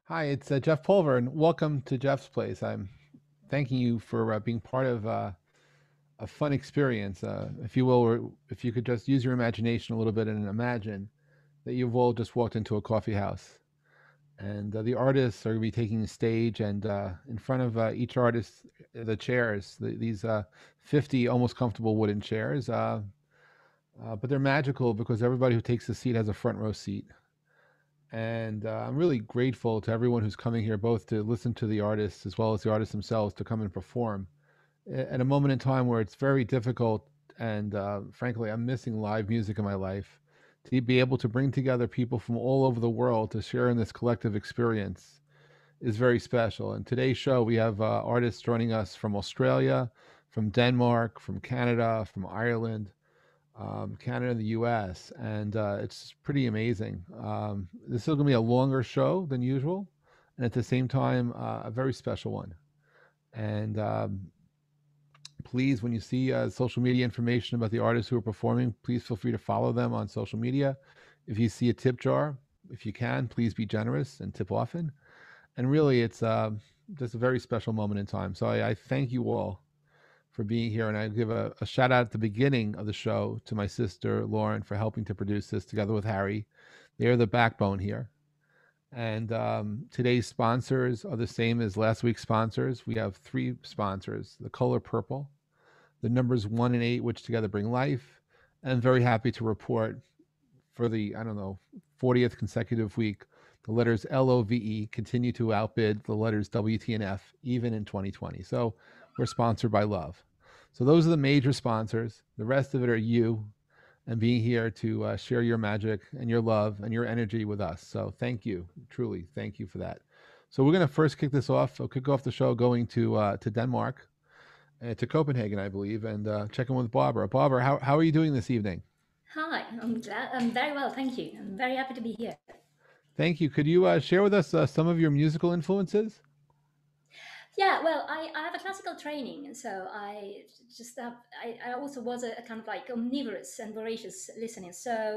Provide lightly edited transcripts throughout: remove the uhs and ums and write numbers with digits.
Hi, it's Jeff Pulver, and welcome to Jeff's Place. I'm thanking you for being part of a fun experience, if you will, or if you could just use your imagination a little bit and imagine that you've all just walked into a coffee house, and the artists are going to be taking the stage, and in front of each artist, the chairs, these 50 almost comfortable wooden chairs, but they're magical because everybody who takes a seat has a front row seat. And I'm really grateful to everyone who's coming here, both to listen to the artists as well as the artists themselves to come and perform at a moment in time where it's very difficult. And frankly, I'm missing live music in my life. To be able to bring together people from all over the world to share in this collective experience is very special. And today's show, we have artists joining us from Australia, from Denmark, from Canada, from Ireland, Canada and the U.S., and it's pretty amazing. This is going to be a longer show than usual, and at the same time, a very special one. And please, when you see social media information about the artists who are performing, please feel free to follow them on social media. If you see a tip jar, if you can, please be generous and tip often. And really, it's just a very special moment in time. So I thank you all for being here. And I give a shout out at the beginning of the show to my sister, Lauren, for helping to produce this together with Harry. They're the backbone here. And today's sponsors are the same as last week's sponsors. We have three sponsors: the color purple, the numbers 1 and 8, which together bring life. And I'm very happy to report for the, I don't know, 40th consecutive week, the letters LOVE continue to outbid the letters WT and F, even in 2020. So we're sponsored by love. So those are the major sponsors. The rest of it are you and being here to share your magic and your love and your energy with us. So thank you, truly, thank you for that. So we're going to first kick this off. I'll kick off the show going to Denmark, to Copenhagen, I believe, and check in with Barbara. Barbara, how are you doing this evening? Hi, I'm very well, thank you. I'm very happy to be here. Thank you. Could you share with us some of your musical influences? Yeah, well, I have a classical training, and so I also was a kind of like omnivorous and voracious listening. So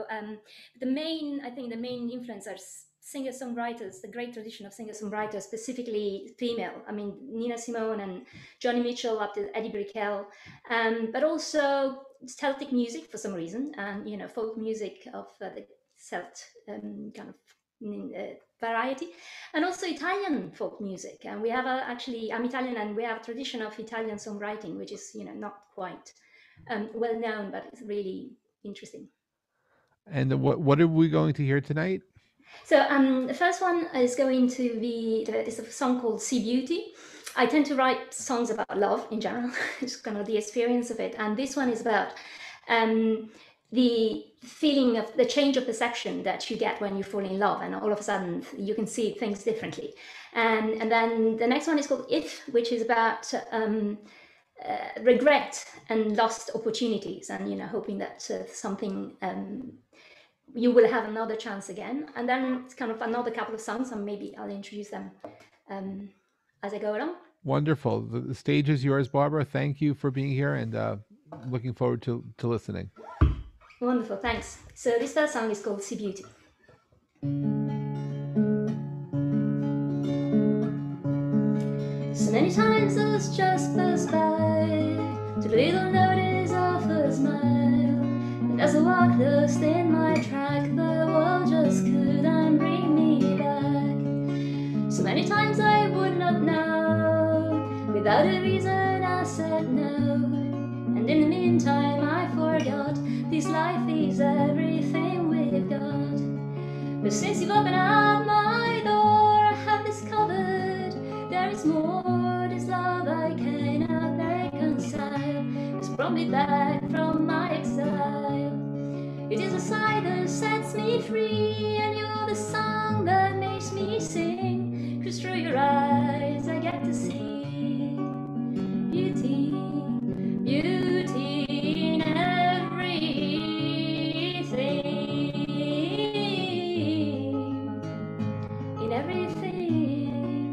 I think the main influencers, singer-songwriters, the great tradition of singer-songwriters, specifically female. I mean, Nina Simone and Johnny Mitchell up to Eddie Brickell, but also Celtic music for some reason, and folk music of the Celt kind of variety, and also Italian folk music. And we have actually, I'm Italian, and we have a tradition of Italian songwriting, which is not quite well known, but it's really interesting. And what are we going to hear tonight? So the first one is going to be is a song called "Sea Beauty." I tend to write songs about love in general. It's kind of the experience of it, and this one is about um, the feeling of the change of perception that you get when you fall in love, and all of a sudden you can see things differently. And then the next one is called "If," which is about regret and lost opportunities, and hoping that something you will have another chance again. And then it's kind of another couple of songs, and maybe I'll introduce them um, as I go along. Wonderful. The stage is yours, Barbara. Thank you for being here, and looking forward to listening. Wonderful, thanks. So this first song is called "Sea Beauty." So many times those just pass by, took little notice of a smile, and as I walked lost in my track, the world just couldn't bring me back. So many times I would not know, without a reason I said no, and in the meantime I forgot, this life is everything we've got. But since you've opened up my door, I have discovered there is more. This love I cannot reconcile has brought me back from my exile. It is a sigh that sets me free, and you're the song that makes me sing. 'Cause through your eyes I get to see beauty, beauty in in everything.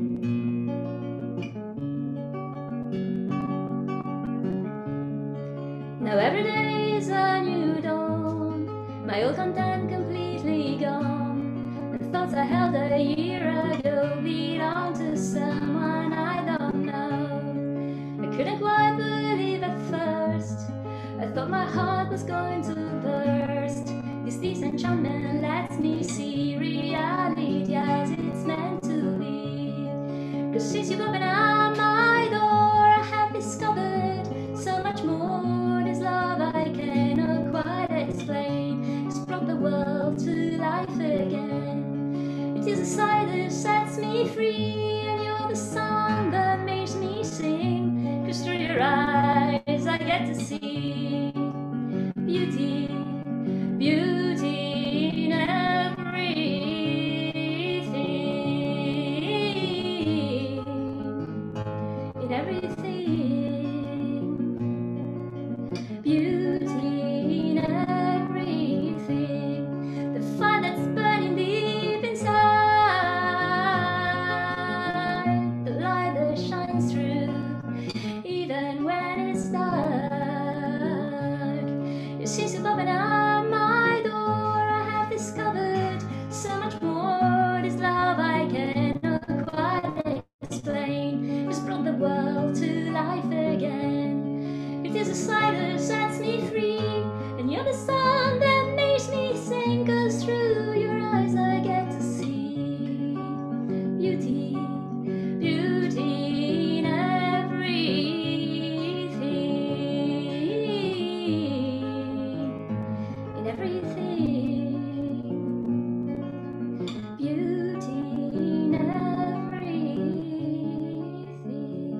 Now every day is a new dawn, my old content completely gone, The thoughts I held a year ago belong to someone I don't know. I couldn't quite believe at first. I thought my heart was going to burst. This disenchantment lets me see reality as it's meant to be. 'Cause since you've opened up my door, I have discovered so much more. This love I cannot quite explain. It's brought the world to life again. It is a sight that sets me free, and you're the song that makes me sing. 'Cause through your eyes I get to see beauty, beauty in everything, in everything, beauty in everything. The fire that's burning deep inside, the light that shines through even when it's dark. Since you've opened up my door, I have discovered so much more. This love I cannot quite explain has brought the world to life again. It is a sight that sets me free, and you're the song that makes me sing. 'Cause through your eyes I get to see beauty, beauty in everything, beauty in everything.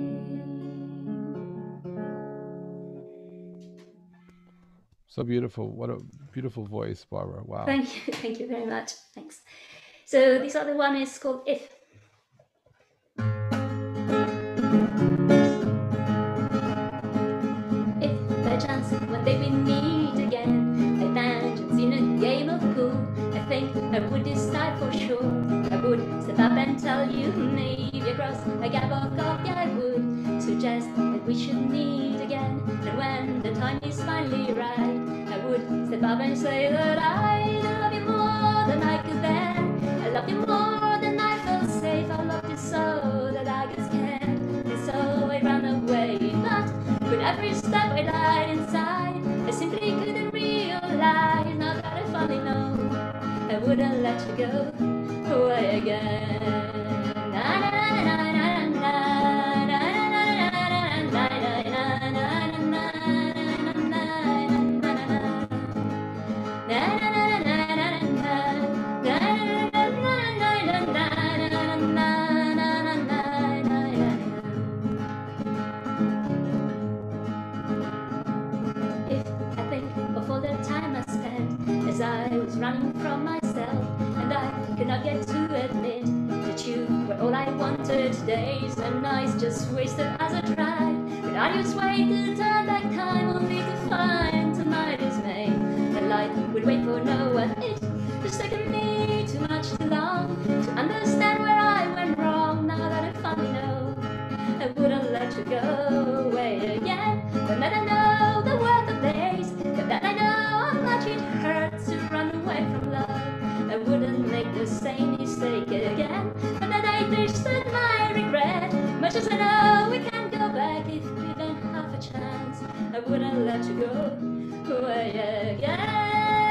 So beautiful. What a beautiful voice, Barbara. Wow. Thank you very much. Thanks. So this other one is called If. If by chance one day we meet again, like tangents in a game of pool, I think I would decide for sure. I would step up and tell you maybe across a gap of coffee. I would suggest that we should meet again, and when the time is finally right, I would step up and say that I love you more than I could bear. I love you more than I felt safe. I loved you so that I just can't, and so I ran away. But with every step I died inside, I simply couldn't realize. Now that I finally know, I wouldn't let you go away again. Na, na, na, na, na, na, na, na, as I was running from myself, and I could not get to admit that you were all I wanted. Days and nights just wasted as I tried, but I just waited to turn back time, only to find, to my dismay, that light would wait for no one. It just taken me too much too long to understand where I went wrong. Now that I finally know, I wouldn't let you go away again. But then I know the worth of days, but then I know how much it hurts to run away from love. I wouldn't make the same mistake again. But then I tasted my regret, much as I know we can't go back if given half a chance. I wouldn't let you go away again.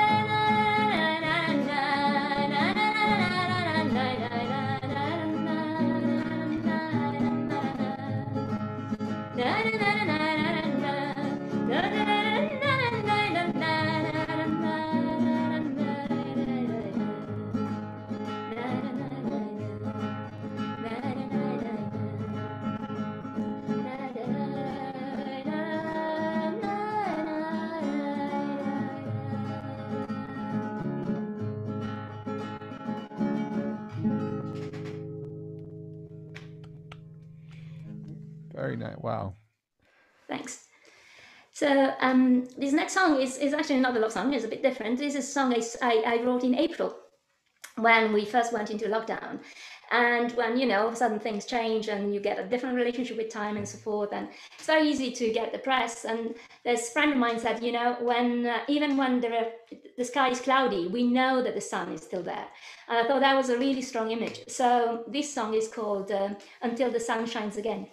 Very nice. Wow. Thanks. So this next song is actually another love song. It's a bit different. This is a song I wrote in April when we first went into lockdown. And when, you know, all of a sudden things change and you get a different relationship with time and so forth, and it's very easy to get depressed. And this friend of mine said, you know, when even when the sky is cloudy, we know that the sun is still there. And I thought that was a really strong image. So this song is called Until the Sun Shines Again.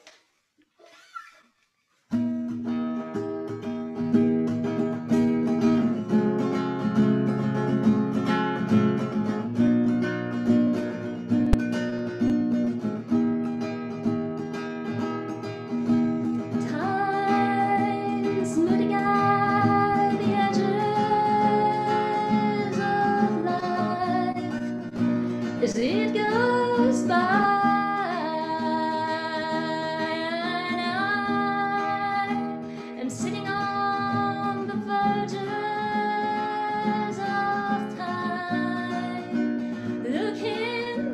As it goes by, and I am sitting on the verges of time, looking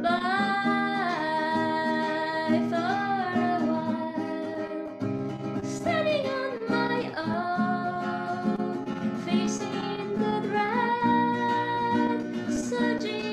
by for a while, standing on my own, facing the dread, surging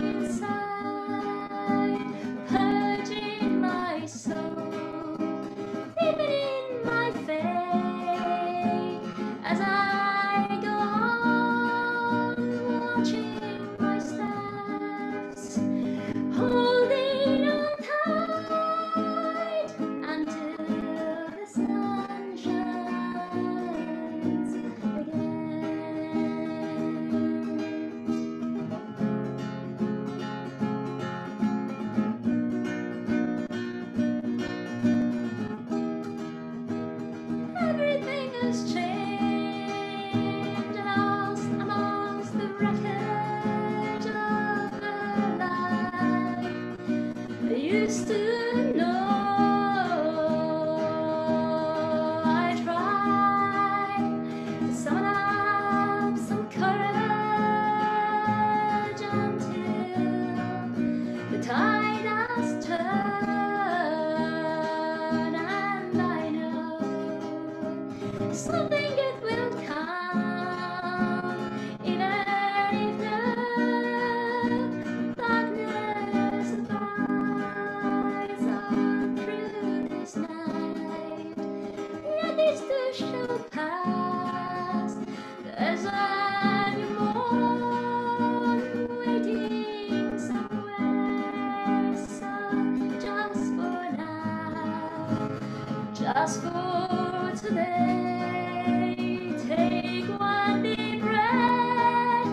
just for today, take one deep breath,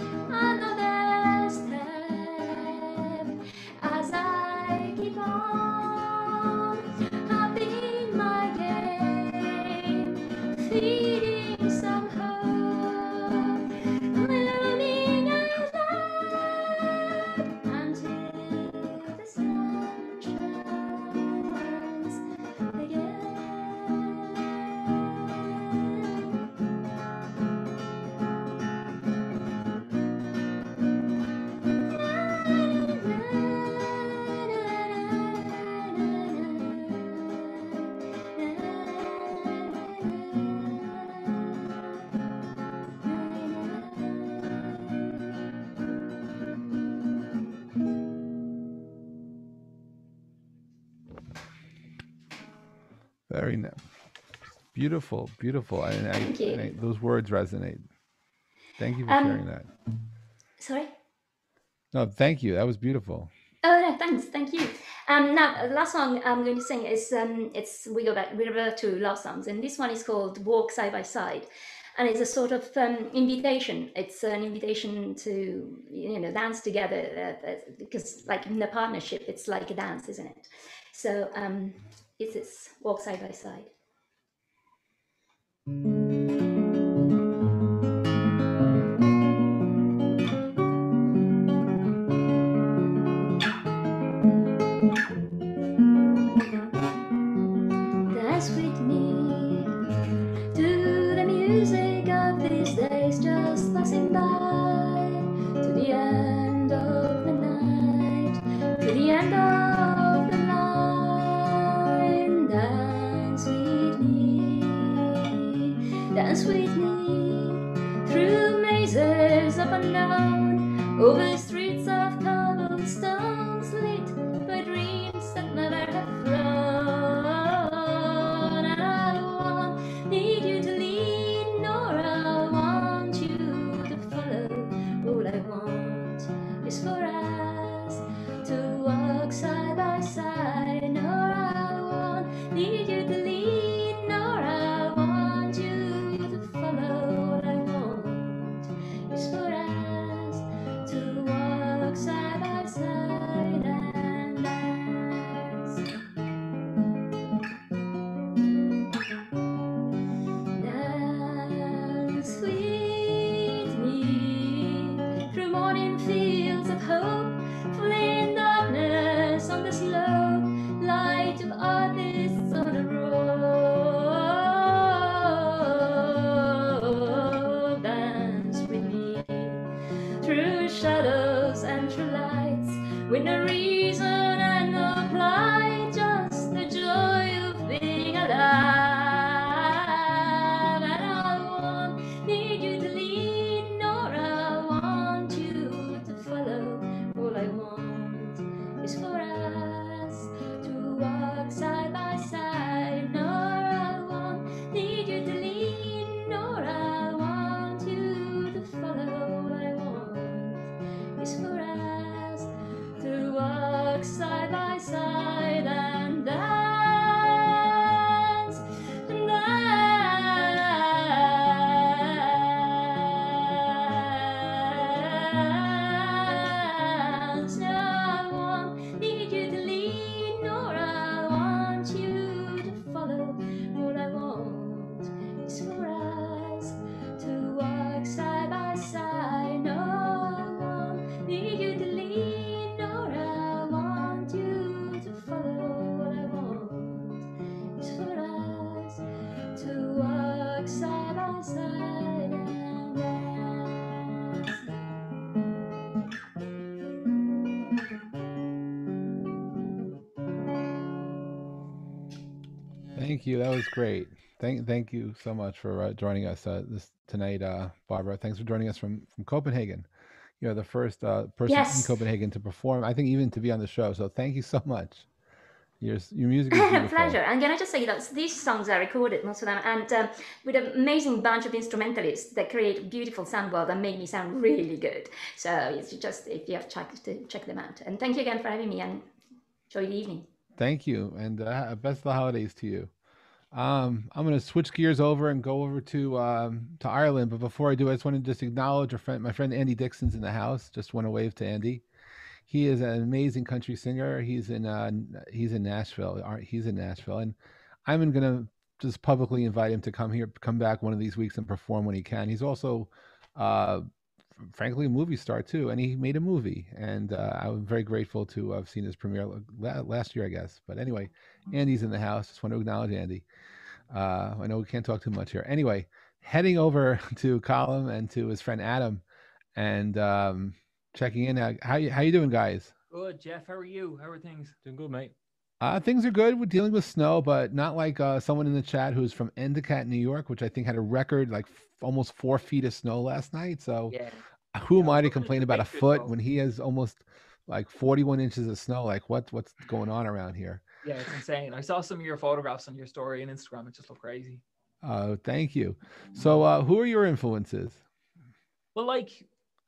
another step, as I keep on upping my game, feeding some hope, learning out loud until the sun shines again. Very nice. Beautiful, beautiful. Thank you. Those words resonate. Thank you for sharing that. Sorry? No, thank you. That was beautiful. Oh no, thanks, thank you. Now the last song I'm going to sing is we revert to love songs, and this one is called "Walk Side by Side," and it's a sort of invitation. It's an invitation to dance together because like in a partnership, it's like a dance, isn't it? So it's this "Walk Side by Side." Dance with me to the music of these days just passing by, to the end of the night, to the end of the line. Dance with me through mazes of unknown, over streets of cobblestones lit through shadows and through lights, with no reason and no plight, just the joy of being alive. And I won't need you to lead, nor I want you to follow. All I want is for us to walk side by side. Nor I won't need you to lead, nor I want you to follow. All I want is for us to walk side by side and dance and dance. No, I won't need you to lead, nor I want you to follow. All I want is for us to walk side by side. No, I won't need you to lead, nor I want you to follow. All I want is for us to walk side by side and dance. Thank you. That was great. Thank you so much for joining us this tonight, Barbara. Thanks for joining us from Copenhagen. You're the first person in Yes. Copenhagen to perform. I think even to be on the show. So thank you so much. Your music is beautiful. Pleasure. And can I just say that these songs are recorded, most of them, and with an amazing bunch of instrumentalists that create beautiful sound world that make me sound really good. So it's just, if you have to check them out. And thank you again for having me, and enjoy the evening. Thank you, and best of the holidays to you. I'm going to switch gears over and go over to Ireland. But before I do, I just want to just acknowledge my friend Andy Dixon's in the house. Just want to wave to Andy. He is an amazing country singer. He's in Nashville. He's in Nashville, and I'm going to just publicly invite him to come back one of these weeks and perform when he can. He's also, frankly, a movie star too, and he made a movie, and I'm very grateful to have seen his premiere last year, I guess. But anyway, Andy's in the house. Just want to acknowledge Andy. I know we can't talk too much here. Anyway, heading over to Colm and to his friend Adam, and checking in. How you doing, guys? Good, Jeff. How are you? How are things? Doing good, mate. Things are good. We're dealing with snow, but not like someone in the chat who's from Endicott, New York, which I think had a record like almost 4 feet of snow last night. So Yeah. who am Yeah, I to looking at complain the about a pictures, foot though. when he has almost like 41 inches of snow? Like what's going on around here? Yeah, it's insane. I saw some of your photographs on your story and Instagram. It just looked crazy. Thank you. So who are your influences? Well, like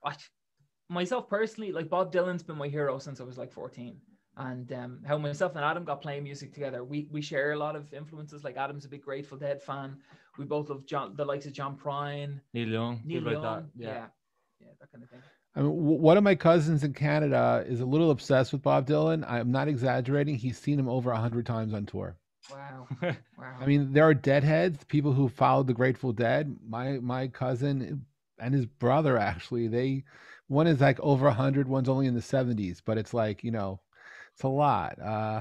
myself personally, like Bob Dylan's been my hero since I was like 14. And how myself and Adam got playing music together, we share a lot of influences. Like Adam's a big Grateful Dead fan. We both love the likes of John Prine, Neil Young, Neil Young, like that. yeah, that kind of thing. I mean, one of my cousins in Canada is a little obsessed with Bob Dylan. I'm not exaggerating. He's seen him over 100 times on tour. Wow, wow. I mean, there are Deadheads, people who followed the Grateful Dead. My cousin and his brother, actually, one is like over 100, one's only in the 70s, but it's like, it's a lot.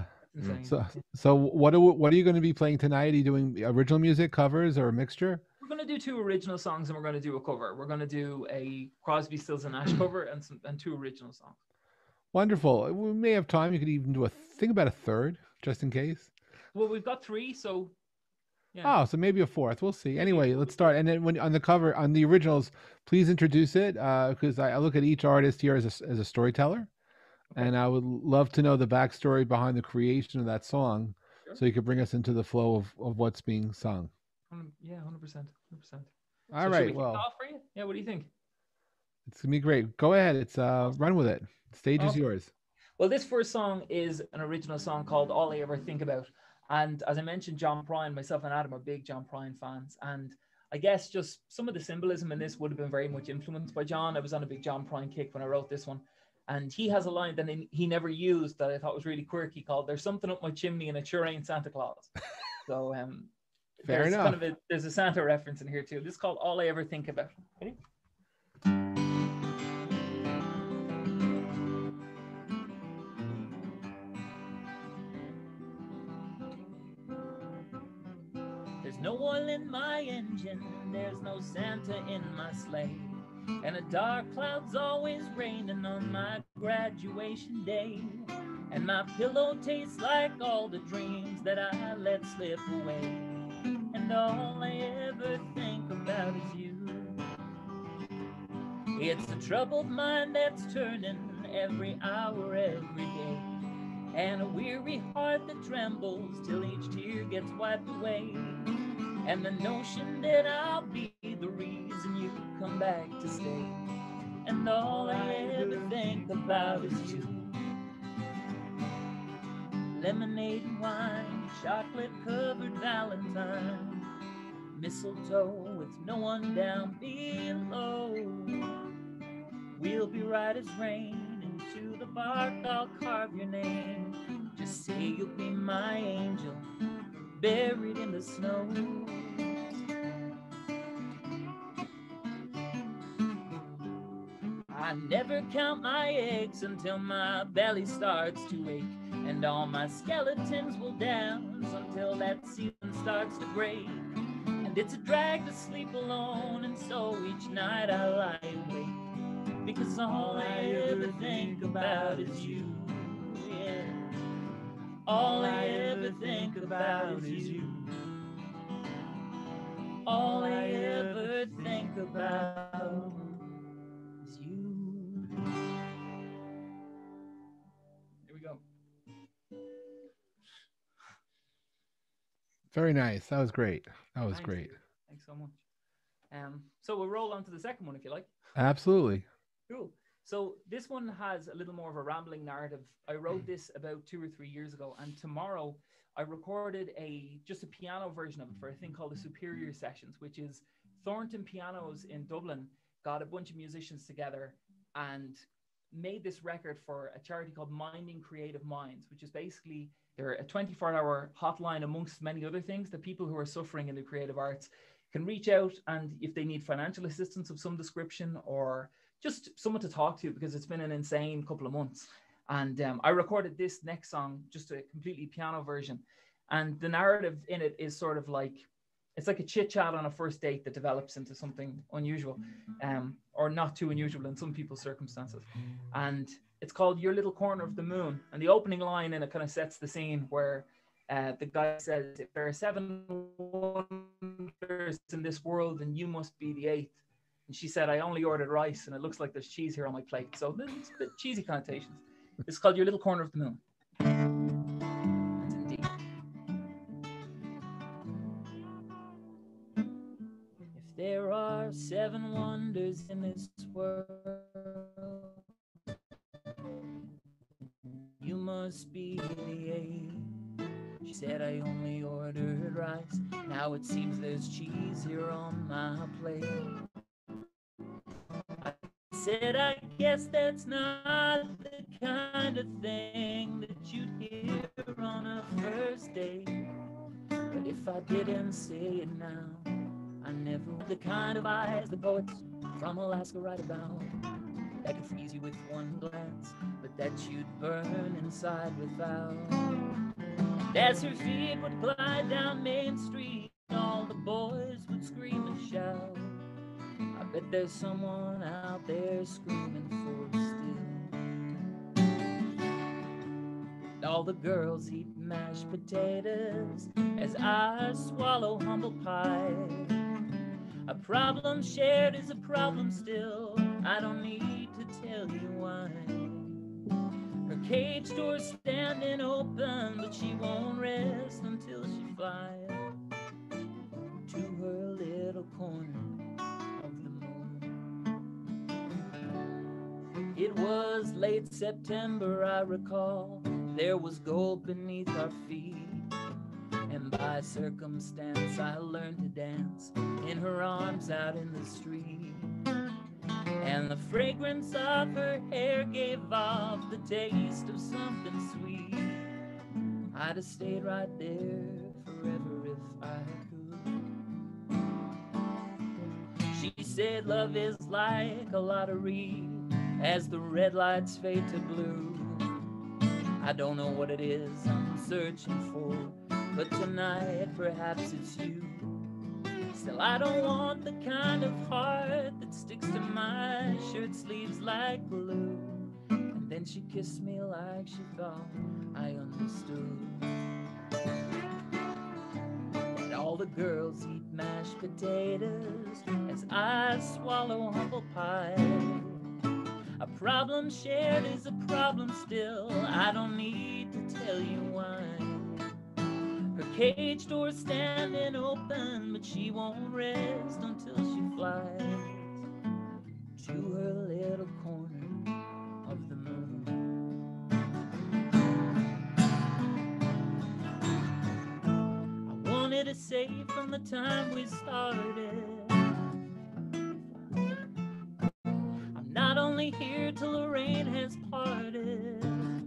So what are you going to be playing tonight? Are you doing original music, covers, or a mixture? We're going to do 2 original songs and we're going to do a cover. We're going to do a Crosby, Stills and Nash cover and 2 original songs. Wonderful. We may have time. You could even do think about a third, just in case. Well, we've got 3, so yeah. Oh, so maybe a fourth. We'll see. Anyway, let's start. And then when on the cover, on the originals, please introduce it, because I look at each artist here as a storyteller. Okay. And I would love to know the backstory behind the creation of that song, sure, so you could bring us into the flow of what's being sung. Yeah, 100%. All right. Should we kick it off for you? Yeah, what do you think? It's gonna be great. Go ahead. It's run with it. The stage is yours. Well, this first song is an original song called All I Ever Think About. And as I mentioned, John Prine, myself and Adam are big John Prine fans. And I guess just some of the symbolism in this would have been very much influenced by John. I was on a big John Prine kick when I wrote this one. And he has a line that he never used that I thought was really quirky called, "There's something up my chimney and it sure ain't Santa Claus." So fair enough. There's a Santa reference in here too. This is called All I Ever Think About. Ready? There's no oil in my engine, there's no Santa in my sleigh. And a dark cloud's always raining on my graduation day. And my pillow tastes like all the dreams that I let slip away. And all I ever think about is you. It's a troubled mind that's turning every hour, every day. And a weary heart that trembles till each tear gets wiped away. And the notion that I'll be the reason you come back to stay. And all I ever think about is you. Lemonade and wine, chocolate-covered Valentine, mistletoe with no one down below. We'll be right as rain, into the bark I'll carve your name. Just say you'll be my angel, buried in the snow. I never count my eggs until my belly starts to ache. And all my skeletons will dance until that ceiling starts to break. And it's a drag to sleep alone, and so each night I lie awake. Because all I ever think about is you, yeah. All I ever think about is you. All I ever think about is you. Here we go. Very nice. That was great. That was Thanks, great. Peter. Thanks so much. So we'll roll on to the second one if you like. Absolutely. Cool. So this one has a little more of a rambling narrative. I wrote this about 2 or 3 years ago, and tomorrow I recorded just a piano version of it for a thing called the Superior Sessions, which is Thornton Pianos in Dublin got a bunch of musicians together and made this record for a charity called Minding Creative Minds, which is basically they're a 24-hour hotline amongst many other things that people who are suffering in the creative arts can reach out, and if they need financial assistance of some description or just someone to talk to, because it's been an insane couple of months. And I recorded this next song, just a completely piano version. And the narrative in it is sort of like, it's like a chit chat on a first date that develops into something unusual, or not too unusual in some people's circumstances. And it's called Your Little Corner of the Moon. And the opening line in it kind of sets the scene where the guy says, if there are 7 wonders in this world, then you must be the 8th. And she said, I only ordered rice, and it looks like there's cheese here on my plate. So it's a bit cheesy connotations. It's called Your Little Corner of the Moon. And indeed. If there are 7 wonders in this world, you must be the 8th. She said, I only ordered rice. Now it seems there's cheese here on my plate. Said, I guess that's not the kind of thing that you'd hear on a first date. But if I didn't say it now, I never would. The kind of eyes the poets from Alaska write about, that could freeze you with one glance, but that you'd burn inside without. And as her feet would glide down Main Street, all the boys would scream and shout. I bet there's someone out there screaming for still. And all the girls eat mashed potatoes as I swallow humble pie. A problem shared is a problem still. I don't need to tell you why. Her cage door's standing open, but she won't rest until she flies to her little corner. It was late September, I recall. There was gold beneath our feet, and by circumstance I learned to dance in her arms out in the street. And the fragrance of her hair gave off the taste of something sweet. I'd have stayed right there forever if I could. She said love is like a lottery, as the red lights fade to blue. I don't know what it is I'm searching for, but tonight perhaps it's you. Still I don't want the kind of heart that's sticks to my shirt sleeves like glue. And then she kissed me like she thought I understood. And all the girls eat mashed potatoes as I swallow humble pie. A problem shared is a problem still. I don't need to tell you why. Her cage door's standing open, but she won't rest until she flies to her little corner of the moon. I wanted to say from the time we started, I'm not only here till the rain has parted,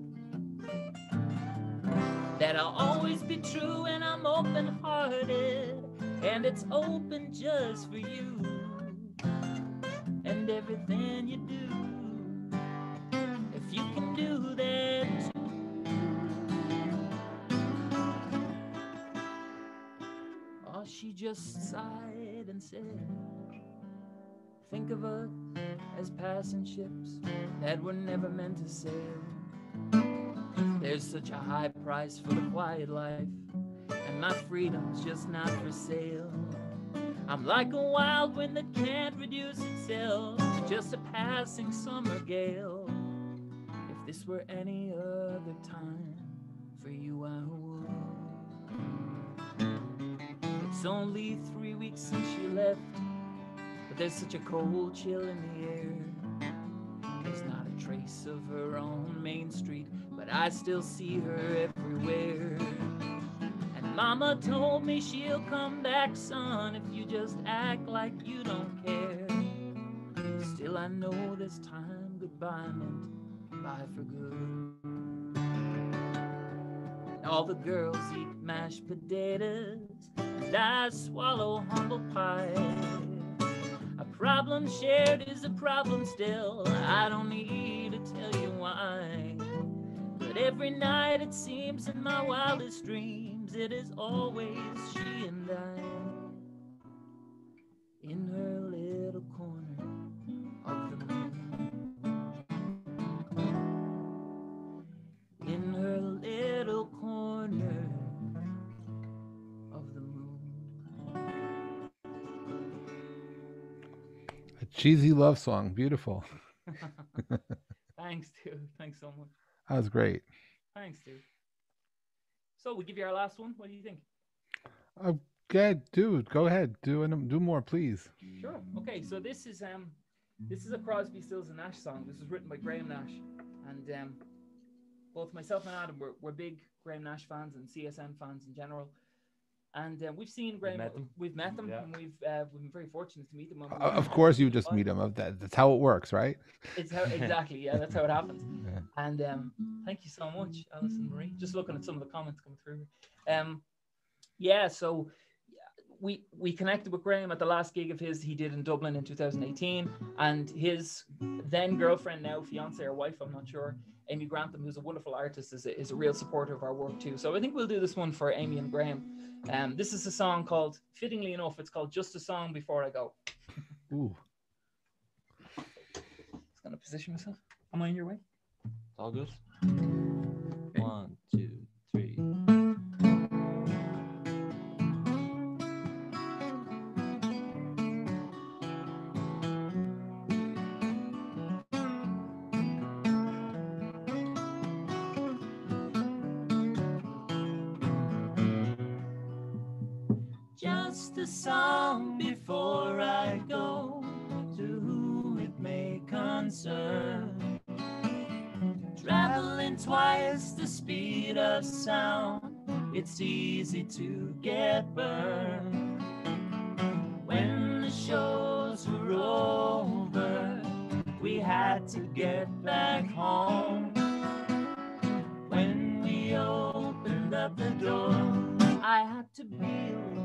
that I'll always be true and I'm open-hearted, and it's open just for you and everything you do. If you can do that too. Oh, she just sighed and said, think of us as passing ships that were never meant to sail. There's such a high price for the quiet life, and my freedom's just not for sale. I'm like a wild wind that can't reduce itself to just a passing summer gale. If this were any other time, for you I would. It's only 3 weeks since she left, but there's such a cold chill in the air. There's not a trace of her on Main Street, but I still see her everywhere. And Mama told me she'll come back, son, if you just act like you don't care. Still I know this time goodbye meant bye for good. And all the girls eat mashed potatoes, and I swallow humble pie. A problem shared is a problem still. I don't need to tell you why. But every night it seems in my wildest dreams, it is always she and I in her little corner of the moon. In her little corner of the moon. A cheesy love song, beautiful. Thanks, dude. Thanks so much. That was great. Thanks, dude. So we give you our last one. What do you think? Okay, dude, go ahead. Do more, please. Sure. Okay. So this is a Crosby, Stills and Nash song. This was written by Graham Nash, and both myself and Adam were big Graham Nash fans and CSN fans in general. And we've seen Graham. We've met them, yeah. And we've been very fortunate to meet them. Of course, you just meet them. That's how it works, right? It's how exactly. Yeah, that's how it happens. Yeah. And thank you so much, Alice and Marie. Just looking at some of the comments coming through. Yeah. So we connected with Graham at the last gig of his he did in Dublin in 2018, and his then girlfriend, now fiance or wife, I'm not sure, Amy Grantham, who's a wonderful artist, is a real supporter of our work too. So I think we'll do this one for Amy and Graham. This is a song called, fittingly enough, it's called Just a Song Before I Go. Ooh. Just gonna position myself. Am I in your way? It's all good. 1, 2, 3. Just a song before I go, to who it may concern. Traveling twice the speed of sound, it's easy to get burned. When the shows were over, we had to get back home. When we opened up the door, I had to be alone.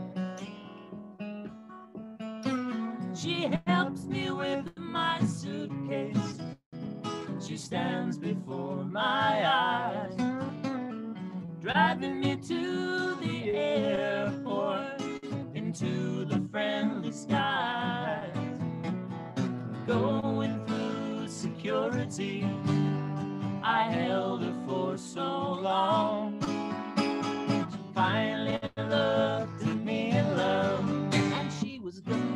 She helps me with my suitcase. She stands before my eyes, driving me to the airport, into the friendly skies. purity. I held her for so long. She finally looked at me in love, and she was gone.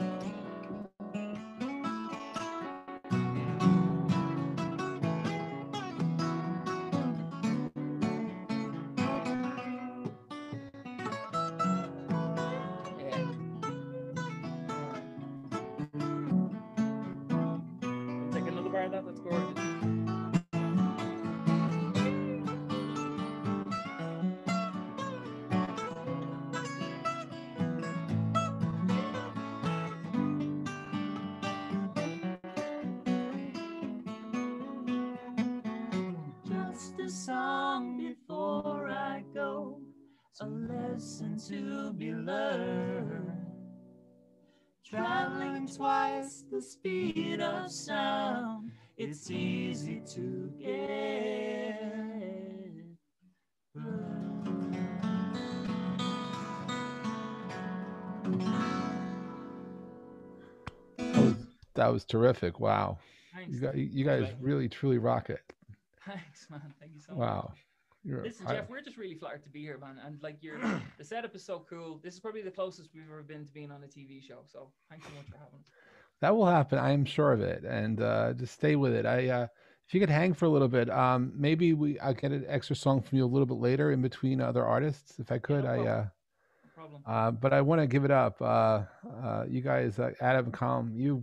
Take another bar of that. That's gorgeous. Just a song before I go, a lesson to be learned. Traveling twice the speed of sound, it's easy to get burned. That was terrific. Wow. Thanks. You guys really, truly rock it. Thanks, man. Thank you so much. Wow. Listen, Jeff, we're just really flattered to be here, man. And like the setup is so cool. This is probably the closest we've ever been to being on a TV show. So thanks so much for having us. That will happen. I am sure of it. And just stay with it. If you could hang for a little bit, maybe I'll get an extra song from you a little bit later in between other artists, if I could. No problem. But I want to give it up. You guys, Adam and Colm,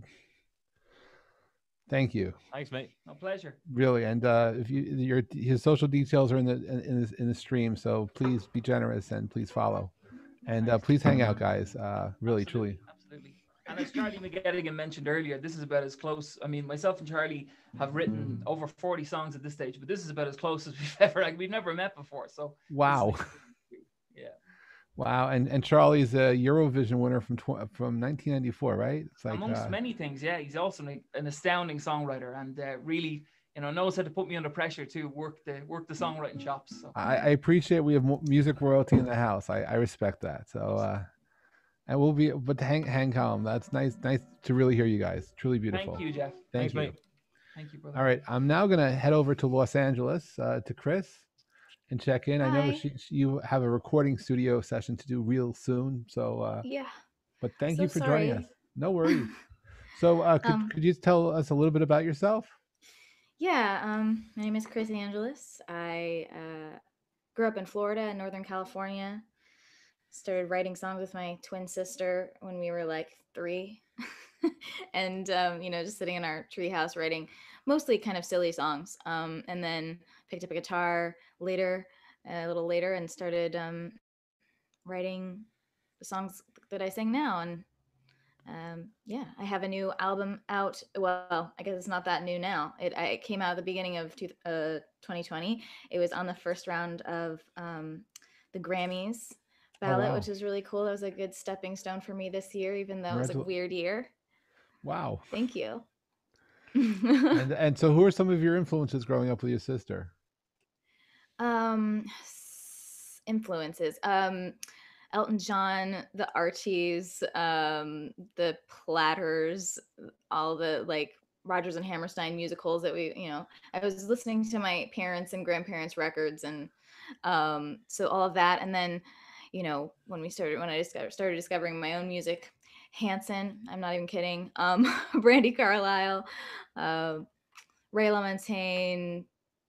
thank you. Thanks, mate. No pleasure. Really, and if his social details are in the stream, so please be generous and please follow, and please hang out, guys. Really, truly. Absolutely. And as Charlie McGettigan mentioned earlier, this is about as close. I mean, myself and Charlie have written over 40 songs at this stage, but this is about as close as we've ever. We've never met before, so. Wow. Yeah. Wow, and Charlie's a Eurovision winner from 1994, right? It's like amongst many things, yeah. He's also an astounding songwriter, and really, knows how to put me under pressure to work the songwriting chops. So. I appreciate we have music royalty in the house. I respect that. So, and we'll be, but hang calm. That's nice to really hear you guys. Truly beautiful. Thank you, Jeff. Thanks, mate. Thank you, brother. All right, I'm now gonna head over to Los Angeles to Kris and check in. Hi. I know you have a recording studio session to do real soon. So Yeah. But thank So you for joining sorry. us. No worries. So could you tell us a little bit about yourself? Yeah, my name is Kris Angelis. I grew up in Florida in Northern California. Started writing songs with my twin sister when we were like 3. And, just sitting in our treehouse writing mostly kind of silly songs. And then picked up a guitar a little later, and started writing the songs that I sing now. And I have a new album out. Well, I guess it's not that new now. It came out at the beginning of 2020. It was on the first round of the Grammys ballot, wow. which is really cool. That was a good stepping stone for me this year, even though it was a weird year. Wow. Thank you. and so who are some of your influences growing up with your sister? Influences. Elton John, the Archies, the Platters, all the like Rodgers and Hammerstein musicals that I was listening to my parents' and grandparents' records, and so all of that. And then, when I started discovering my own music, Hanson, I'm not even kidding, Brandy Carlisle, Ray LaMontagne,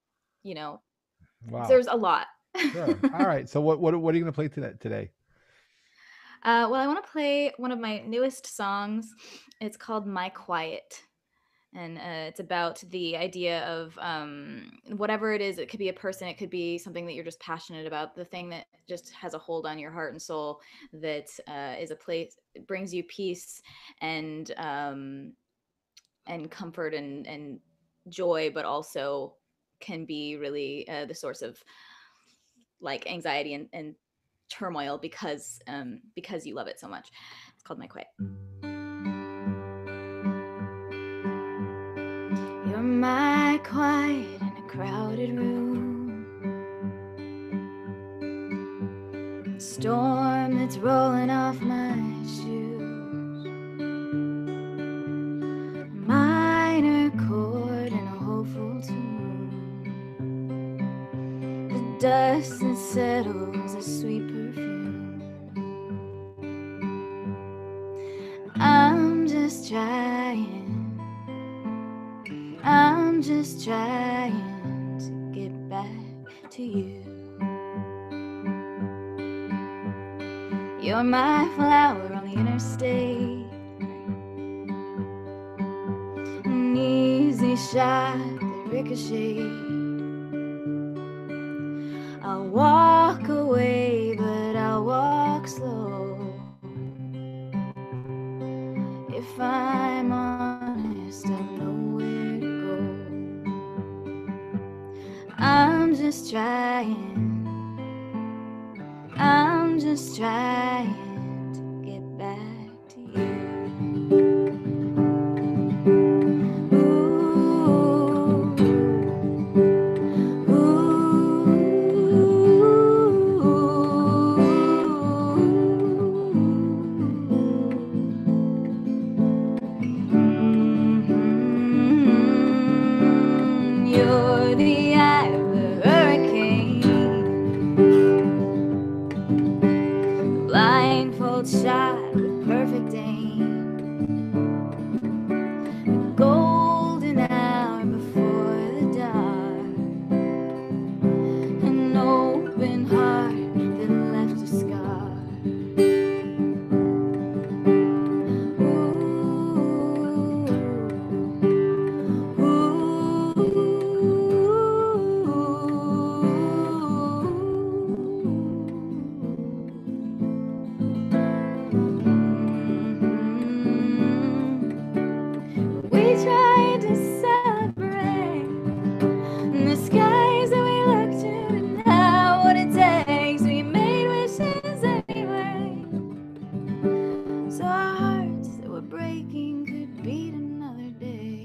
Wow. there's a lot. Sure. All right. So what are you going to play today? Well, I want to play one of my newest songs. It's called My Quiet. And it's about the idea of whatever it is. It could be a person. It could be something that you're just passionate about. The thing that just has a hold on your heart and soul, that is a place, brings you peace and comfort and joy, but also can be really the source of like anxiety and turmoil because you love it so much. It's called My Quiet. You're my quiet in a crowded room. Storm that's rolling off my shoes. Minor chord dust that settles a sweet perfume. I'm just trying to get back to you. You're my flower on the interstate, an easy shot that ricochets. I'll walk away, but I'll walk slow. If I'm honest, I know where to go. I'm just trying to get back to you. You're the eye of the hurricane, blindfold shot with perfect aim, the golden hour before the dark, an open heart that left a scar. We tried to celebrate the skies that we look to, and now what it takes. We made wishes anyway, so our hearts that were breaking could beat another day.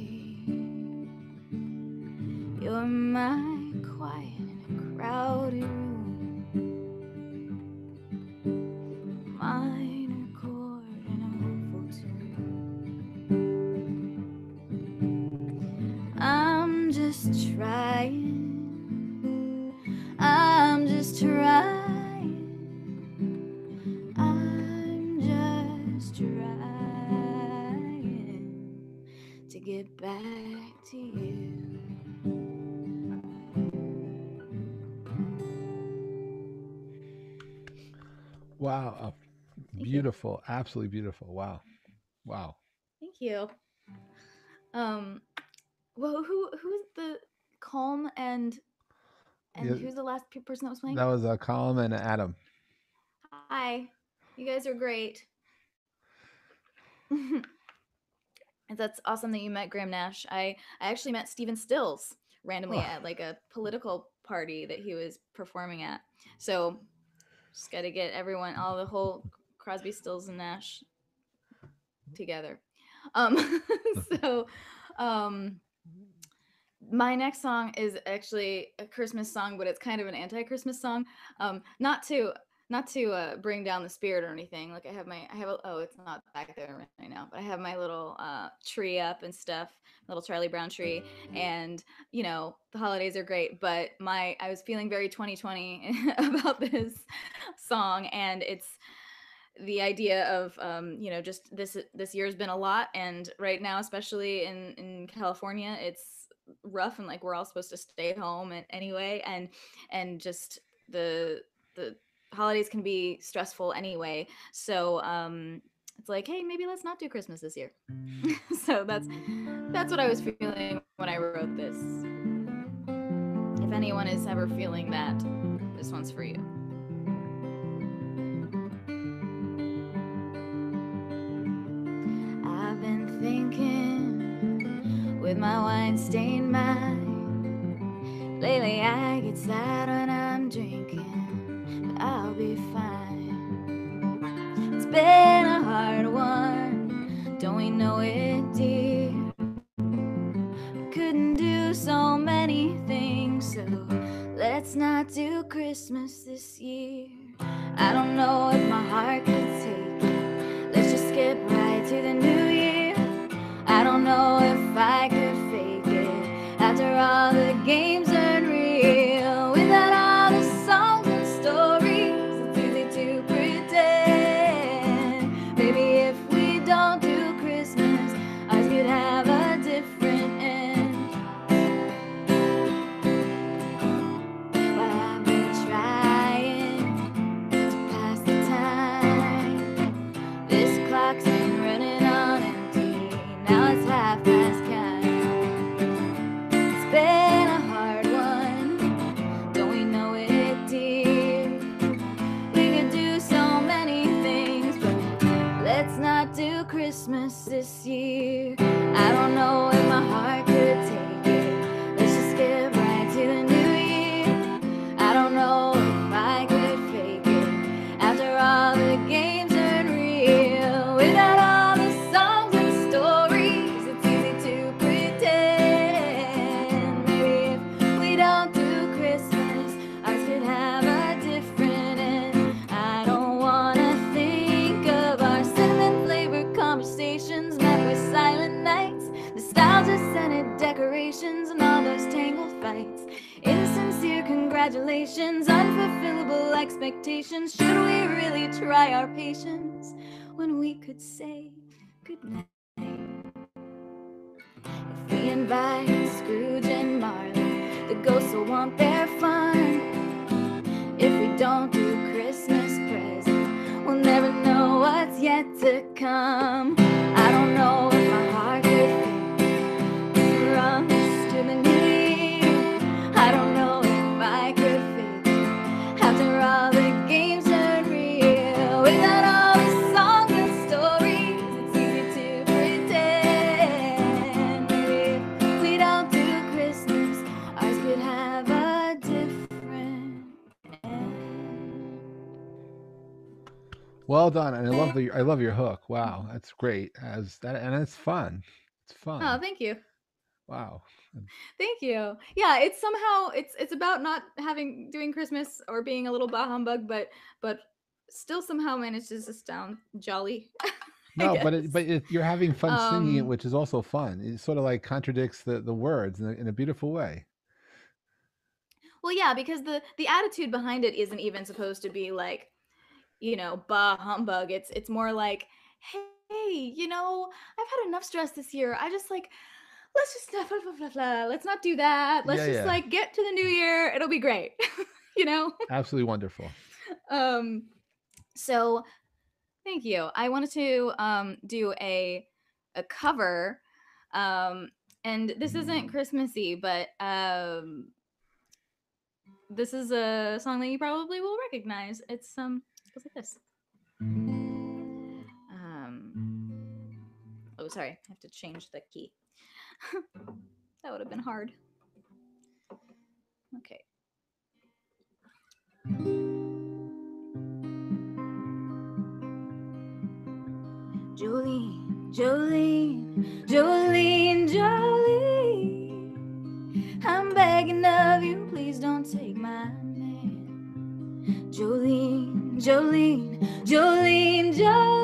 You're my quiet in a crowded room, minor chord in a hopeful tune. I'm just trying to get back to you. Wow. Beautiful. Absolutely beautiful. Wow. Wow. Thank you. Well, who's the Colm and Yeah, who's the last person that was playing? that was Colm and Adam. Hi, you guys are great. That's awesome that you met Graham Nash. I actually met Stephen Stills randomly at like a political party that he was performing at. So just got to get everyone, the whole Crosby, Stills, and Nash together. So my next song is actually a Christmas song, but it's kind of an anti-Christmas song. Not to bring down the spirit or anything. Like it's not back there right now, but I have my little tree up and stuff, little Charlie Brown tree, and the holidays are great. But I was feeling very 2020 about this song, and it's the idea of just this year's been a lot, and right now, especially in California, it's rough, and like we're all supposed to stay home anyway, and just the holidays can be stressful anyway. So it's like, hey, maybe let's not do Christmas this year. So that's what I was feeling when I wrote this. If anyone is ever feeling that, this one's for you. I've been thinking with my wine-stained mind. Lately I get sad when I'm drinking, but I'll be fine. It's been a hard one, don't we know it, dear? We couldn't do so many things, so let's not do Christmas this year. I don't know if my heart could take it. Let's just skip right to the new year. I don't know if I could fake it after all the games are real, without all the fights. Insincere congratulations, unfulfillable expectations. Should we really try our patience when we could say goodnight? If we invite Scrooge and Marley, the ghosts will want their fun. If we don't do Christmas presents, we'll never know what's yet to come. I don't know if my heart could runs to the new year. I don't know if I could fit after all the games are real. Without all the songs and stories, it's easy to pretend. If we don't do Christmas, ours could have a different end. Well done, and I love your hook. Wow, that's great. As that, and it's fun. It's fun. Oh, thank you. Wow. Thank you. Yeah, it's somehow it's about not doing Christmas or being a little bah humbug, but still somehow manages to sound jolly. No, but guess. you're having fun singing it, Um, which is also fun. It sort of like contradicts the words in a beautiful way. well, yeah, because the attitude behind it isn't even supposed to be like, bah humbug. It's more like, hey, I've had enough stress this year. I just like let's just blah, blah, blah, blah, blah. Let's not do that. Let's Yeah, just yeah. like get to the new year. It'll be great. you know? Absolutely wonderful. So thank you. I wanted to do a cover. And this isn't Christmassy, but this is a song that you probably will recognize. It goes like this. Oh, sorry, I have to change the key. That would have been hard. Okay. Jolene, Jolene, Jolene, Jolene, I'm begging of you, please don't take my man. Jolene, Jolene, Jolene,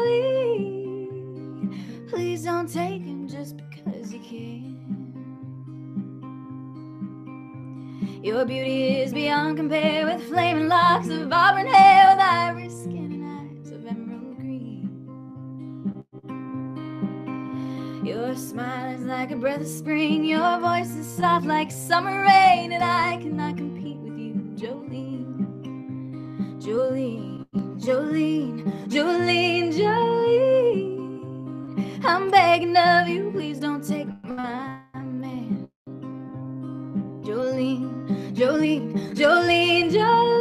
Jolene, please don't take him just because you can. Your beauty is beyond compare, with flaming locks of auburn hair, with iris skin and eyes of emerald green. Your smile is like a breath of spring, your voice is soft like summer rain, and I cannot compete with you, Jolene. Jolene, Jolene, Jolene, Jolene, I'm begging of you, please don't take my man. Jolene, Jolene, Jolene,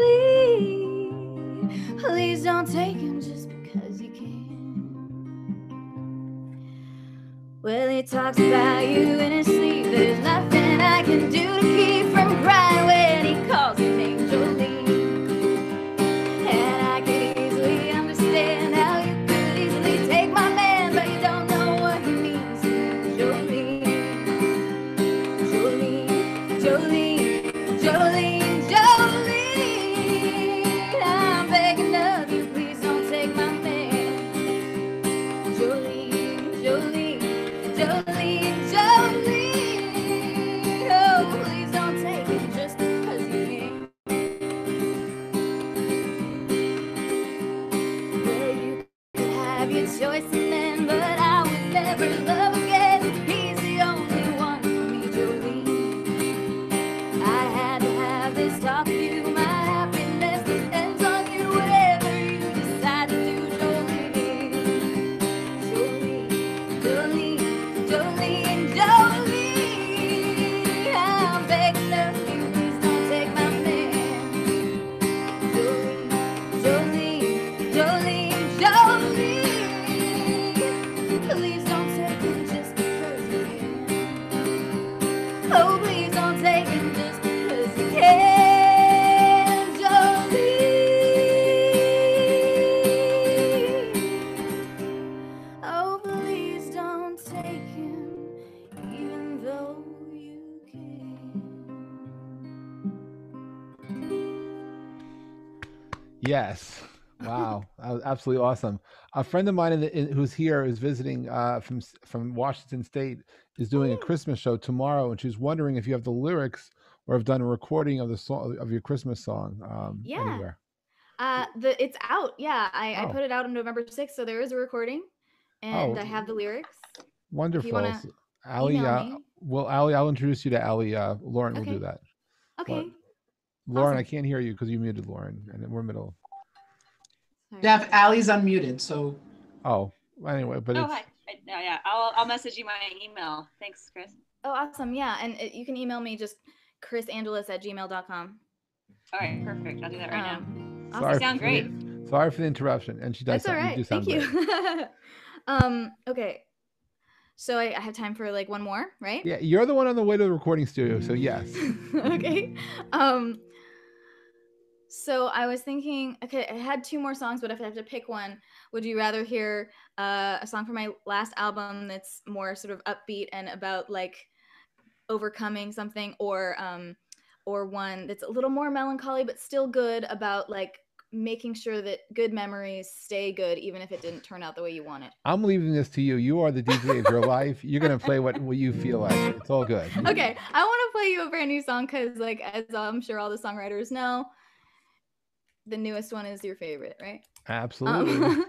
Jolene, please don't take him just because you can. Well, he talks about you in his sleep, there's nothing I can do to keep from crying when he calls your name, Jolene. And I could easily understand how you could easily take my man, but you don't know what he means to me, Jolene. Jolene, Jolene, Jolene, Jolene, I'm begging of you, please don't take my man. Jolene, Jolene, Jolene, Jolene, oh, please don't take him just because you can. Well, you could have your choice in men, but I would never love again. He's the only one for me, Jolene. I had to have this talk with you. My happiness depends on you. Whatever you decide to do, Jolene. Jolene, Jolene, Jolene, Jolene, I'm begging of you, please don't take my man. Jolene, Jolene, Jolene, Jolene, please don't take him just because you can. Oh, please don't take him just because you can, Jolene. Oh, please don't take him, even though you can. Yes. Wow, that was absolutely awesome. A friend of mine who's here is visiting from Washington State is doing a Christmas show tomorrow, and she's wondering if you have the lyrics or have done a recording of the song of your Christmas song Yeah. anywhere? It's out. Yeah, I Oh. put it out on November 6th, so there is a recording, and I have the lyrics. Wonderful. If you want to Allie, email me. well, Allie, I'll introduce you to Allie. Lauren will do Okay. that. Okay. Lauren, Awesome. I can't hear you because you muted Lauren, and we're middle. Sorry. Jeff, Allie's unmuted, so. Oh, anyway, but it's. Hi. Yeah, I'll message you my email. Thanks, Kris. Oh, awesome. Yeah, and you can email me just krisangelis@gmail.com. All right, perfect. I'll do that right now. Awesome. You sound great. Sorry for the interruption, and she does. That's all right. You do sound Thank great. you. Okay. So I have time for like one more, right? Yeah, you're the one on the way to the recording studio, so yes. Okay. So I was thinking, okay, I had two more songs, but if I have to pick one, would you rather hear a song from my last album that's more sort of upbeat and about like overcoming something, or one that's a little more melancholy but still good about like making sure that good memories stay good even if it didn't turn out the way you want it? I'm leaving this to you. You are the DJ of your life. You're gonna play what you feel like. It's all good. Okay, I want to play you a brand new song because, like, as I'm sure all the songwriters know, the newest one is your favorite, right? Absolutely.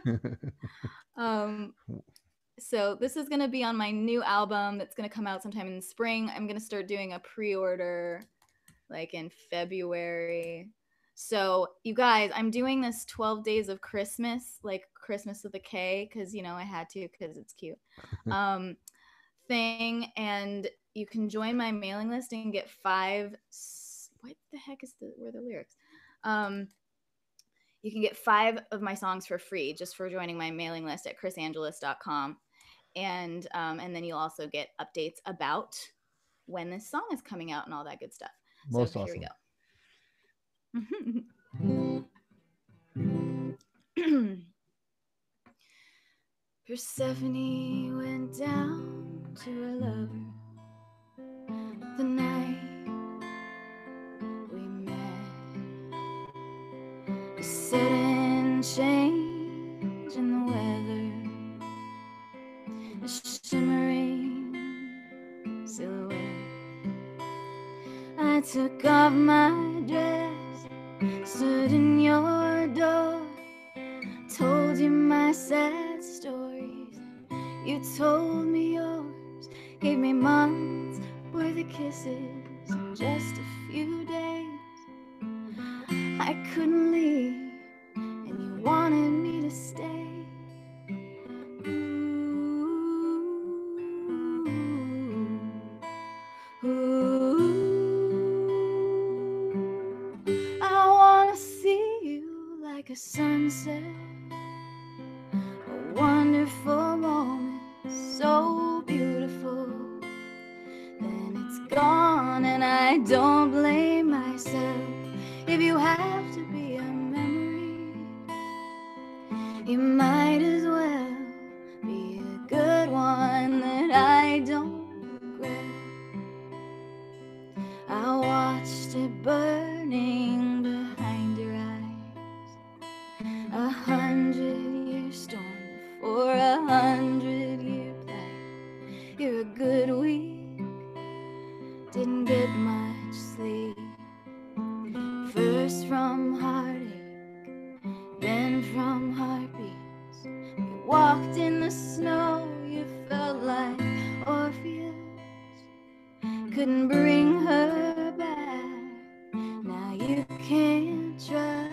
So this is gonna be on my new album that's gonna come out sometime in the spring. I'm gonna start doing a pre-order like in February. So you guys, I'm doing this 12 days of Christmas, like Christmas with a K, because you know I had to because it's cute. Thing, and you can join my mailing list and get 5. What the heck were the lyrics? You can get 5 of my songs for free just for joining my mailing list at krisangelis.com. And then you'll also get updates about when this song is coming out and all that good stuff. Most so awesome. Here we go. Persephone went down to her lover the night we met. A sudden change in the weather, a shimmering silhouette. I took off my dress, stood in your door, told you my sad stories, you told me yours, gave me months worth of kisses in just a few days. I couldn't leave, and you wanted me to stay. I wanna see you like a sunset, a wonderful moment, so beautiful. Then it's gone, and I don't blame myself. If you have to be a memory, you might as well be a good one that I don't regret. I watched it burning behind your eyes, 100-year storm before 100-year plague. You're a good week, didn't get much sleep. First from heartache, then from heartbeats. We walked in the snow, you felt like Orpheus. Couldn't bring her back, now you can't trust.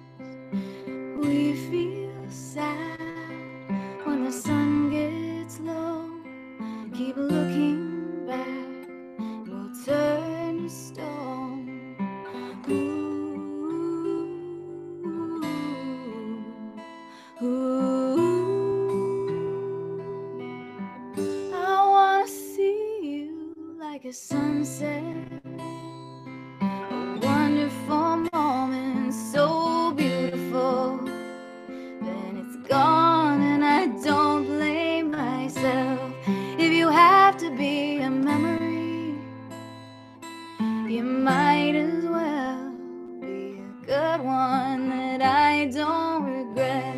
We feel sad when the sun gets low. Keep looking back, we'll turn to stone. I wanna see you like a sunset, a wonderful moment, so beautiful. Then it's gone, and I don't blame myself. If you have to be a memory, you might as well be a good one that I don't regret.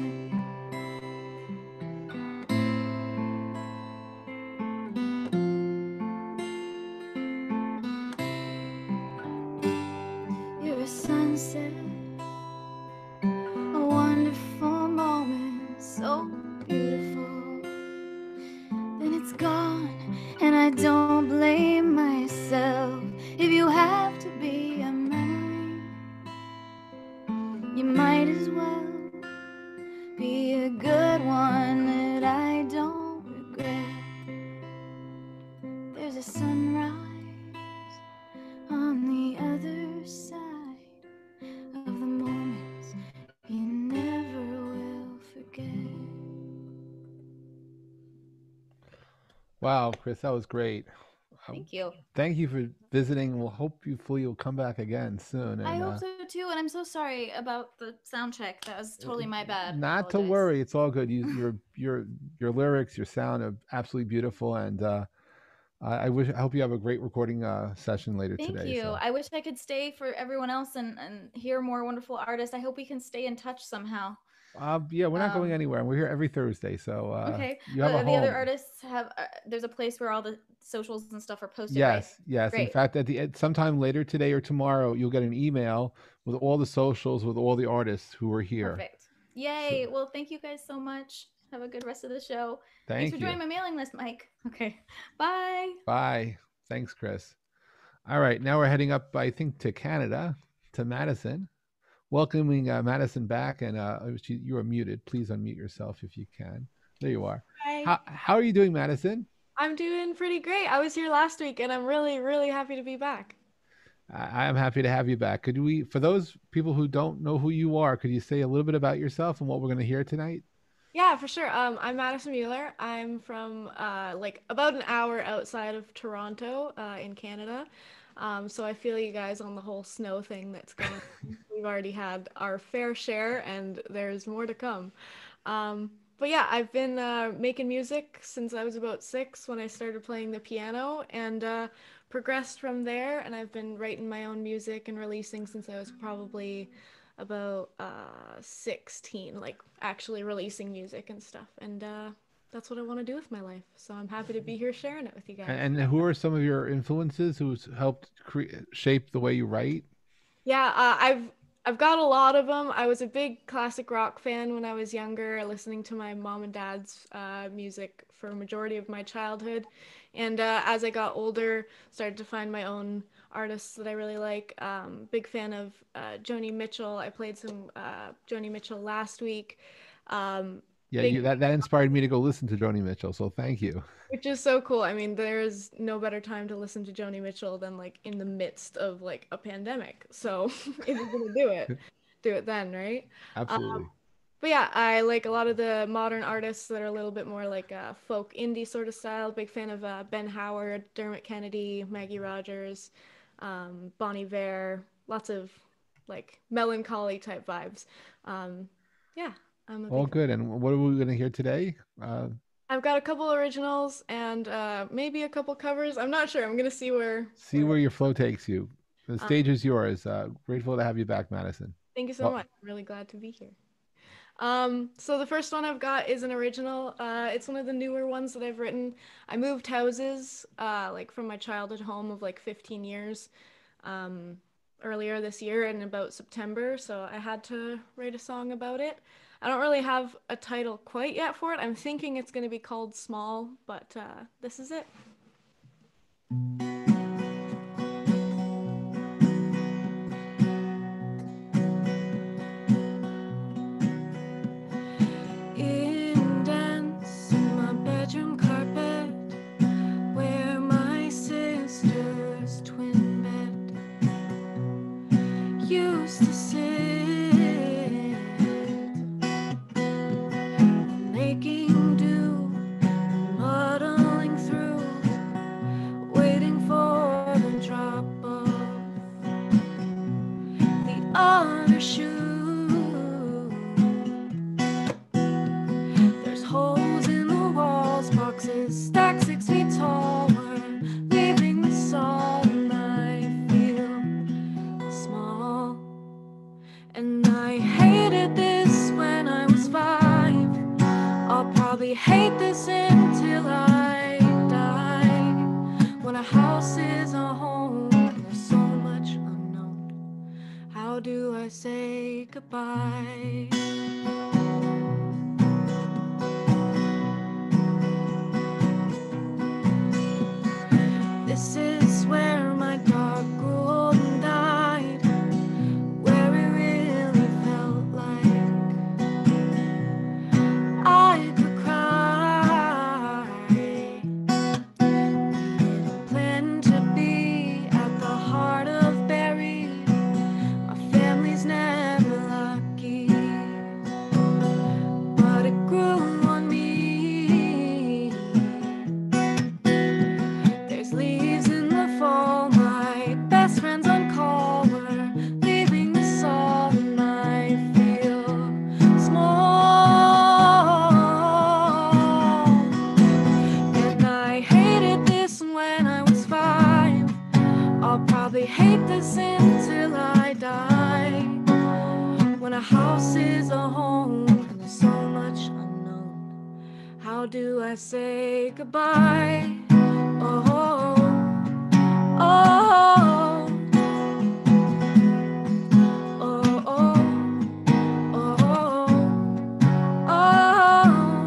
sunset, a wonderful moment, so beautiful. Then it's gone, and I don't blame myself. If you have to be a memory, you might as well be a good one that I don't regret. There's a sunrise on the other side of the moments you never will forget. Wow, Kris, that was great. Thank you. Thank you for visiting. We'll hopefully you'll come back again soon. I And hope so too, and I'm so sorry about the sound check. That was totally my bad. not to Apologize. worry, it's all good. Your lyrics, your sound are absolutely beautiful, and I hope you have a great recording session later Thank today. you. So. I wish I could stay for everyone else and hear more wonderful artists. I hope we can stay in touch somehow. Yeah, we're not going anywhere. We're here every Thursday, so Okay. you have a the home. other artists have. There's a place where all the socials and stuff are posted. Yes, right? yes. Great. In fact, sometime later today or tomorrow, you'll get an email with all the socials with all the artists who are here. Perfect. Yay! Well, thank you guys so much. Have a good rest of the show. Thanks for joining my mailing list, Mike. Okay. Bye. Bye. Thanks, Kris. All right, now we're heading up, I think, to Canada, to Madison. Welcoming Madison back, and you are muted. Please unmute yourself if you can. There you are. Hi. How are you doing, Madison? I'm doing pretty great. I was here last week, and I'm really, really happy to be back. I am happy to have you back. For those people who don't know who you are, could you say a little bit about yourself and what we're going to hear tonight? Yeah, for sure. I'm Madison Mueller. I'm from like about an hour outside of Toronto in Canada. So I feel you guys on the whole snow thing that's going on. We've already had our fair share, and there's more to come. But yeah, I've been making music since I was about 6 when I started playing the piano, and progressed from there. And I've been writing my own music and releasing since I was probably about 16, like actually releasing music and stuff. And that's what I want to do with my life. So I'm happy to be here sharing it with you guys. And who are some of your influences who's helped shape the way you write? Yeah, I've got a lot of them. I was a big classic rock fan when I was younger, listening to my mom and dad's music for a majority of my childhood. And as I got older, started to find my own artists that I really like. Big fan of Joni Mitchell. I played some Joni Mitchell last week. Yeah, that inspired me to go listen to Joni Mitchell, so thank you. Which is so cool. I mean, there's no better time to listen to Joni Mitchell than like in the midst of like a pandemic. So if you're gonna do it then, right? Absolutely. But yeah, I like a lot of the modern artists that are a little bit more like folk indie sort of style. Big fan of Ben Howard, Dermot Kennedy, Maggie Rogers, Bon Iver, lots of like melancholy type vibes. Yeah, I'm a all big good. And what are we going to hear today? I've got a couple originals and maybe a couple covers. I'm not sure. I'm gonna see where your flow takes you. The stage is yours. Grateful to have you back, Madison. Thank you so much. I'm really glad to be here. So the first one I've got is an original. It's one of the newer ones that I've written. I moved houses like from my childhood home of like 15 years earlier this year in about September, so I had to write a song about it. I don't really have a title quite yet for it. I'm thinking it's going to be called Small, but this is it. Indents in my bedroom carpet, where my sister's twin bed used to sit. Making do, muddling through, waiting for the drop of the other shoe. There's holes in the walls, boxes stacked 6 feet tall. We're leaving this all, and I feel small. And I hated this when I was 5. I'll probably hate this until I die. When a house is a home, there's so much unknown. How do I say goodbye? This is where my dog grew old and died, where it really felt like I could cry. Plan to be at the heart of buried. My family's never lucky, but it grew on me. There's leaves in the fall, my best friends on call were leaving us all, and I feel small. And I hated this when I was 5. I'll probably hate this until I die. When a house is a home and there's so much unknown, how do I say goodbye? Oh, oh, oh, oh, oh, oh.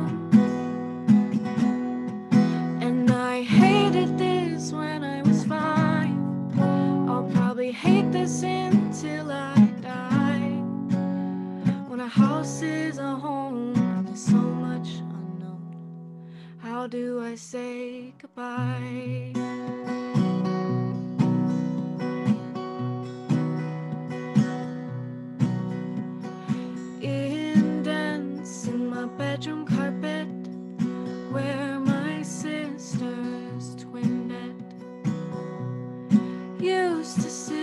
And I hated this when I was 5. I'll probably hate this until I die. When a house is a home and there's so much unknown, how do I say goodbye? Indents in my bedroom carpet where my sister's twin bed used to sit.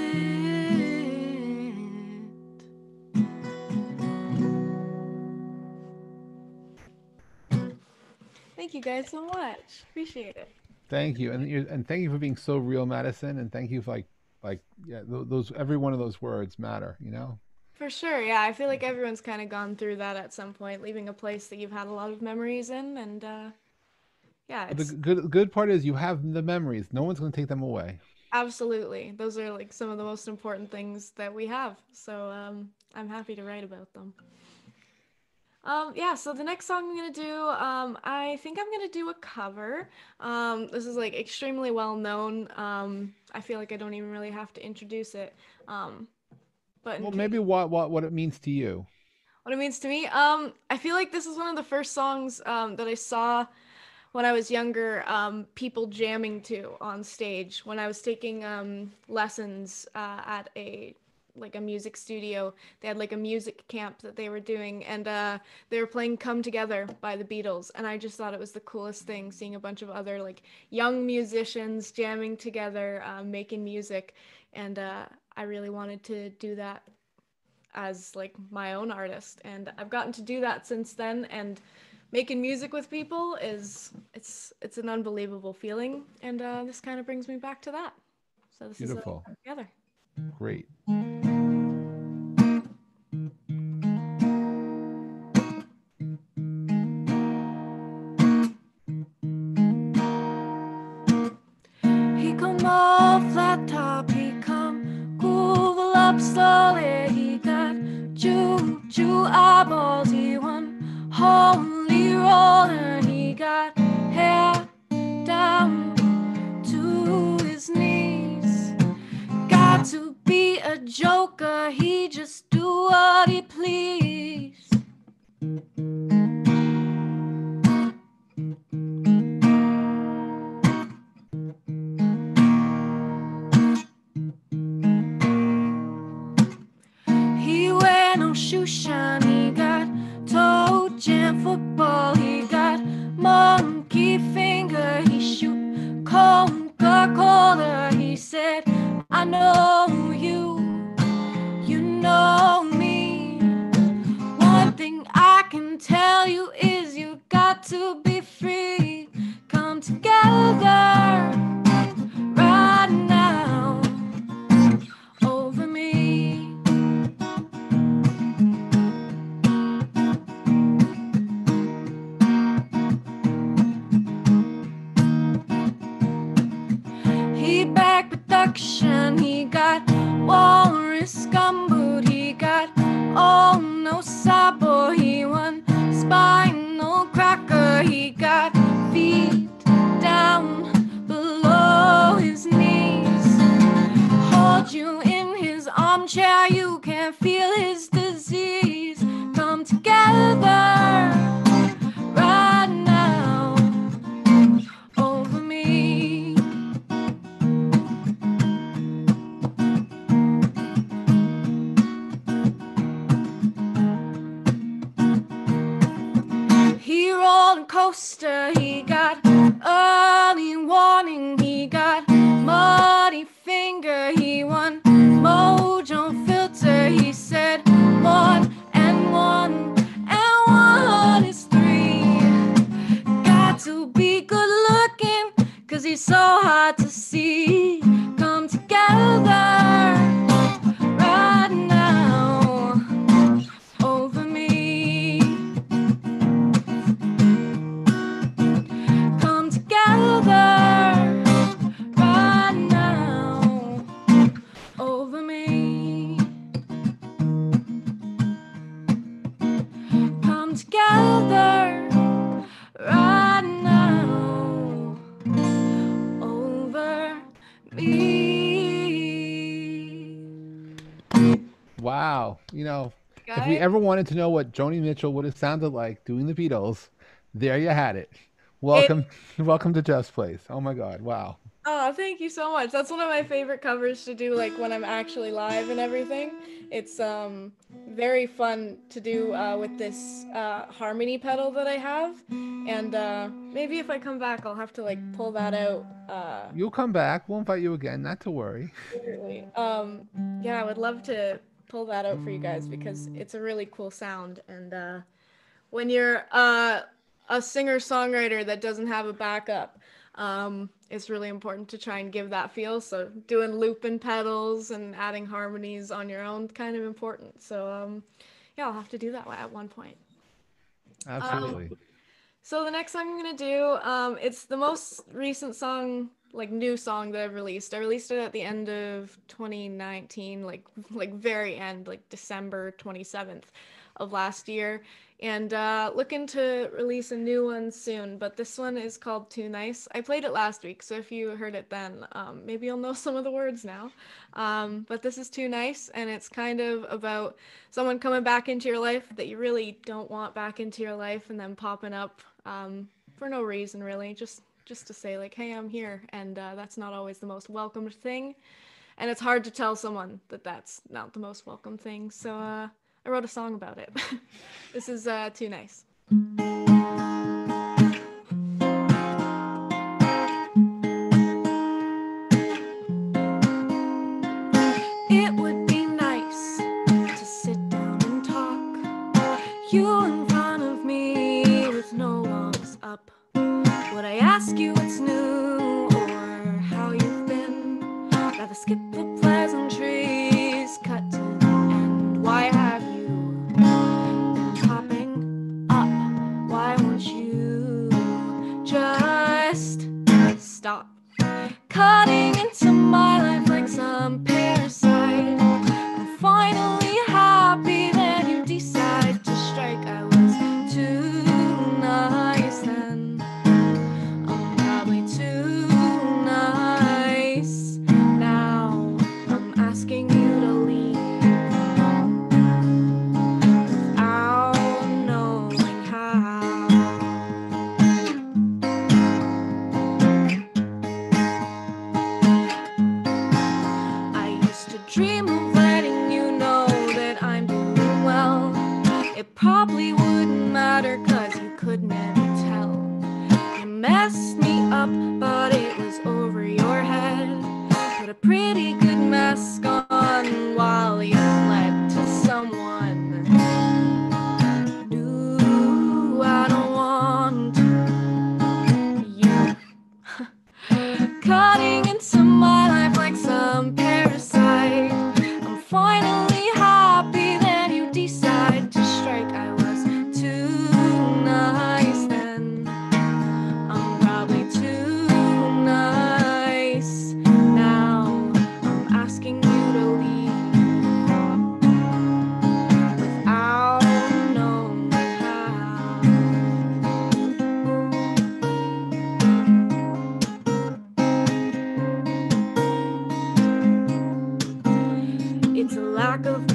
Thank you guys so much. Appreciate it. Thank you, and thank you for being so real, Madison, and thank you for yeah, those every one of those words matter, you know. For sure, yeah. I feel like everyone's kind of gone through that at some point, leaving a place that you've had a lot of memories in, and yeah, But the it's good part is you have the memories. No one's going to take them away. absolutely, those are like some of the most important things that we have. So I'm happy to write about them. Yeah, so the next song I'm gonna do, I think I'm gonna do a cover. This is like extremely well known. I feel like I don't even really have to introduce it. But Well, maybe what it means to you. what it means to me, I feel like this is one of the first songs that I saw when I was younger, people jamming to on stage when I was taking lessons at a music studio. They had like a music camp that they were doing, and they were playing Come Together by the Beatles, and I just thought it was the coolest thing, seeing a bunch of other like young musicians jamming together, making music, and I really wanted to do that as like my own artist, and I've gotten to do that since then, and making music with people it's an unbelievable feeling, and this kind of brings me back to that. So this Beautiful. is together. Great. He come off flat top, he come groove up slowly, he got juju eyeballs, he won holy roller, he got hair down to his knees. Got to be a joker, he just do what he please. He wear no shoe shine, he got toe jam football, he got monkey finger, he shoot Coca-Cola, he said, I know you, you know me. One thing I can tell you is you got to be free. Come together right now over me. He back production, he got walrus gumboot, hold you in his armchair. You can't feel his disease. Come together right now over me. He rolled a coaster, he got early warning, he got muddy finger, he won mojo filter, he said 1 and 1 and 1 is 3. Got to be good looking, 'cause he's so hard to see. Come together right now over me. Come together right now over me. Come together right now over me. Wow. You know, if Got we it? ever wanted to know what Joni Mitchell would have sounded like doing the Beatles, there you had it. Welcome, welcome to Jeff's Place. Oh my God. Wow. Oh, thank you so much. That's one of my favorite covers to do, like when I'm actually live and everything. It's very fun to do with this harmony pedal that I have, and maybe if I come back, I'll have to like pull that out. You'll come back. We'll invite you again. Not to worry. Really. Yeah, I would love to pull that out for you guys because it's a really cool sound, and when you're a singer-songwriter that doesn't have a backup, it's really important to try and give that feel. So doing looping pedals and adding harmonies on your own, kind of important. So yeah, I'll have to do that at one point. Absolutely. So the next song I'm gonna do, it's the most recent song, like new song that I've released. I released it at the end of 2019, like very end, like December 27th of last year, and looking to release a new one soon, but this one is called Too Nice. I played it last week, so if you heard it then, maybe you'll know some of the words now. But this is Too Nice, and it's kind of about someone coming back into your life that you really don't want back into your life, and then popping up for no reason really, just to say like, hey, I'm here, and that's not always the most welcomed thing, and it's hard to tell someone that that's not the most welcome thing, so I wrote a song about it. This is Too Nice. It would be nice to sit down and talk, you in front of me with no walls up. Would I ask you what's new or how you've been? Rather skip the pleasantries, cut to the end. Why have you been popping up? Why won't you just stop cutting into my life like some parasite? I'm finally happy that you decide to strike. I was too nice then. I'm probably too nice now. I'm asking you to leave without knowing how. I used to dream of letting you know that I'm doing well. It probably wouldn't matter 'cause you could never tell. You messed me up, but it was over your head. Put a pretty good mask on while you fled to someone new. I don't want you cutting into my life like some parasite. I'm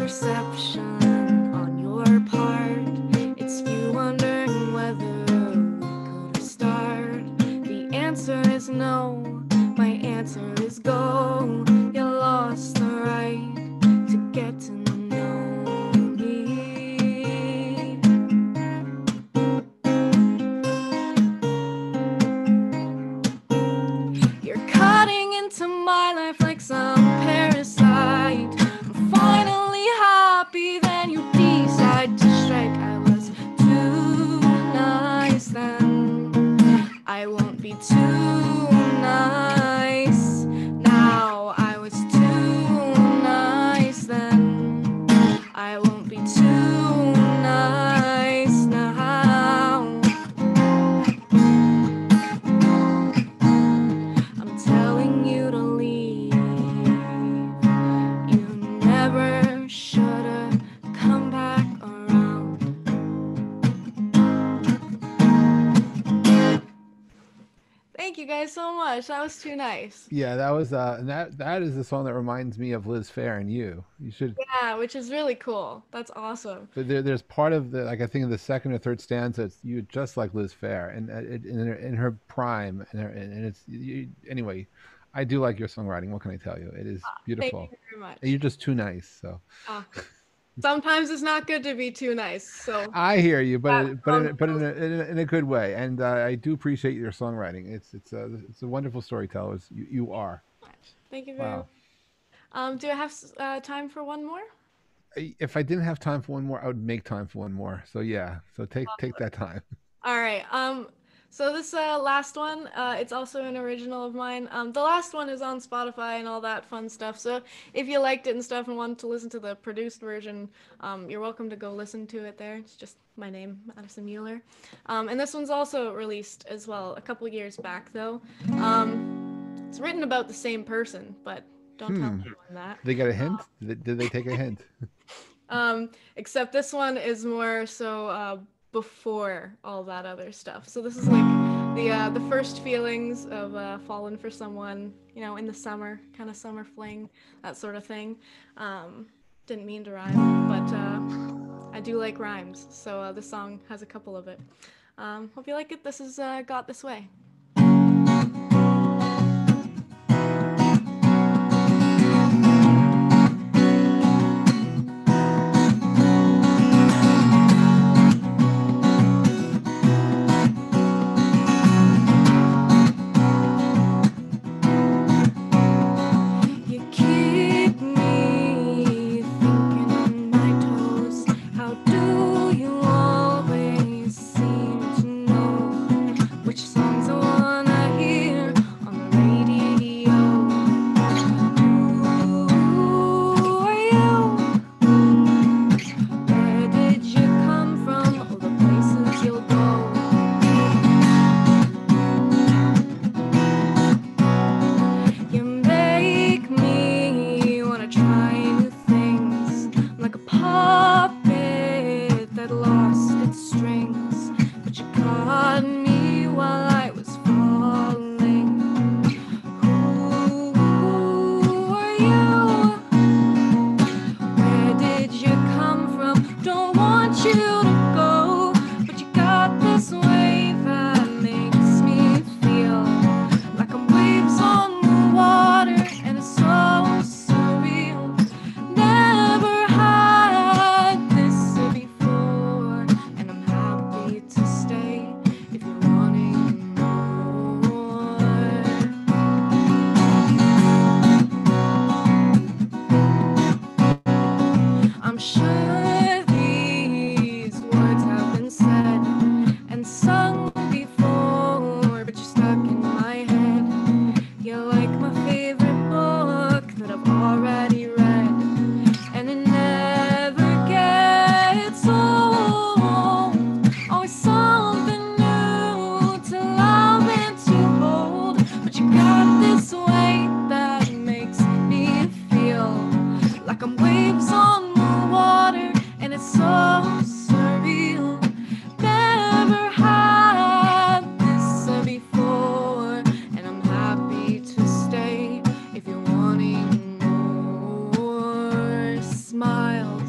perception on your part. It's you wondering whether we could restart. The answer is no, my answer is go. You lost the right to get to know me. You're cutting into my life like some parasite. I'm finally happy, then you decide to strike. I was too nice then. I won't be too nice now. I was too nice then. I won't be too nice now. I'm telling you to leave. You never should've come back around. Thank you guys so much. That was too nice. Yeah, that was and that is the song that reminds me of Liz Phair and you. You should. Yeah, which is really cool. That's awesome. But there's part of the, like, I think in the second or third stanza, it's you just like Liz Phair, and in her prime, and it's anyway. I do like your songwriting. What can I tell you? It is beautiful. Thank you very much. And you're just too nice. So Sometimes it's not good to be too nice. So I hear you, but Yeah, in a good way, and I do appreciate your songwriting. It's a wonderful storyteller. You are. thank you very Wow. much. Do I have time for one more? If I didn't have time for one more, I would make time for one more. So yeah, so take that time. All right. So this last one, it's also an original of mine. The last one is on Spotify and all that fun stuff. So if you liked it and stuff and wanted to listen to the produced version, you're welcome to go listen to it there. It's just my name, Madison Mueller. And this one's also released as well a couple years back, though. It's written about the same person, but don't tell anyone that. They got a hint? Did they take a hint? Except this one is more so before all that other stuff. So this is like the first feelings of falling for someone, you know, in the summer, kind of summer fling, that sort of thing. Didn't mean to rhyme, but I do like rhymes, so this song has a couple of it. Hope you like it. This is Got This Way. Smiles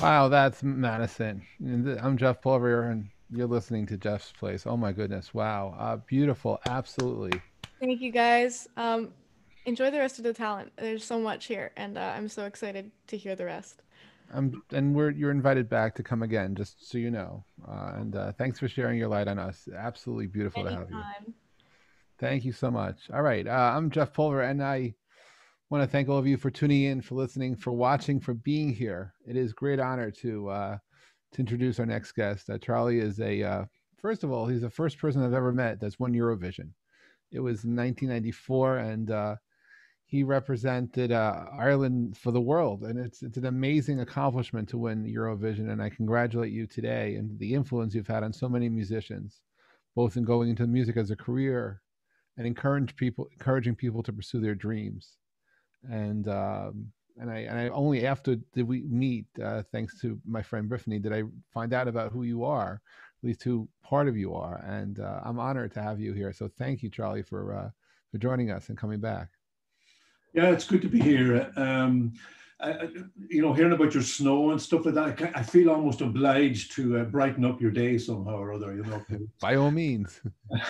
Wow, that's Madison. And I'm Jeff Pulver, and you're listening to Jeff's Place. Oh my goodness! Wow, beautiful, absolutely. Thank you guys. Enjoy the rest of the talent. There's so much here, and I'm so excited to hear the rest. And you're invited back to come again, just so you know. And thanks for sharing your light on us. Absolutely beautiful to have you. Anytime. Thank you so much. All right, I'm Jeff Pulver, and I want to thank all of you for tuning in, for listening, for watching, for being here. It is a great honor to introduce our next guest. Charlie is first of all, he's the first person I've ever met that's won Eurovision. It was in 1994, and he represented Ireland for the world, and it's an amazing accomplishment to win Eurovision. And I congratulate you today and the influence you've had on so many musicians, both in going into music as a career and encouraging people to pursue their dreams. And I only after did we meet, thanks to my friend Brittany, did I find out about who you are, at least who part of you are, and I'm honored to have you here. So thank you, Charlie, for joining us and coming back. Yeah, it's good to be here. Hearing about your snow and stuff like that, I feel almost obliged to brighten up your day somehow or other. By all means.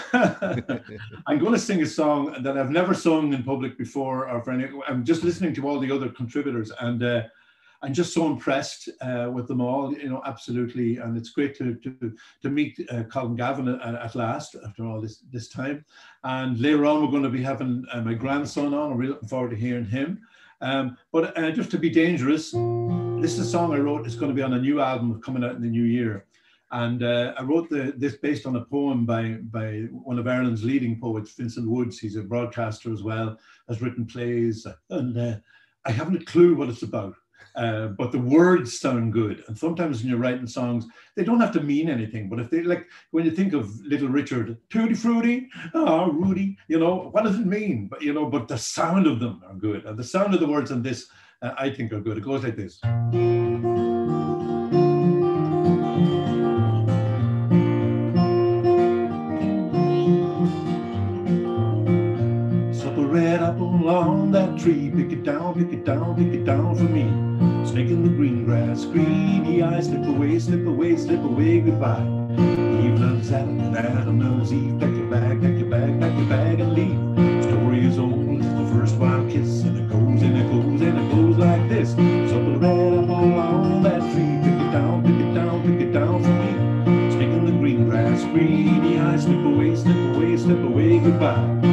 I'm going to sing a song that I've never sung in public before, or for any. I'm just listening to all the other contributors, and I'm just so impressed with them all. Absolutely, and it's great to meet Colm Gavin at last after all this time. And later on, we're going to be having my grandson on. I'm really looking forward to hearing him. But just to be dangerous, this is a song I wrote. It's going to be on a new album coming out in the new year. And I wrote this based on a poem by one of Ireland's leading poets, Vincent Woods. He's a broadcaster as well, has written plays. And I haven't a clue what it's about. But the words sound good. And sometimes when you're writing songs, they don't have to mean anything. But if they, like, when you think of Little Richard, Tutti Frutti, oh, Rudy, what does it mean? But the sound of them are good. And the sound of the words on this, I think, are good. It goes like this. Sup a red apple on that tree, pick it down, pick it down, pick it down for me. Snake in the green grass, greedy eyes, slip away, slip away, slip away, goodbye. Eve loves Adam and Adam loves Eve. Pack your bag, pack your bag, pack your bag and leave. Story is old, it's the first wild kiss, and it goes and it goes and it goes like this. So the red apple on that tree, pick it down, pick it down, pick it down for me. Snake in the green grass, greedy eyes, slip away, slip away, slip away, goodbye.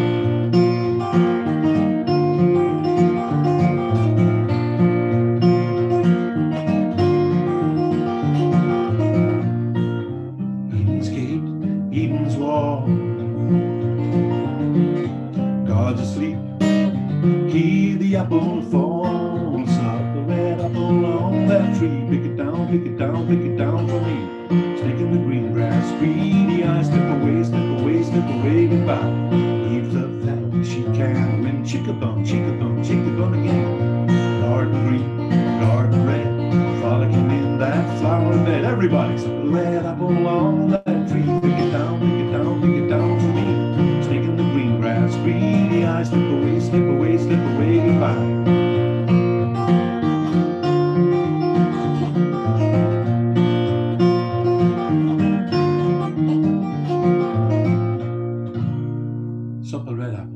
Apple falls out, the red apple on that tree. Pick it down, pick it down, pick it down for me. Snake in the green grass, greedy eyes, slip away, slip away, slip away, goodbye. Eve loves that she can win. Chickabum, chickabum, chickabum again. Garden green, garden red, frolicking in that flower bed. Everybody, so the red apple on that tree. Pick it down, pick it down, pick it down for me. Snake in the green grass, greedy eyes, slip away, slip away, slip away, goodbye. Sup a red apple.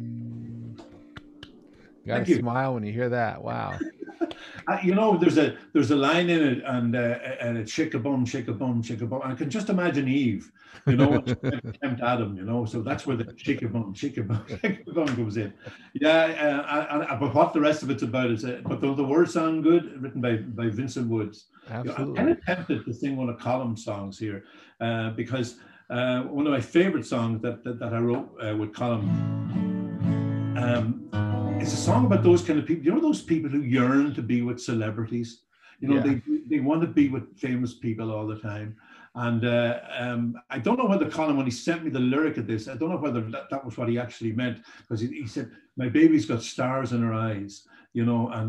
You gotta smile when you hear that. Wow. There's a line in it, and it's shake a bum, shake a bum, shake a bum. I can just imagine Eve, tempt Adam, so that's where the shake a bum comes in. Yeah, but what the rest of it's about is, but the words sound good, written by Vincent Woods. Absolutely. I'm kind of tempted to sing one of Colm's songs here, because one of my favorite songs that I wrote with Colm. It's a song about those kind of people, those people who yearn to be with celebrities. They want to be with famous people all the time. And I don't know whether Colm, when he sent me the lyric of this, I don't know whether that was what he actually meant, because he said, my baby's got stars in her eyes, and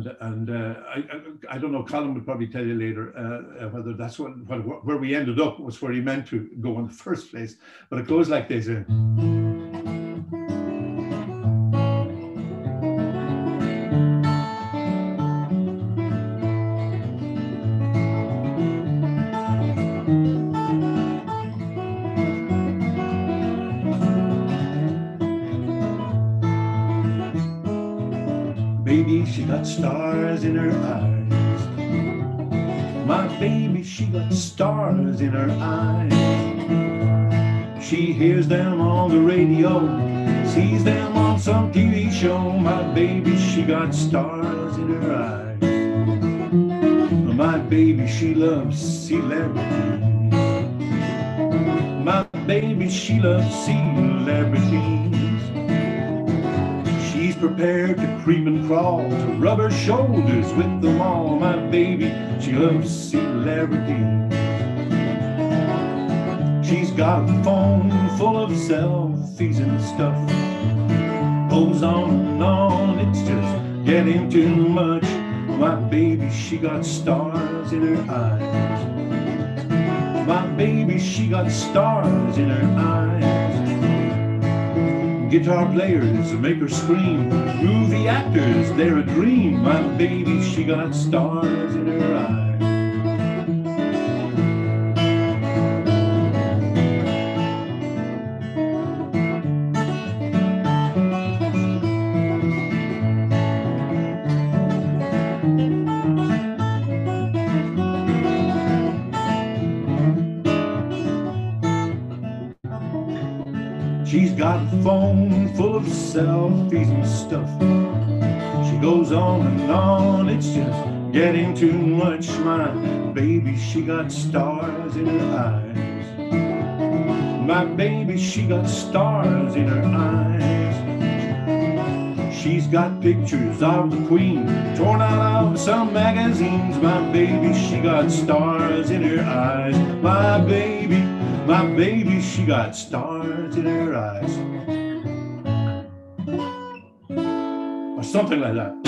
I don't know, Colm would probably tell you later whether that's where we ended up was where he meant to go in the first place. But it goes like this. got stars in her eyes. My baby, she got stars in her eyes. She hears them on the radio, sees them on some TV show. My baby, she got stars in her eyes. My baby, she loves celebrities. My baby, she loves celebrities. She's prepared to creep and crawl, to rub her shoulders with them all. My baby, she loves celebrities. She's got a phone full of selfies and stuff. Goes on and on, it's just getting too much. My baby, she got stars in her eyes. My baby, she got stars in her eyes. Guitar players make her scream. Movie actors, they're a dream. My baby, she got stars in her eyes. She's got a phone full of selfies and stuff. She goes on and on, it's just getting too much. My baby, she got stars in her eyes. My baby, she got stars in her eyes. She's got pictures of the Queen torn out of some magazines. My baby, she got stars in her eyes. My baby, she got stars in her eyes. Or something like that.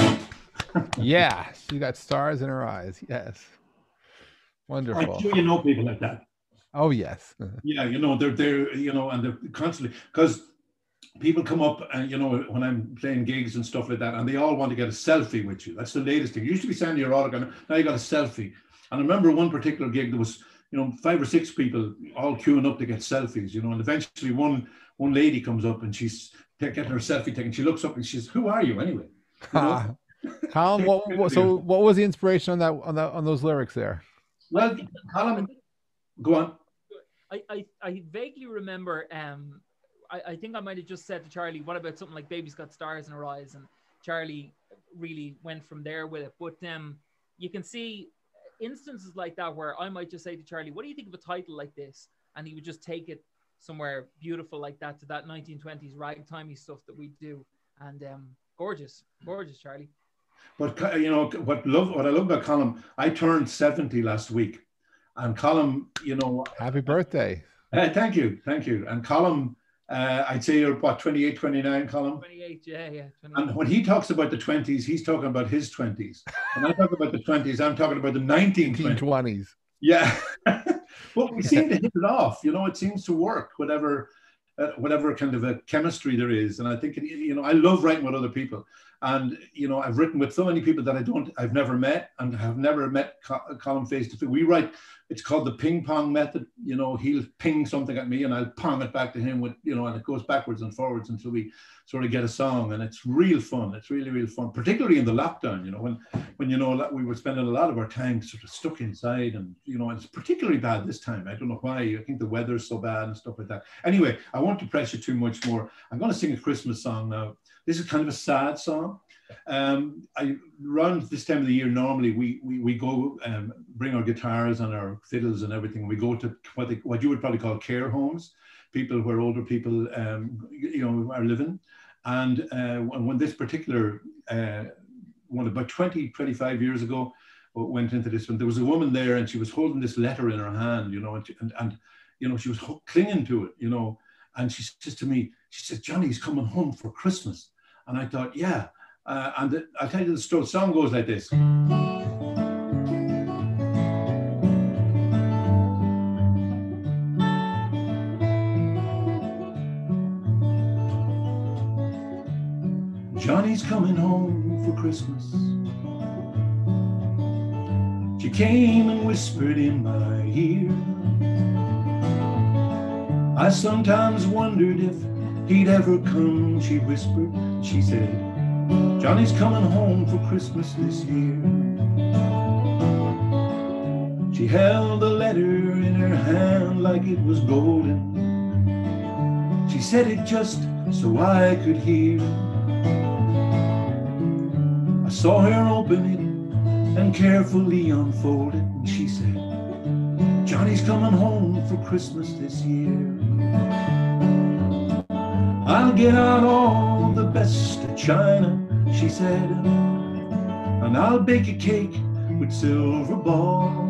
Yeah, she got stars in her eyes. Yes. Wonderful. I'm sure you know people like that. Oh, yes. Yeah, you know, they're you know, and they're constantly, because people come up and, you know, when I'm playing gigs and stuff like that, and they all want to get a selfie with you. That's the latest thing. You used to be sending your autograph, now you got a selfie. And I remember one particular gig, there was, you know, 5 or 6 people all queuing up to get selfies, you know, and eventually one lady comes up and she's getting her selfie taken. She looks up and she says, "Who are you anyway?" You know? Colm, what was the inspiration on those lyrics there? Well, Colm, go on. I vaguely remember, I think I might have just said to Charlie, what about something like Baby's Got Stars in Her Eyes? And Charlie really went from there with it. But you can see instances like that where I might just say to Charlie, what do you think of a title like this? And he would just take it somewhere beautiful like that, to that 1920s ragtimey stuff that we do. And gorgeous, Charlie. But, you know, what I love about Colm, I turned 70 last week. And Colm, you know... Happy birthday. Thank you. And Colm, I'd say you're, what, 28, 29, Colm? 28, yeah. 28. And when he talks about the 20s, he's talking about his 20s. When I talk about the 20s, I'm talking about the 1920s. Yeah. But we seem to hit it off. You know, it seems to work, whatever kind of a chemistry there is. And I think, you know, I love writing with other people. And, you know, I've written with so many people that I've never met, and have never met Colm face to face. We write, it's called the ping pong method. You know, he'll ping something at me and I'll pong it back to him with, you know, and it goes backwards and forwards until we sort of get a song. And it's real fun. It's really, real fun, particularly in the lockdown, you know, when you know, we were spending a lot of our time sort of stuck inside, and, you know, it's particularly bad this time. I don't know why. I think the weather's so bad and stuff like that. Anyway, I won't depress you too much more. I'm going to sing a Christmas song now. This is kind of a sad song. Around this time of the year, normally we go bring our guitars and our fiddles and everything. We go to what you would probably call care homes, people where older people you know, are living. And when this particular one about 25 years ago went into this one, there was a woman there and she was holding this letter in her hand, you know, and you know, she was clinging to it, you know. And she says to me, she says, "Johnny's coming home for Christmas." And I thought, yeah. And I'll tell you the story. The song goes like this. Johnny's coming home for Christmas. She came and whispered in my ear. I sometimes wondered if he'd ever come, she whispered. She said, Johnny's coming home for Christmas this year. She held a letter in her hand like it was golden. She said it just so I could hear. I saw her open it and carefully unfold it, and she said, Johnny's coming home for Christmas this year. I'll get out all the best of china, she said, and I'll bake a cake with silver balls.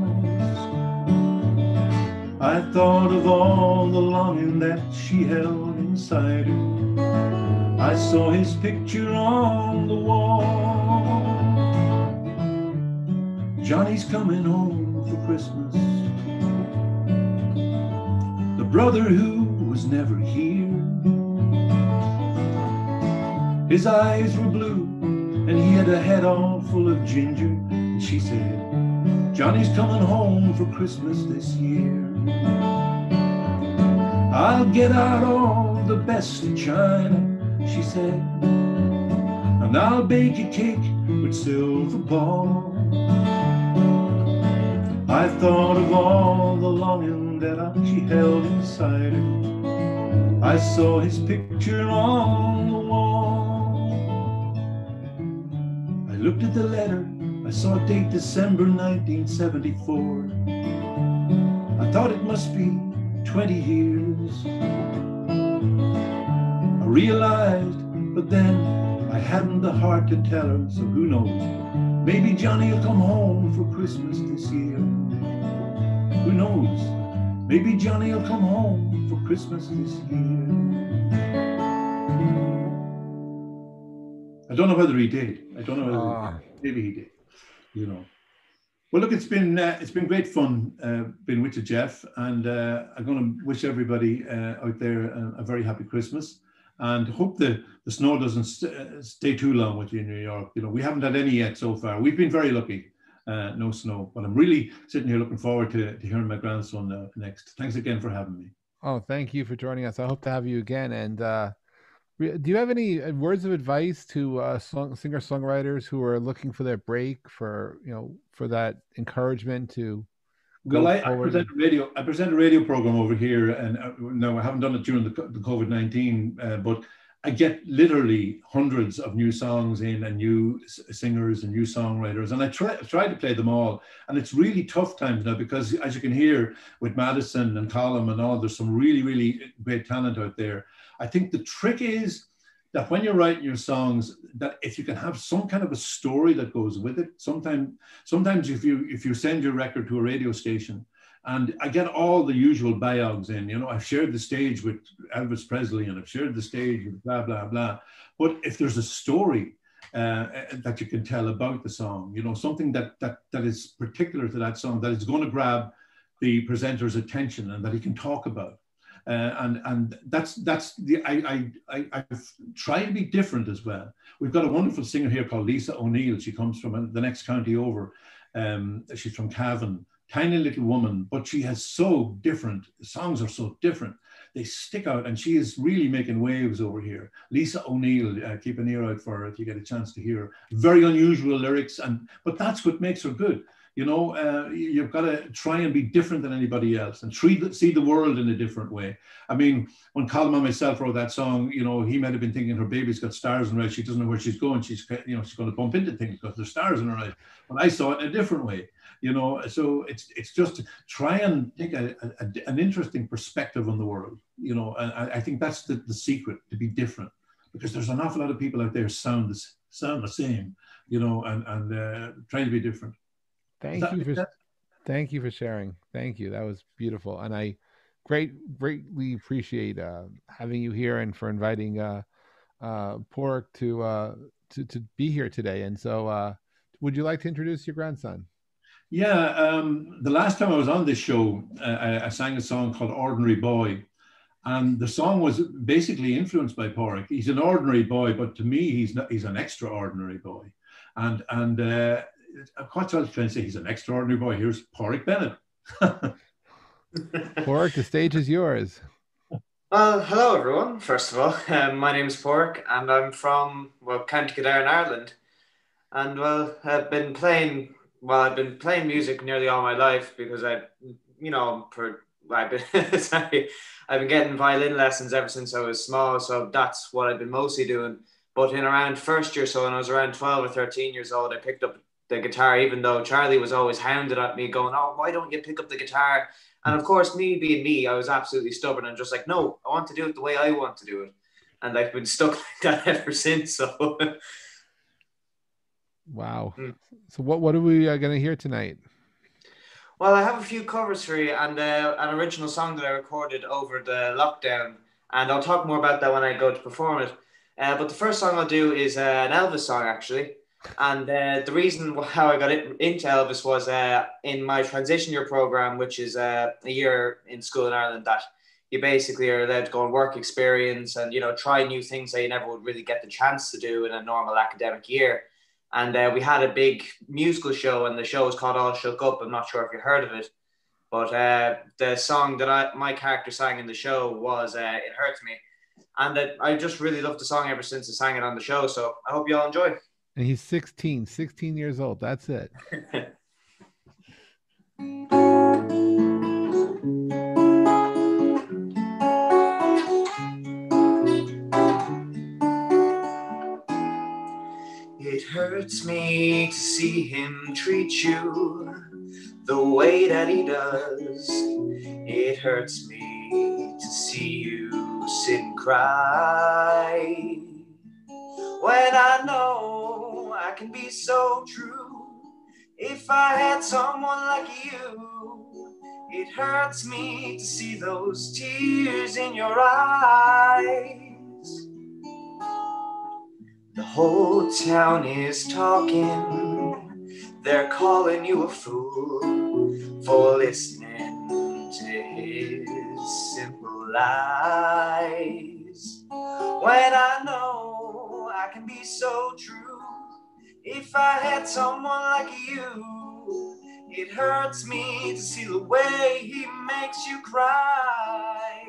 I thought of all the longing that she held inside her. I saw his picture on the wall. Johnny's coming home for Christmas. The brother who was never here. His eyes were blue and he had a head all full of ginger. And she said, Johnny's coming home for Christmas this year. I'll get out all the best of china, she said, and I'll bake a cake with silver balls. I thought of all the longing that she held inside her. I saw his picture on the wall. I looked at the letter, I saw it date December 1974. I thought it must be 20 years. I realized, but then I hadn't the heart to tell her, so who knows? Maybe Johnny will come home for Christmas this year. Who knows? Maybe Johnny will come home for Christmas this year. I don't know whether he did. I don't know whether he did. Maybe he did. You know. Well, look, it's been great fun being with you, Jeff, and I'm going to wish everybody out there a very happy Christmas, and hope the snow doesn't stay too long with you in New York. You know, we haven't had any yet so far. We've been very lucky, no snow, but I'm really sitting here looking forward to hearing my grandson next. Thanks again for having me. Oh, thank you for joining us. I hope to have you again. And do you have any words of advice to singer-songwriters who are looking for their break, for that encouragement to Well, I present a radio program over here, and no, I haven't done it during the COVID-19, but I get literally hundreds of new songs in, and new singers and new songwriters, and I try to play them all. And it's really tough times now because, as you can hear with Madison and Colm and all, there's some really, really great talent out there. I think the trick is that when you're writing your songs, that if you can have some kind of a story that goes with it. Sometimes if you send your record to a radio station, and I get all the usual biogs in, you know, I've shared the stage with Elvis Presley and I've shared the stage with blah, blah, blah. But if there's a story that you can tell about the song, you know, something that is particular to that song, that is going to grab the presenter's attention and that he can talk about. And that's the I try to be different as well. We've got a wonderful singer here called Lisa O'Neill. She comes from the next county over. She's from Gavin, tiny little woman, but she has so different. The songs are so different. They stick out, and she is really making waves over here. Lisa O'Neill, keep an ear out for her if you get a chance to hear her. Very unusual lyrics, but that's what makes her good. You know, you've got to try and be different than anybody else and see the world in a different way. I mean, when Colm and myself wrote that song, you know, he might have been thinking her baby's got stars in her eyes. She doesn't know where she's going. She's going to bump into things because there's stars in her eyes. But I saw it in a different way, you know. So it's just to try and take an interesting perspective on the world, you know. And I think that's the secret, to be different, because there's an awful lot of people out there sound the same, you know, and trying to be different. Thank you for sharing. Thank you. That was beautiful, and I greatly appreciate having you here and for inviting Padraig to be here today. And so, would you like to introduce your grandson? Yeah, the last time I was on this show, I sang a song called "Ordinary Boy," and the song was basically influenced by Padraig. He's an ordinary boy, but to me, he's an extraordinary boy, and what I was trying to say, he's an extraordinary boy. Here's Padraig Bennett. Padraig, the stage is yours. Well, hello everyone, first of all. My name's Pork and I'm from, well, County Kildare in Ireland. And well, I've been playing music nearly all my life because I've been, sorry, I've been getting violin lessons ever since I was small. So that's what I've been mostly doing. But in around first year, so when I was around 12 or 13 years old, I picked up the guitar, even though Charlie was always hounded at me going, oh, why don't you pick up the guitar? And of course, me being me, I was absolutely stubborn and just like, no, I want to do it the way I want to do it. And I've been stuck like that ever since. So, Wow. So what are we going to hear tonight? well, I have a few covers for you and an original song that I recorded over the lockdown. And I'll talk more about that when I go to perform it. But the first song I'll do is an Elvis song, actually. And the reason how I got into Elvis was in my transition year program, which is a year in school in Ireland that you basically are allowed to go and work experience and, try new things that you never would really get the chance to do in a normal academic year. And we had a big musical show, and the show was called All Shook Up. I'm not sure if you heard of it, but the song that my character sang in the show was It Hurts Me. And I just really loved the song ever since I sang it on the show. So I hope you all enjoy. And he's 16 years old. That's it. It hurts me to see him treat you the way that he does. It hurts me to see you sit and cry when I know I can be so true. If I had someone like you, it hurts me to see those tears in your eyes. The whole town is talking, they're calling you a fool for listening to his simple lies. When I know I can be so true, if I had someone like you, it hurts me to see the way he makes you cry.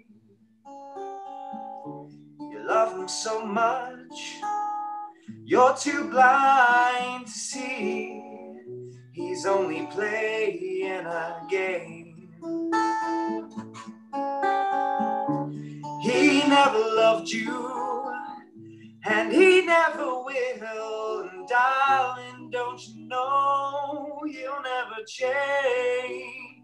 You love him so much, you're too blind to see he's only playing a game. He never loved you, and he never will. And darling, don't you know he'll never change?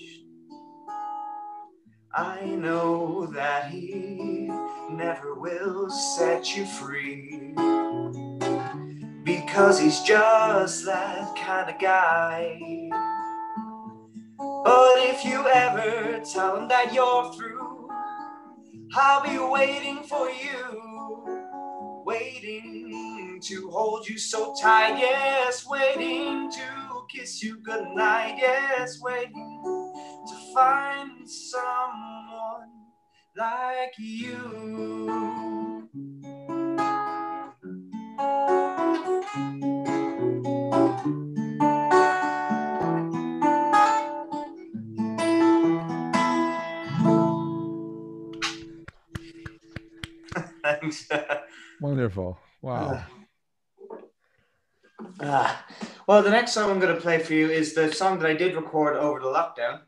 I know that he never will set you free, because he's just that kind of guy. But if you ever tell him that you're through, I'll be waiting for you, waiting to hold you so tight, yes, waiting to kiss you goodnight, yes, waiting to find someone like you. Thanks. Wonderful. Wow. Well, the next song I'm going to play for you is the song that I did record over the lockdown.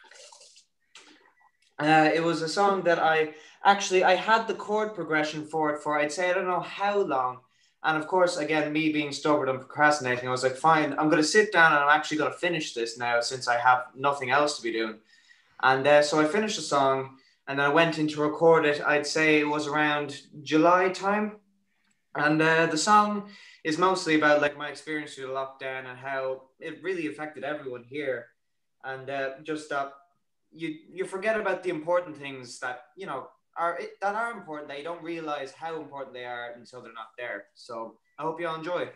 It was a song that I had the chord progression for it for, I'd say, I don't know how long. And of course, again, me being stubborn and procrastinating, I was like, fine, I'm going to sit down and I'm actually going to finish this now since I have nothing else to be doing. And so I finished the song and I went in to record it. I'd say it was around July time. And the song is mostly about like my experience through the lockdown and how it really affected everyone here. And just that you forget about the important things that, are important, that you don't realize how important they are until they're not there. So I hope you all enjoy.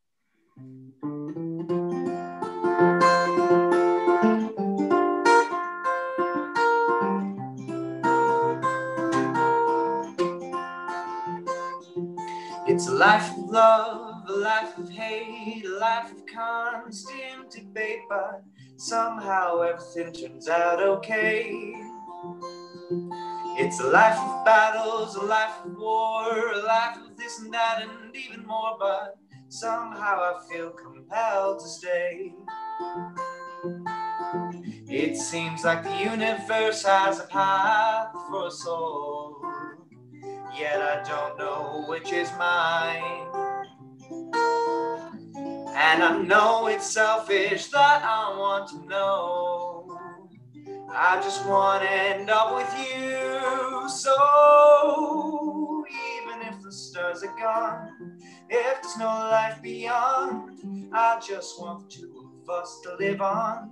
It's a life of love, a life of hate, a life of constant debate, but somehow everything turns out okay. It's a life of battles, a life of war, a life of this and that and even more, but somehow I feel compelled to stay. It seems like the universe has a path for us all, yet I don't know which is mine. And I know it's selfish that I want to know. I just want to end up with you. So even if the stars are gone, if there's no life beyond, I just want the two of us to live on.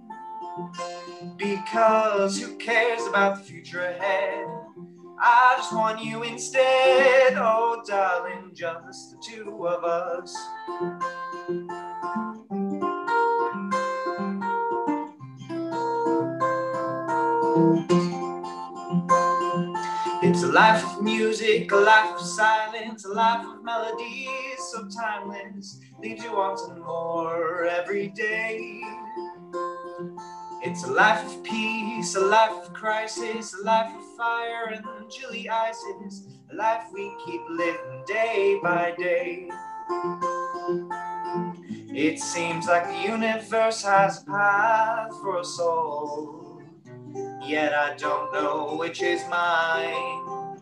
Because who cares about the future ahead? I just want you instead. Oh darling, just the two of us. It's a life of music, a life of silence, a life of melodies so timeless, leaves you wanting more every day. It's a life of peace, a life of crisis, a life of fire and chilly ices, a life we keep living day by day. It seems like the universe has a path for us all, yet I don't know which is mine.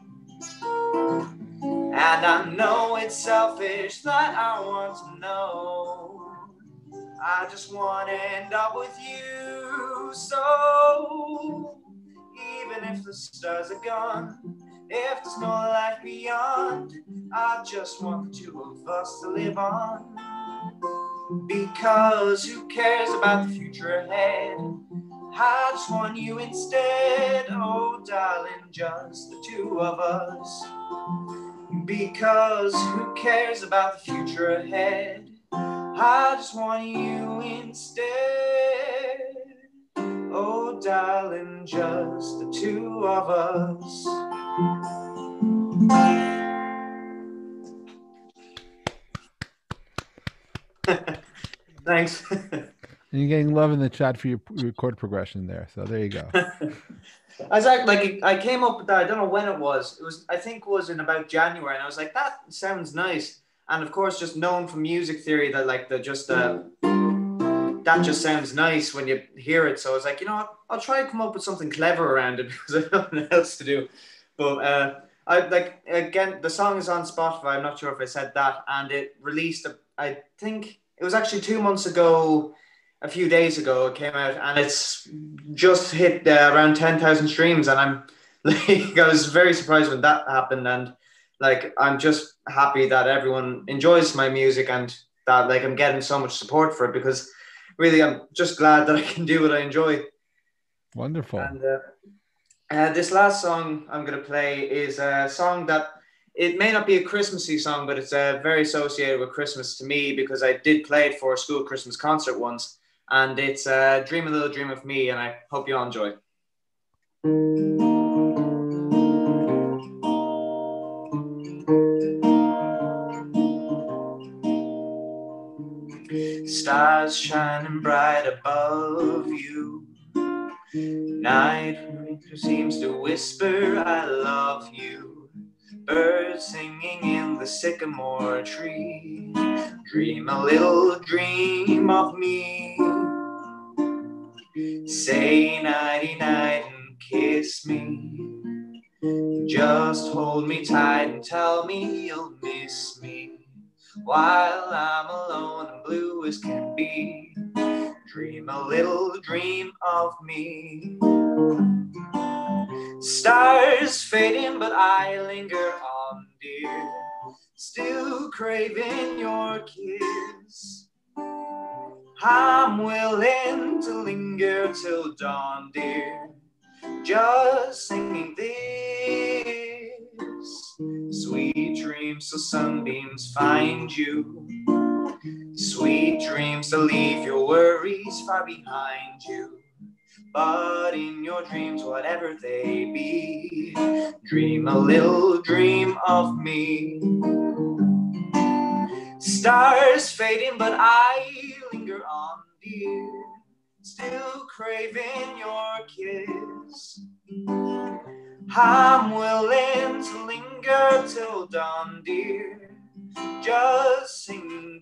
And I know it's selfish that I want to know. I just want to end up with you. So even if the stars are gone, if there's no life beyond, I just want the two of us to live on. Because who cares about the future ahead? I just want you instead. Oh darling, just the two of us. Because who cares about the future ahead? I just want you instead. Oh darling, just the two of us. Thanks. And you're getting love in the chat for your chord progression there. So there you go. I was like, I came up with that. I don't know when it was. I think it was in about January, and I was like, that sounds nice. And of course, just known from music theory that like that just sounds nice when you hear it. So I was like, you know what? I'll try and come up with something clever around it because I have nothing else to do. But I like again, the song is on Spotify. I'm not sure if I said that, and it released. I think it was actually 2 months ago. A few days ago it came out, and it's just hit around 10,000 streams, and I'm like, I was very surprised when that happened, and like I'm just happy that everyone enjoys my music and that like I'm getting so much support for it, because really I'm just glad that I can do what I enjoy. Wonderful. And this last song I'm going to play is a song that it may not be a Christmassy song, but it's very associated with Christmas to me because I did play it for a school Christmas concert once. And it's Dream a Little Dream of Me, and I hope you all enjoy. Stars shining bright above you. Night seems to whisper, I love you. Birds singing in the sycamore tree. Dream a little dream of me. Say nighty night and kiss me. Just hold me tight and tell me you'll miss me while I'm alone and blue as can be. Dream a little dream of me. Stars fading, but I linger on, dear. Still craving your kiss. I'm willing to linger till dawn, dear. Just singing this. Sweet dreams till sunbeams find you. Sweet dreams to leave your worries far behind you. But in your dreams, whatever they be, dream a little dream of me. Stars fading, but I linger on, dear. Still craving your kiss. I'm willing to linger till dawn, dear. Just sing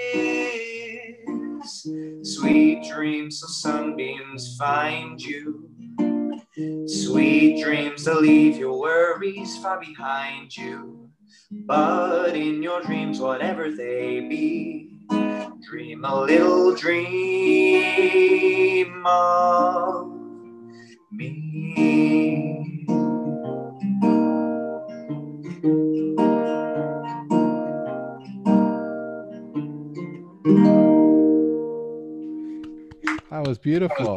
this. Sweet dreams till sunbeams find you. Sweet dreams to leave your worries far behind you. But in your dreams, whatever they be, dream a little dream of me. That was beautiful.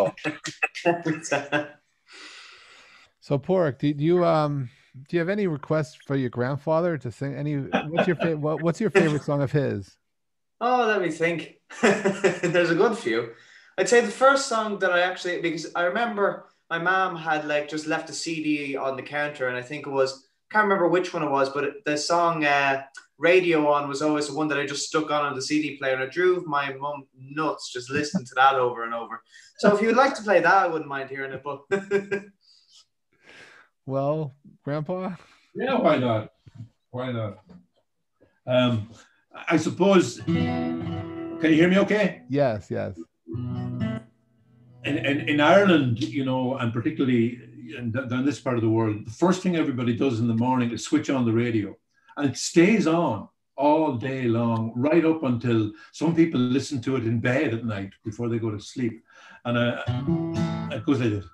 So, Pork, do you have any requests for your grandfather to sing? What's your favorite song of his? Oh, let me think. There's a good few. I'd say the first song that I actually, because I remember my mom had like just left a CD on the counter, and I think it was, can't remember which one it was, but the song Radio On was always the one that I just stuck on the CD player, and it drove my mum nuts just listening to that over and over. So if you would like to play that, I wouldn't mind hearing it. But well, Grandpa? Yeah, why not? Why not? I suppose, can you hear me okay? Yes, yes. In Ireland, you know, and particularly in this part of the world, the first thing everybody does in the morning is switch on the radio. And it stays on all day long, right up until some people listen to it in bed at night before they go to sleep. And it goes like this.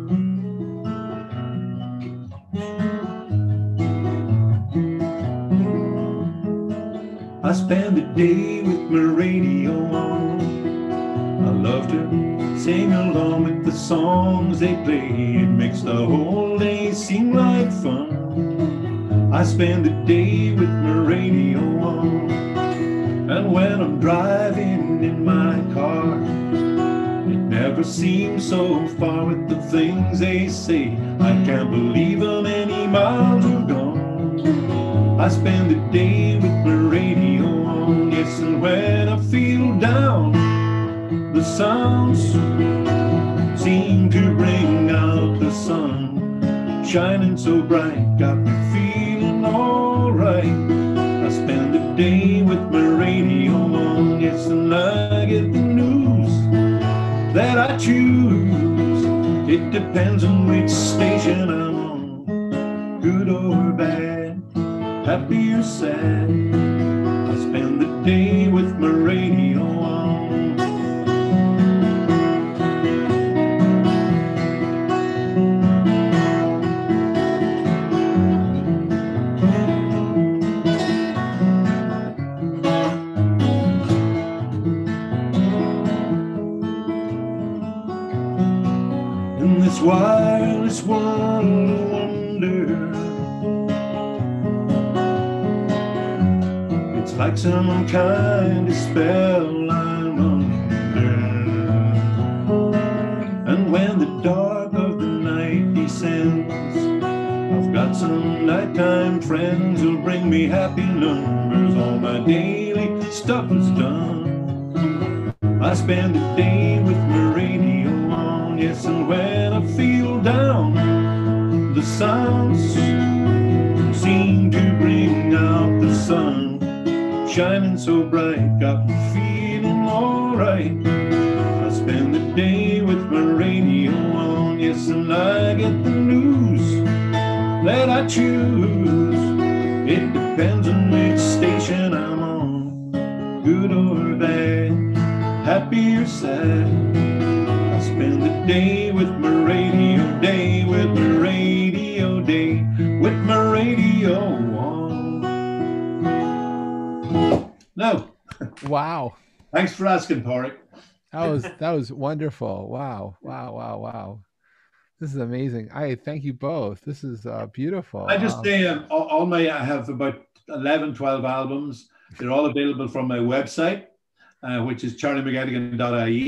I spend the day with my radio on. I love to sing along with the songs they play. It makes the whole day seem like fun. I spend the day with my radio on. And when I'm driving in my car, it never seems so far with the things they say. I can't believe how many miles are gone. I spend the day with my radio on, yes, and when I feel down, the sounds seem to bring out the sun, shining so bright, got me feeling alright. I spend the day with my radio on, yes, and I get the news that I choose. It depends on which station I'm on, good or bad, happy or sad. I spend the day with my radio on. In this wireless world of wonder, it's like some kind of spell I'm under. And when the dark of the night descends, I've got some nighttime friends who'll bring me happy numbers. All my daily stuff is done. I spend the day with my radio on, yes, and when I feel down, the sounds seem to bring out the sun, shining so bright, got me feeling alright. I spend the day with my radio on, yes, and I get the news that I choose. It depends on which station I'm on, good or bad, happy or sad. I spend the day with my radio, day with my radio, day with my radio on. No. Wow. Thanks for asking, Padraig. That was wonderful. Wow. This is amazing. I thank you both. This is beautiful. I just say I have about 11, 12 albums. They're all available from my website, which is charliemcgettigan.ie.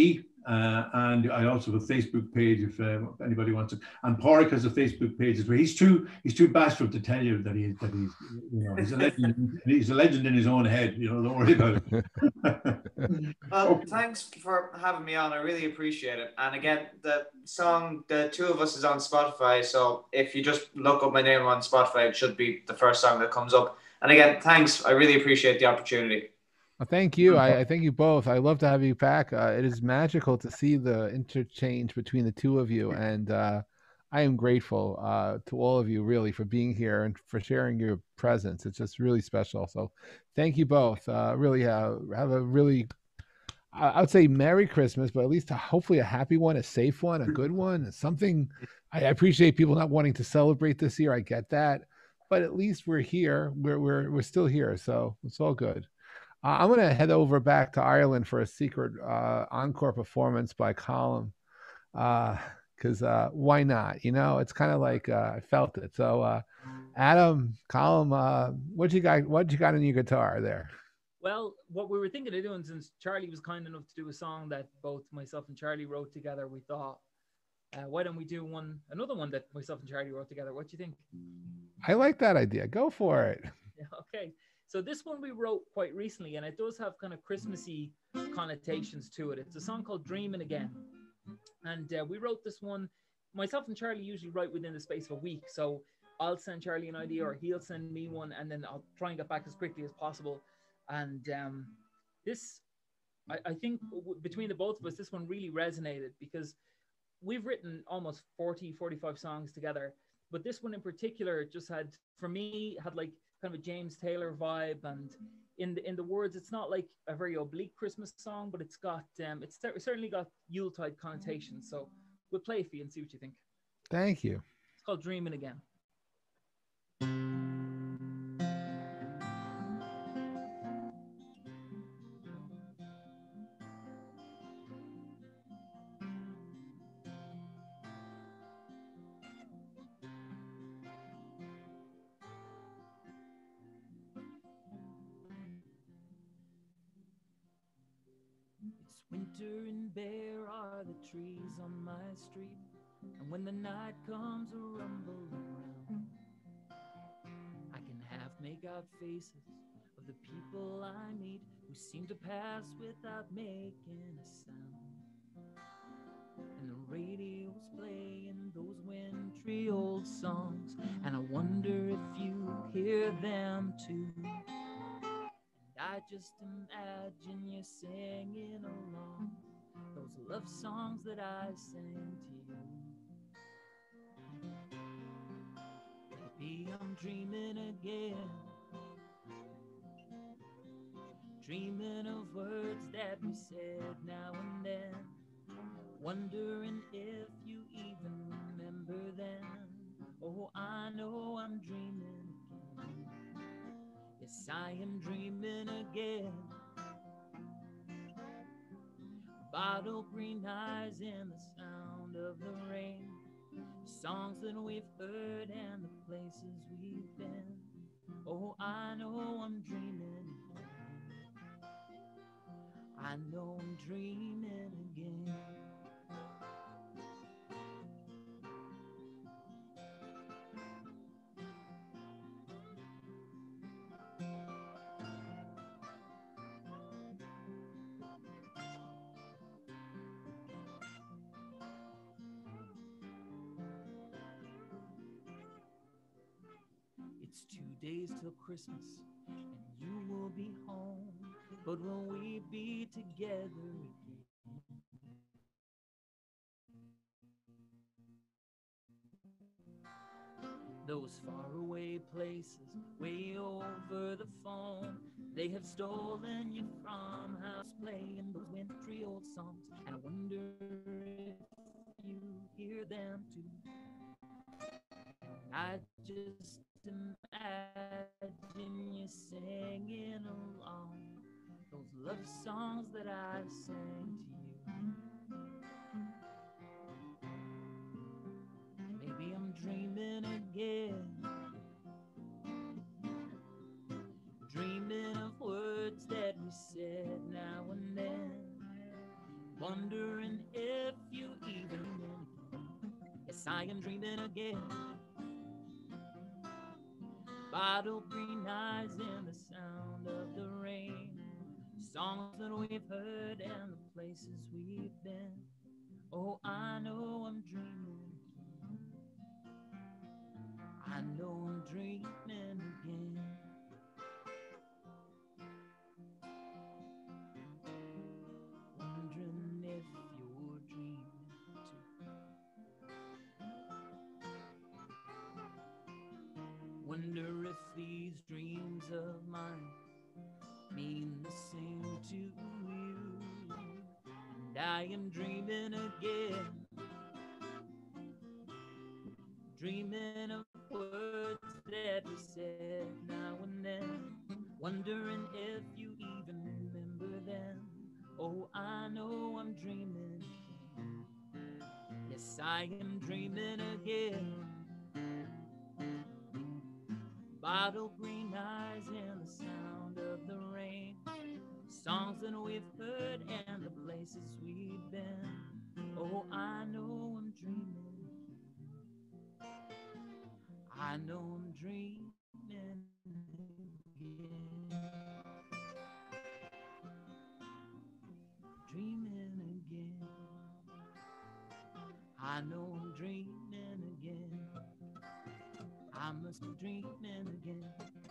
And I also have a Facebook page if anybody wants to. And Padraig has a Facebook page as well. He's too bashful to tell you that he's he's a legend. He's a legend in his own head. Don't worry about it. Well, thanks for having me on. I really appreciate it. And again, the song, The Two of Us, is on Spotify. So if you just look up my name on Spotify, it should be the first song that comes up. And again, thanks. I really appreciate the opportunity. Well, thank you. I thank you both. I love to have you back. It is magical to see the interchange between the two of you, and I am grateful to all of you really for being here and for sharing your presence. It's just really special. So thank you both. Really have a really, I would say Merry Christmas, but at least hopefully a happy one, a safe one, a good one, something. I appreciate people not wanting to celebrate this year. I get that, but at least we're here. We're still here, so it's all good. I'm going to head over back to Ireland for a secret encore performance by Colm, because why not? It's kind of like I felt it. So, Adam, Colm, what you got on your guitar there? Well, what we were thinking of doing, since Charlie was kind enough to do a song that both myself and Charlie wrote together, we thought, why don't we do another one that myself and Charlie wrote together? What do you think? I like that idea. Go for it. Yeah, okay. So this one we wrote quite recently, and it does have kind of Christmassy connotations to it. It's a song called Dreamin' Again. And we wrote this one, myself and Charlie usually write within the space of a week. So I'll send Charlie an idea or he'll send me one, and then I'll try and get back as quickly as possible. And I think between the both of us, this one really resonated because we've written almost 45 songs together. But this one in particular just had like kind of a James Taylor vibe, and in the words, it's not like a very oblique Christmas song, but it's got it's certainly got Yuletide connotations. So we'll play it for you and see what you think. Thank you. It's called Dreamin' Again. Winter and bare are the trees on my street, and when the night comes a rumble around, I can half make out faces of the people I meet who seem to pass without making a sound. And the radio's playing those wintry old songs, and I wonder if you hear them too. I just imagine you singing along those love songs that I sang to you. Maybe I'm dreaming again, dreaming of words that we said now and then, wondering if you even remember them. Oh, I know I'm dreaming again. Yes, I am dreaming again. Bottle green eyes and the sound of the rain, songs that we've heard and the places we've been. Oh, I know I'm dreaming again. I know I'm dreaming again. It's 2 days till Christmas, and you will be home. But will we be together again? Those faraway places, way over the phone, they have stolen you from house, playing those wintry old songs. And I wonder if you hear them too. I just imagine you singing along those love songs that I sang to you. Maybe I'm dreaming again, dreaming of words that we said now and then, wondering I am dreaming again. Bottle green eyes and the sound of the rain, songs that we've heard and the places we've been. Oh, I know I'm dreaming. I know I'm dreaming again. Wondering if you're dreaming too. Wonder if these dreams of mine mean the same to you. And I am dreaming again, dreaming of words that we said now and then, wondering if you even remember them. Oh, I know I'm dreaming. Yes, I am dreaming again. Bottle green eyes and the sound of the rain, songs that we've heard and the places we've been. Oh, I know I'm dreaming. I know I'm dreaming again. Dreaming again. I know I'm dreaming again. I must be dreaming again.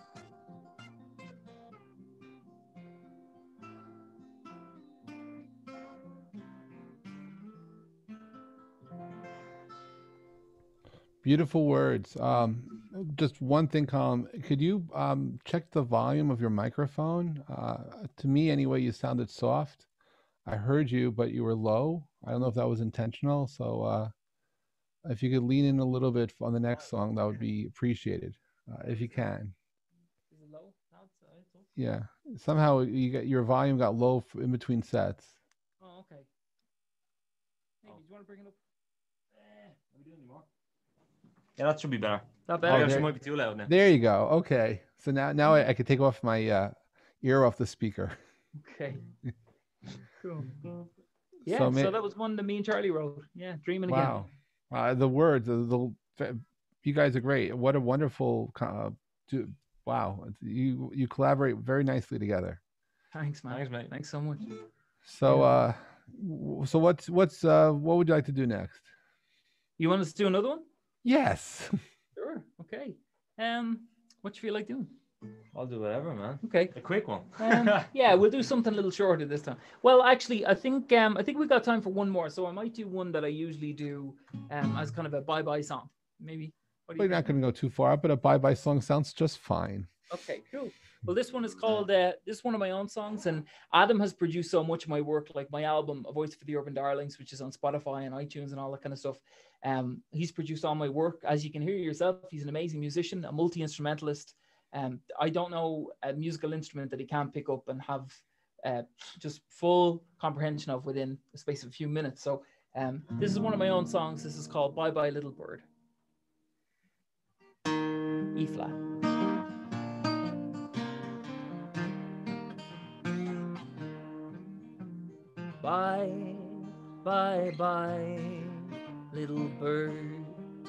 Beautiful words. Just one thing, Colm. Could you check the volume of your microphone? To me, anyway, you sounded soft. I heard you, but you were low. I don't know if that was intentional. So if you could lean in a little bit on the next song, that would be appreciated, if you can. Is it low? Outside. Yeah. Somehow your volume got low in between sets. Oh, okay. Maybe do you want to bring it up? Are we doing any more? Yeah, that should be better. That better. Actually, might be too loud now. There you go. Okay. So now I could take off my ear off the speaker. Okay. Cool. Yeah. So So that was one that me and Charlie wrote. Yeah, dreaming Wow. again. The words, you guys are great. What a wonderful, wow. You collaborate very nicely together. Thanks, man. Thanks, mate. Thanks so much. So, so what would you like to do next? You want us to do another one? Yes. Sure. Okay. What you feel like doing? I'll do whatever, man. Okay. A quick one. Yeah, we'll do something a little shorter this time. Well, actually, I think we got time for one more, so I might do one that I usually do as kind of a bye-bye song. Maybe. We're not going to go too far, but a bye-bye song sounds just fine. Okay, cool. Well, this one is called, this is one of my own songs, and Adam has produced so much of my work, like my album, A Voice for the Urban Darlings, which is on Spotify and iTunes and all that kind of stuff. He's produced all my work. As you can hear yourself, he's an amazing musician, a multi-instrumentalist. I don't know a musical instrument that he can't pick up and have just full comprehension of within the space of a few minutes. So this is one of my own songs. This is called Bye Bye Little Bird. E flat. Bye, bye, bye, little bird.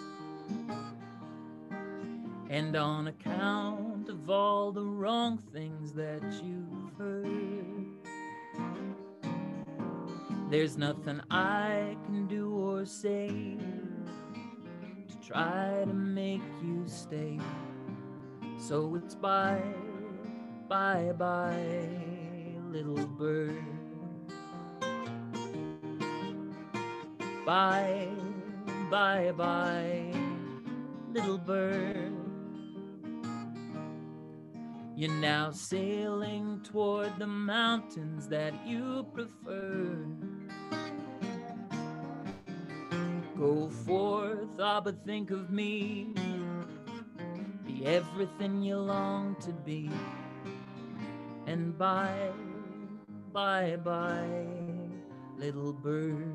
And on account of all the wrong things that you've heard, there's nothing I can do or say to try to make you stay. So it's bye, bye, bye, little bird. Bye, bye, bye, little bird. You're now sailing toward the mountains that you prefer. Go forth, but think of me. Be everything you long to be. And bye, bye, bye, little bird.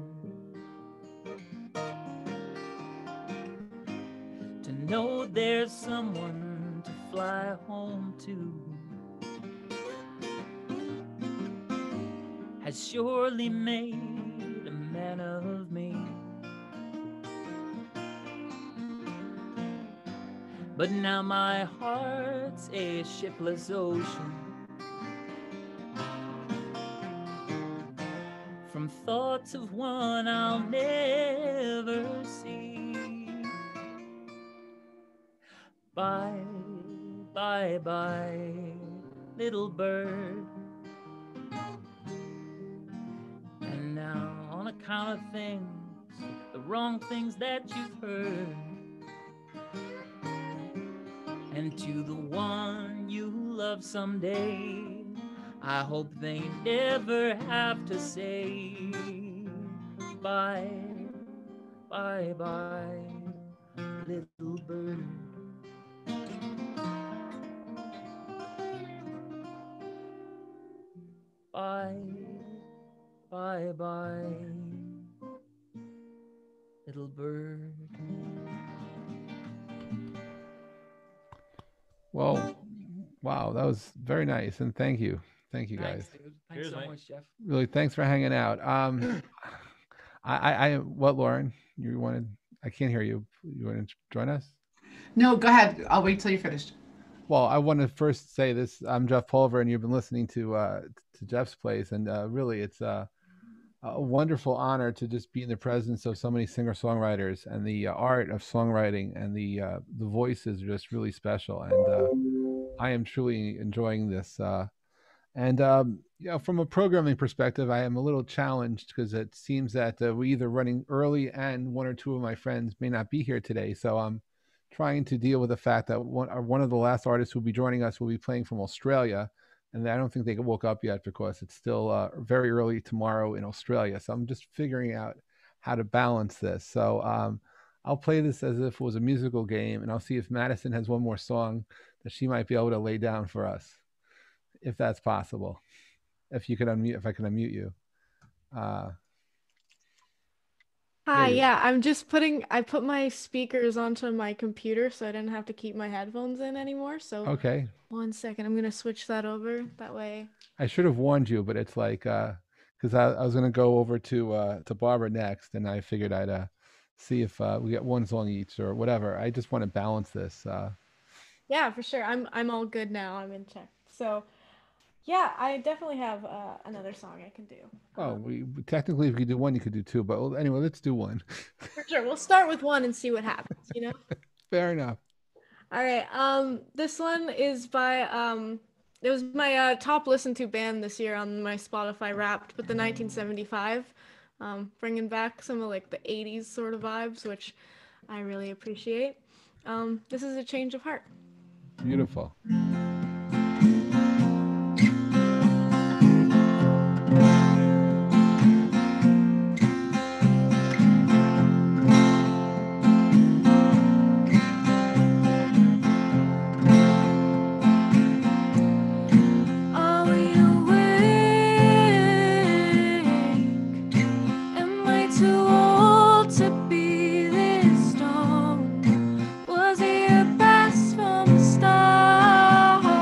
To know there's someone to fly home to has surely made a man of me. but now my heart's a shipless ocean. From thoughts of one I'll never see. Bye, bye, bye, little bird. And now, on account of things, the wrong things that you've heard, and to the one you love someday, I hope they never have to say bye, bye, bye, little bird. Bye, bye, bye, little bird. Well, wow, that was very nice, and thank you guys. Thanks, dude. Thanks Cheers, so mate. much, Jeff. Really, thanks for hanging out. What, Lauren? You wanted? I can't hear you. You want to join us? No, go ahead. I'll wait till you're finished. Well, I want to first say this. I'm Jeff Pulver, and you've been listening to Jeff's Place, and really, it's a wonderful honor to just be in the presence of so many singer-songwriters, and the art of songwriting and the voices are just really special, and I am truly enjoying this. From a programming perspective, I am a little challenged because it seems that we're either running early and one or two of my friends may not be here today. So I'm trying to deal with the fact that one of the last artists who will be joining us will be playing from Australia. And I don't think they woke up yet because it's still very early tomorrow in Australia. So I'm just figuring out how to balance this. So I'll play this as if it was a musical game, and I'll see if Madison has one more song that she might be able to lay down for us, if that's possible. If you could unmute, if I can unmute you. Hi, There you- yeah, I put my speakers onto my computer so I didn't have to keep my headphones in anymore. So Okay. 1 second, I'm gonna switch that over. That way. I should have warned you, but it's like, because I was going to go over to Barbara next, and I figured I'd see if we get one song each or whatever. I just want to balance this. Yeah, for sure. I'm all good now. I'm in check. So, yeah, I definitely have another song I can do. Oh, we technically, if we could do one, you could do two. But anyway, let's do one. For sure. We'll start with one and see what happens, you know? Fair enough. All right. This one is by it was my top listened to band this year on my Spotify Wrapped with the 1975, bringing back some of like the 80s sort of vibes, which I really appreciate. This is A Change of Heart. Beautiful. Was he your best from the start?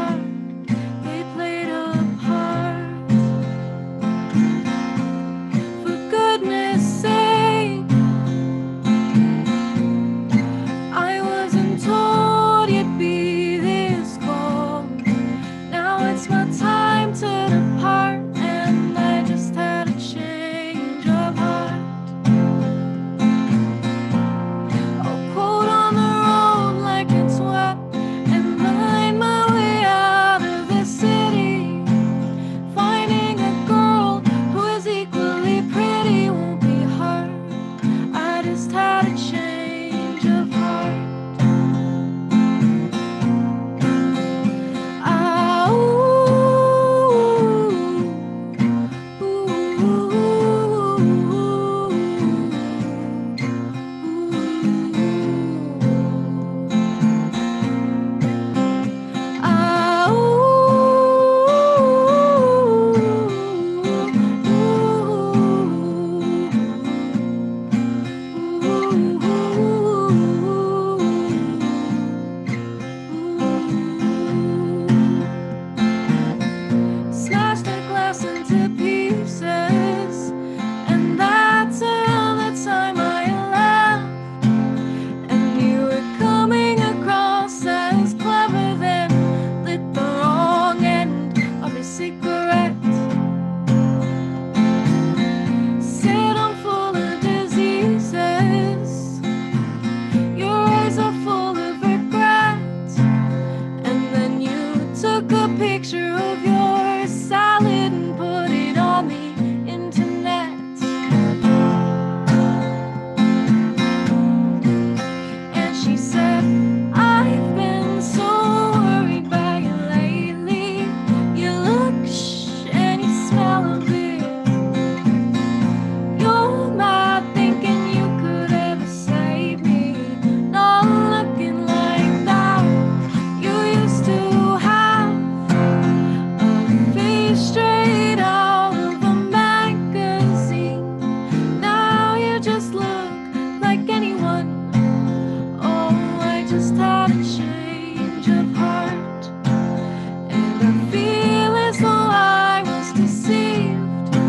just had a change of heart, and I feel as though I was deceived.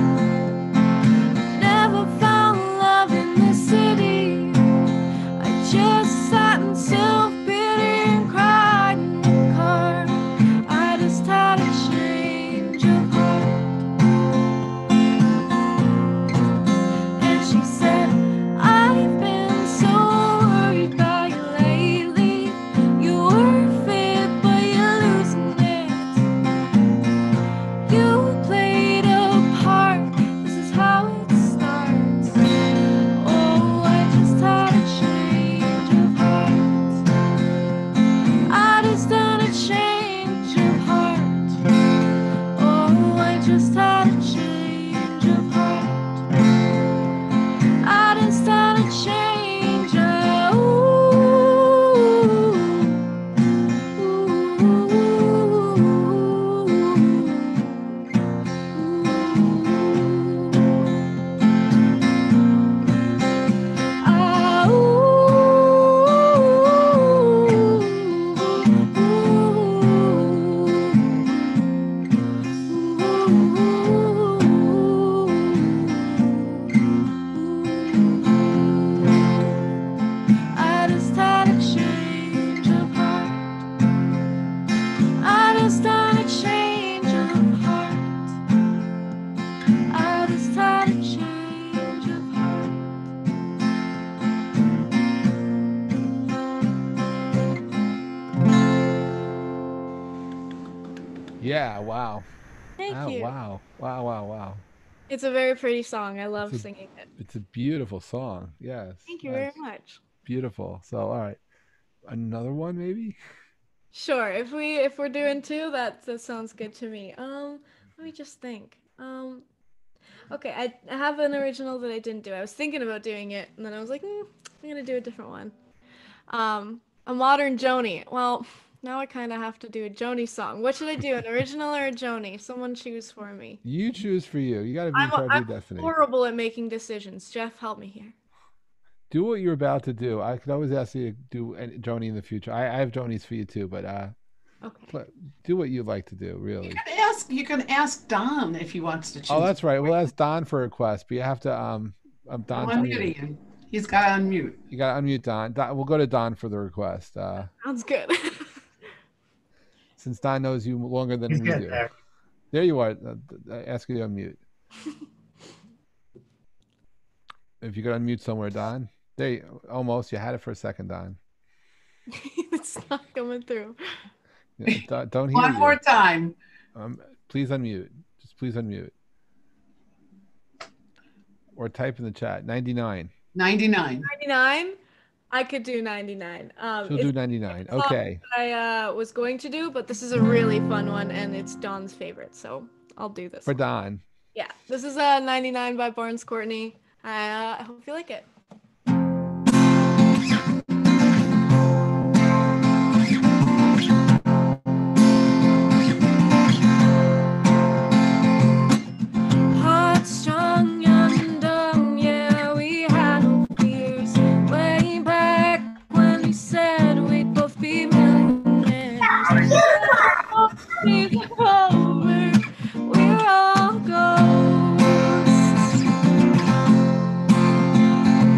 Never found love in this city. I just sat in self-pity and cried in the car. I just had a change of heart. And she said, I've been so worried about you lately. You were fit, but you're losing it. You played a part. This is how it starts. Oh, I just had a change of heart. I just had a change of heart. Oh, I just had a change of heart. I just had a change of I just had a change of heart. I just had a change of heart. I just had a change of heart. Yeah, wow. Thank Oh, you. wow. Wow, wow, wow. It's a very pretty song. I love It's a- singing it. It's a beautiful song. Yes. Thank you very that's much. Beautiful. So, all right. Another one, maybe? Sure. If we're doing two, that sounds good to me. Let me just think. Okay, I have an original that I didn't do. I was thinking about doing it, and then I was like, I'm gonna do a different one. A modern Joni. Well, now I kind of have to do a Joni song. What should I do? An original or a Joni? Someone choose for me. You choose for you. You got to be in I'm, charge of I'm your destiny. horrible at making decisions. Jeff, help me here. Do what you're about to do. I could always ask you to do Joni in the future. I have Jonies for you too, but Okay. do what you'd like to do, really. You can ask Don if he wants to choose. Oh, that's right. We'll ask Don for a request, but you have to I'm Don's unmuting muted. him. He's got to unmute. You got to unmute Don. We'll go to Don for the request. Sounds good. Since Don knows you longer than we do. There you are. I ask you to unmute. If you could unmute somewhere, Don. There you almost. You had it for a second, Don. It's not coming through. Yeah, don't hear One you. more time. Please unmute. Just please unmute. Or type in the chat. 99. 99. 99? I could do 99. She'll do 99. It's not Okay. what I was going to do, but this is a really fun one, and it's Don's favorite, so I'll do this For one. Don. Yeah, this is 99 by Barnes Courtney. I hope you like it. Hot, strong, and dumb, yeah, we had no fears. Way back when we said we'd both be millionaires. We're all ghosts.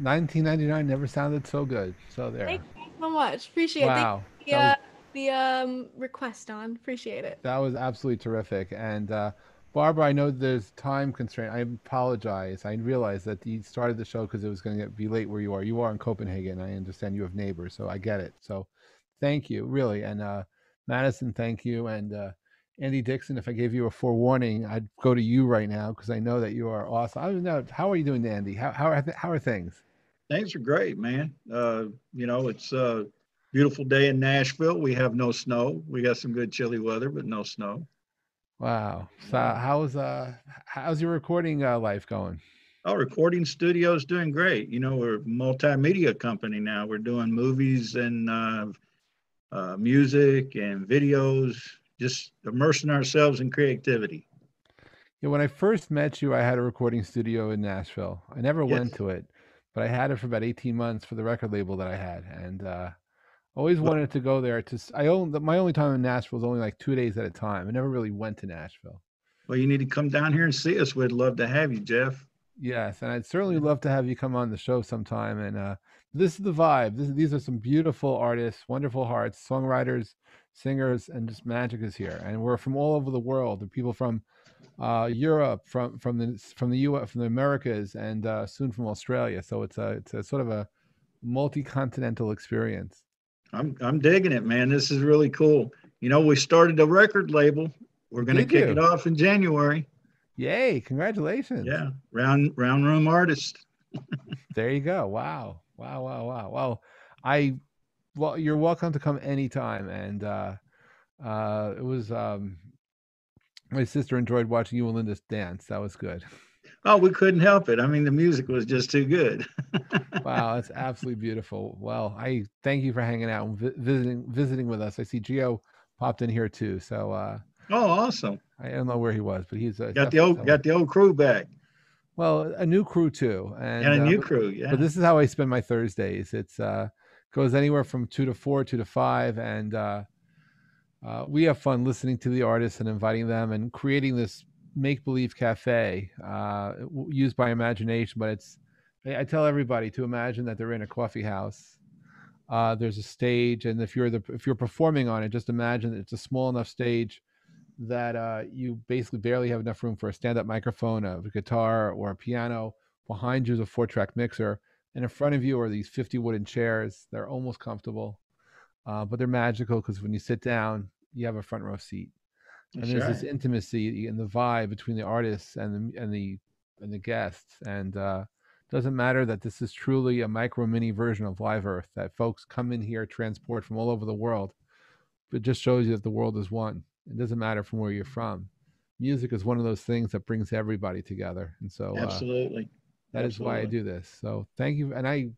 1999 never sounded so good. So there. Thank you so much. Appreciate it. Wow. Thank you the request on. Appreciate it. That was absolutely terrific. And Barbara, I know there's time constraint. I apologize. I realized that you started the show because it was going to be late where you are. You are in Copenhagen. I understand you have neighbors, so I get it. So thank you, really. And Madison, thank you. And Andy Dixon, if I gave you a forewarning, I'd go to you right now because I know that you are awesome. I don't know. How are you doing, Andy? How are things? Things are great, man. You know, it's a beautiful day in Nashville. We have no snow. We got some good chilly weather, but no snow. Wow. So how's your recording life going? Oh, recording studio's doing great. You know, we're a multimedia company now. We're doing movies and music and videos, just immersing ourselves in creativity. Yeah, when I first met you, I had a recording studio in Nashville. I never went to it, but I had it for about 18 months for the record label that I had, and always wanted to go there. My only time in Nashville was only like 2 days at a time. I never really went to Nashville. Well, you need to come down here and see us. We'd love to have you, Jeff. Yes, and I'd certainly love to have you come on the show sometime. And this is the vibe. These are some beautiful artists, wonderful hearts, songwriters, singers, and just magic is here. And we're from all over the world. There are people from Europe, from the U.S., from the Americas, and soon from Australia. So it's a sort of a multi-continental experience. I'm digging it, man. This is really cool. You know, we started a record label. We're going to kick it off in January. Yay! Congratulations. Yeah, round room artist. There you go. Wow. Well, you're welcome to come anytime. And it was my sister enjoyed watching you and Linda dance. That was good. Oh, we couldn't help it. I mean, the music was just too good. Wow, that's absolutely beautiful. Well, I thank you for hanging out and visiting with us. I see Gio popped in here too. So oh, awesome. I don't know where he was, but he's got the old crew back. Well, a new crew too, and a new crew. Yeah. But this is how I spend my Thursdays. It's goes anywhere from 2 to 4, 2 to 5, and we have fun listening to the artists and inviting them and creating this make-believe cafe used by imagination. But I tell everybody to imagine that they're in a coffee house. There's a stage, and if you're performing on it, just imagine that it's a small enough stage that you basically barely have enough room for a stand-up microphone, a guitar, or a piano. Behind you is a 4-track mixer, and in front of you are these 50 wooden chairs. They're almost comfortable, but they're magical because when you sit down, you have a front row seat. And there's this intimacy and the vibe between the artists and the guests. And doesn't matter that this is truly a micro mini version of Live Earth, that folks come in here, transport from all over the world. It just shows you that the world is one. It doesn't matter from where you're from. Music is one of those things that brings everybody together. And so absolutely. That is why I do this. So thank you. And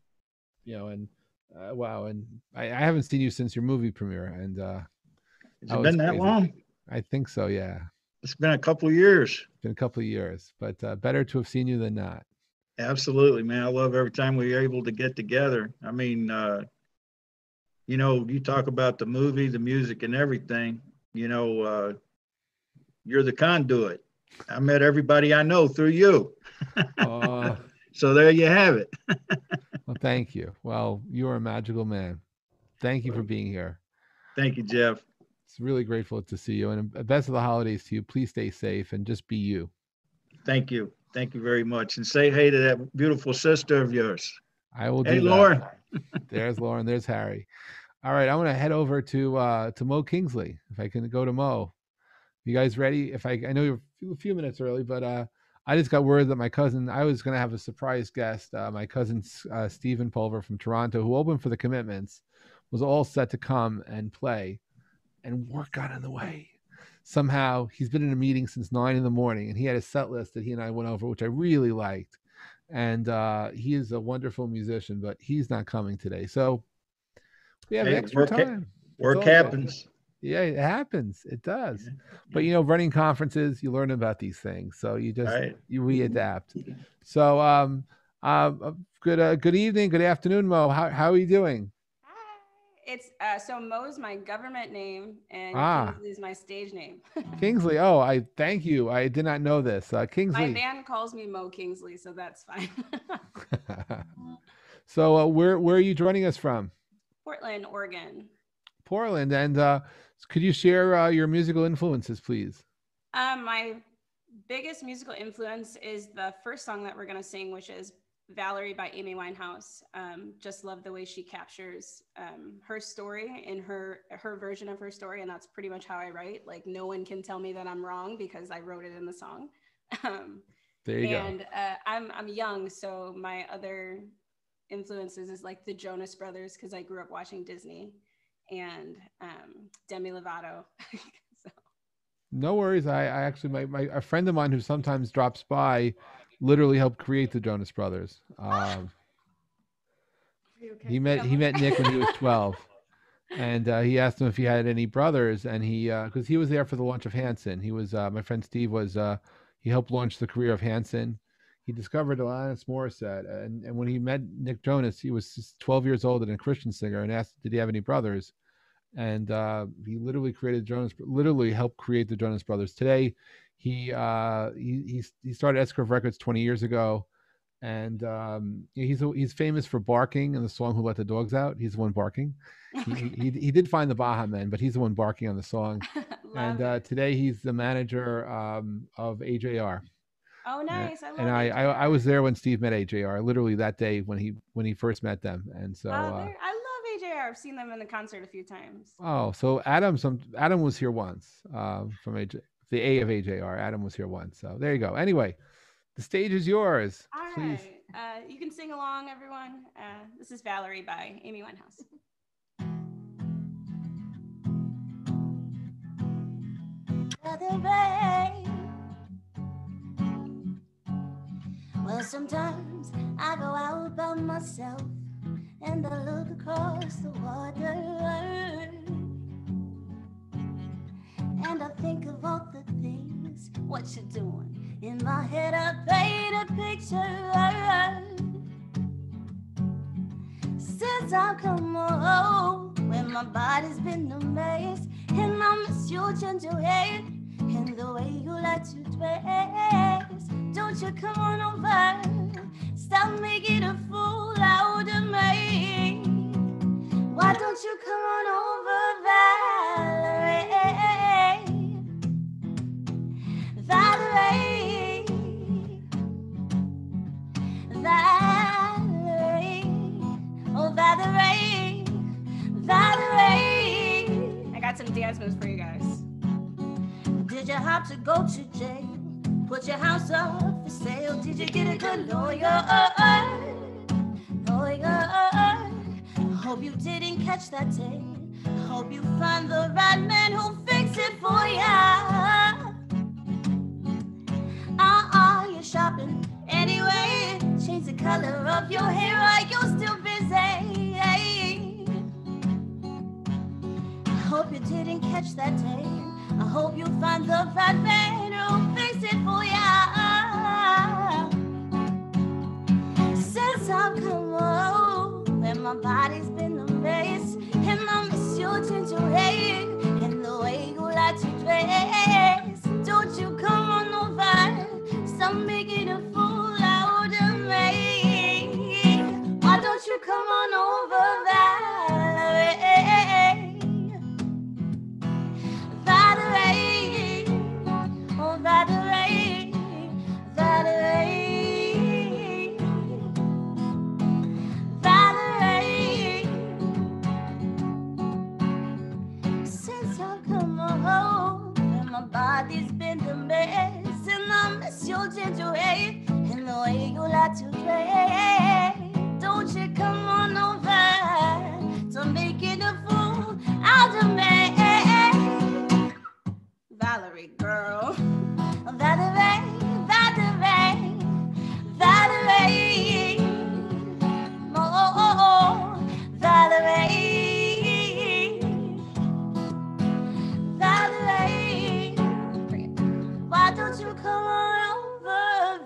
wow. And I haven't seen you since your movie premiere. And has it been that long? I think so, yeah. It's been a couple of years. It's been a couple of years, but better to have seen you than not. Absolutely, man. I love every time we're able to get together. I mean, you know, you talk about the movie, the music, and everything. You know, you're the conduit. I met everybody I know through you. So there you have it. Well, thank you. Well, you're a magical man. Thank you for being here. Thank you, Jeff. It's really grateful to see you. And best of the holidays to you. Please stay safe and just be you. Thank you. Thank you very much. And say hey to that beautiful sister of yours. I will do that. Hey, Lauren. There's Lauren. There's Harry. All right. I want to head over to Mo Kingsley. If I can go to Mo. You guys ready? I know you're a few minutes early, but I just got word that my cousin, I was going to have a surprise guest. My cousin, Stephen Pulver from Toronto, who opened for the Commitments, was all set to come and play. And work got in the way. Somehow he's been in a meeting since 9 a.m, and he had a set list that he and I went over, which I really liked. And he is a wonderful musician, but he's not coming today. So we have extra time. Work happens. Yeah, it happens. It does. But you know, running conferences, you learn about these things. So you just you readapt. So good evening, good afternoon, Mo. How are you doing? It's so Mo's my government name and Kingsley is my stage name. Kingsley. Oh, I thank you. I did not know this. Kingsley. My band calls me Mo Kingsley, so that's fine. So where are you joining us from? Portland, Oregon. Portland. And could you share your musical influences, please? My biggest musical influence is the first song that we're going to sing, which is Valerie by Amy Winehouse. Just love the way she captures her story in her version of her story, and that's pretty much how I write. Like, no one can tell me that I'm wrong because I wrote it in the song. There you go. And I'm young, so my other influences is like the Jonas Brothers, because I grew up watching Disney, and Demi Lovato. So. No worries. I actually, a friend of mine who sometimes drops by literally helped create the Jonas Brothers. Okay? He met Nick when he was 12, and he asked him if he had any brothers, and because he was there for the launch of Hanson. He was my friend Steve was he helped launch the career of Hanson. He discovered Alanis Morissette, and when he met Nick Jonas, he was just 12 years old and a Christian singer, and asked, did he have any brothers? And he literally literally helped create the Jonas Brothers. Today, he started S Curve Records 20 years ago, and he's famous for barking in the song "Who Let the Dogs Out." He's the one barking. He did find the Baja Men, but he's the one barking on the song. And today he's the manager of AJR. Oh, nice! I love and I was there when Steve met AJR. Literally that day when he first met them, and so. I love AJR. I've seen them in the concert a few times. Oh, so Adam was here once from the A of AJR. Adam was here once. So there you go. Anyway, the stage is yours. All Please. Right. You can sing along, everyone. This is Valerie by Amy Winehouse. Well, sometimes I go out by myself and I look across the water, and I think of all the things, what you're doing. In my head I paint a picture. Since I've come home, when my body's been a mess, and I miss your gentle hair and the way you like to dress. Don't you come on over, stop making a fool out of me. Why don't you come on over, Valerie? Valerie, Valerie, oh Valerie, Valerie. I got some dance moves for you guys. Did you have to go to jail? Put your house up for sale. Did you get a good lawyer? Hope you didn't catch that tape. Hope you find the right man who'll fix it for ya. You're shopping anyway. Change the color of your hair. Are you still busy? Hope you didn't catch that tape. I hope you find the right man who'll fix it for ya. Since I've come home, and my body's been a mess, and I miss your gentle hair and the way you like to dress. Don't you come on over, stop making a fool out of me. Why don't you come on over, Valerie? Valerie, oh Valerie, Valerie, Valerie. Since I've come home, and my body's been a mess, and I miss your gentle hair and the way you like to dress. Don't you come on over to making a fool out of me. Valerie, girl. Valerie, Valerie, Valerie. Oh, Valerie, Valerie. Why don't you come on over,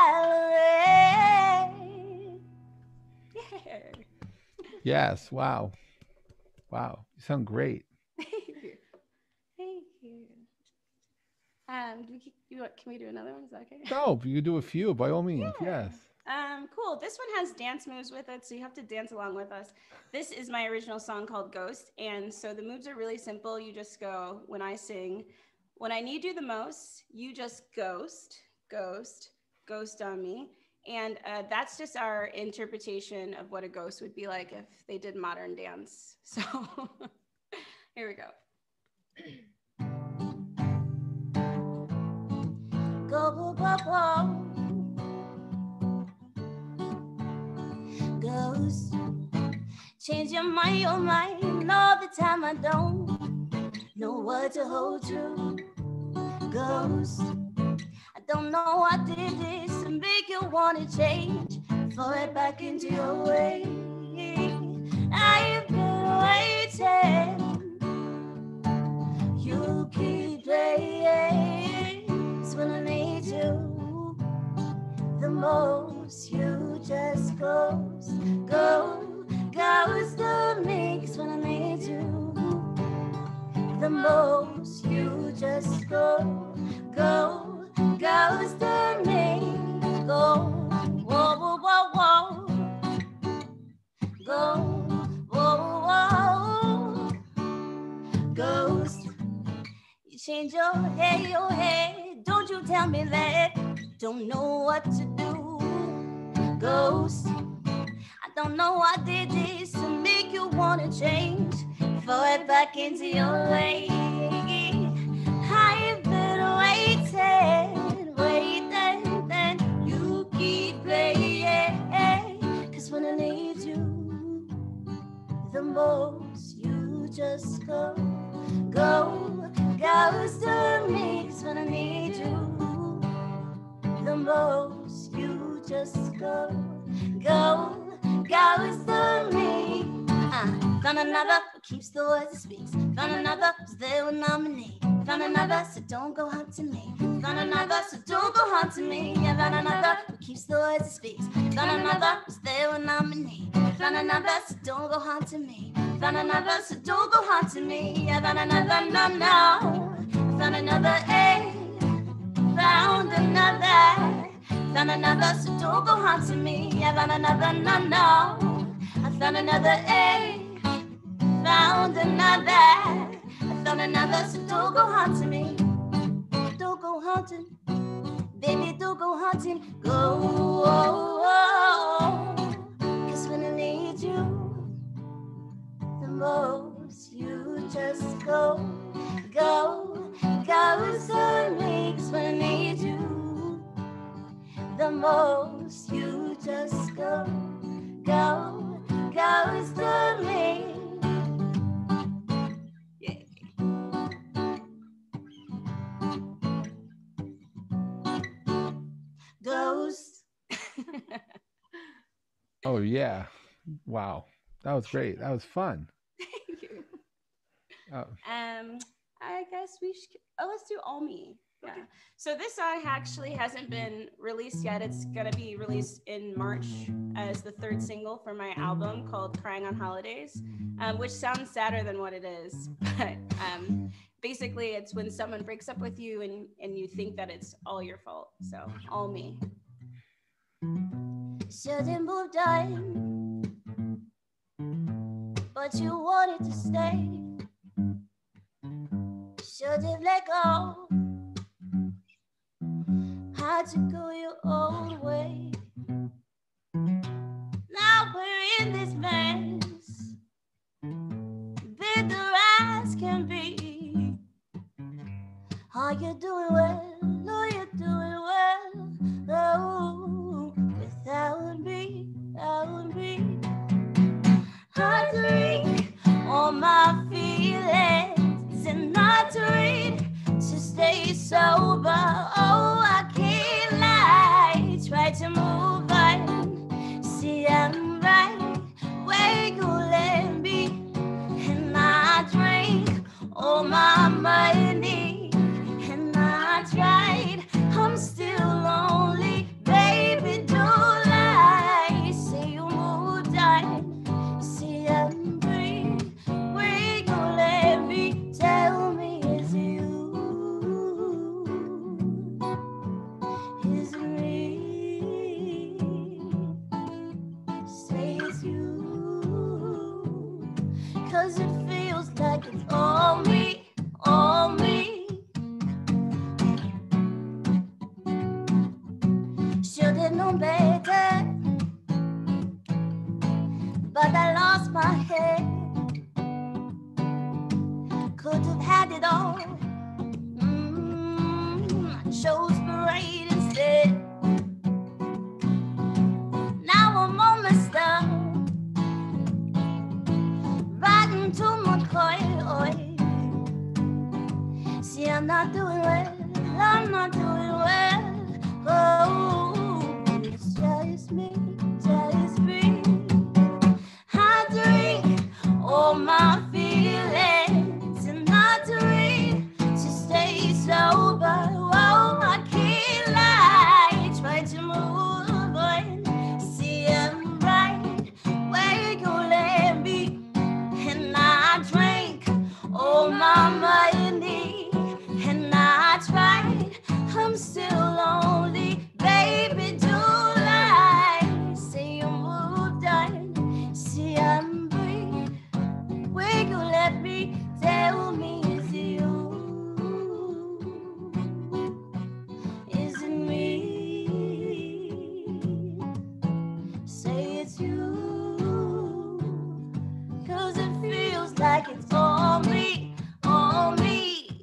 Valerie? Yeah. Yes. Wow. Wow. You sound great. Thank you. Thank you. Can we do another one? Is that okay? No, you can do a few by all means. Yes. Cool. This one has dance moves with it, so you have to dance along with us. This is my original song called Ghost, and so the moves are really simple. You just go, when I sing, when I need you the most, you just ghost, ghost, ghost on me. And that's just our interpretation of what a ghost would be like if they did modern dance. So here we go. Go, go, go. Ghost, change your mind all the time. I don't know what to hold you. Ghost, I don't know what did this to make you want to change, fall right back into your way. I've been waiting, you keep playing. It's when I need you the most, you just goes to me. 'Cause when I need you the most, you just goes to me. Go, whoa, whoa, whoa, whoa. Go, whoa, whoa. Ghost, you change your head. Don't you tell me that. Don't know what to do. Ghost, I don't know what did this to make you wanna change, fall right back into your way. I've been waiting, then you keep playing. 'Cause when I need you the most, you just goes to me. 'Cause when I need you the most, you just goes to me. Found another who keeps the words he speaks. Found another who's there when I'm in need. Found another, so don't go hunting me. Found another, so don't go hunting me. I found another who keeps the words he speaks. Found another who's there when I'm in need. Found another, so don't go hunting me. Found another, so don't go hunting me. I found another, no. Found another, found another. Found another, so don't go hunting me. I found another, no. I found another, found another. I found another, so don't go hunting me. Don't go hunting, baby, don't go hunting. Go, 'cause when I need you the most, you just go to me. 'Cause when I need you the most, you just goes to me. Yeah. Ghost. Oh yeah. Wow. That was great. That was fun. Thank you. Oh. I guess we should. Oh, let's do All Me. Yeah. So this song actually hasn't been released yet. It's gonna be released in March as the third single for my album called Crying on Holidays, which sounds sadder than what it is. But basically, it's when someone breaks up with you and you think that it's all your fault. So All Me. Should've moved on, but you wanted to stay. Should've let go, had to go your own way. Now we're in this mess, bitter as can be. Are you doing well? Are you doing well? Oh, without me, hard to read all my feelings and not to read to stay sober. Oh, I can't lie, try to move on. See, I'm right where you let me, and I drink all my money, and I tried. I'm still lonely, baby. Don't lie. Say you moved on. See, I'm free. Where you let me? Tell me it's you. shows parade instead. Now I'm on my stuff, riding to my car. See, I'm not doing well, I'm not doing well. Oh, it's just me, just me. I drink all my feelings and I drink to stay sober. Oh, I can't lie, try to move on. See, I'm right where you let me, and I drank all my money, and I tried. I'm still lonely, baby. Do lie, say you moved on. See, I'm brave where you let me. Tell me, is it you? Is it me? Say it's you, 'cause it feels like it's all me, all me.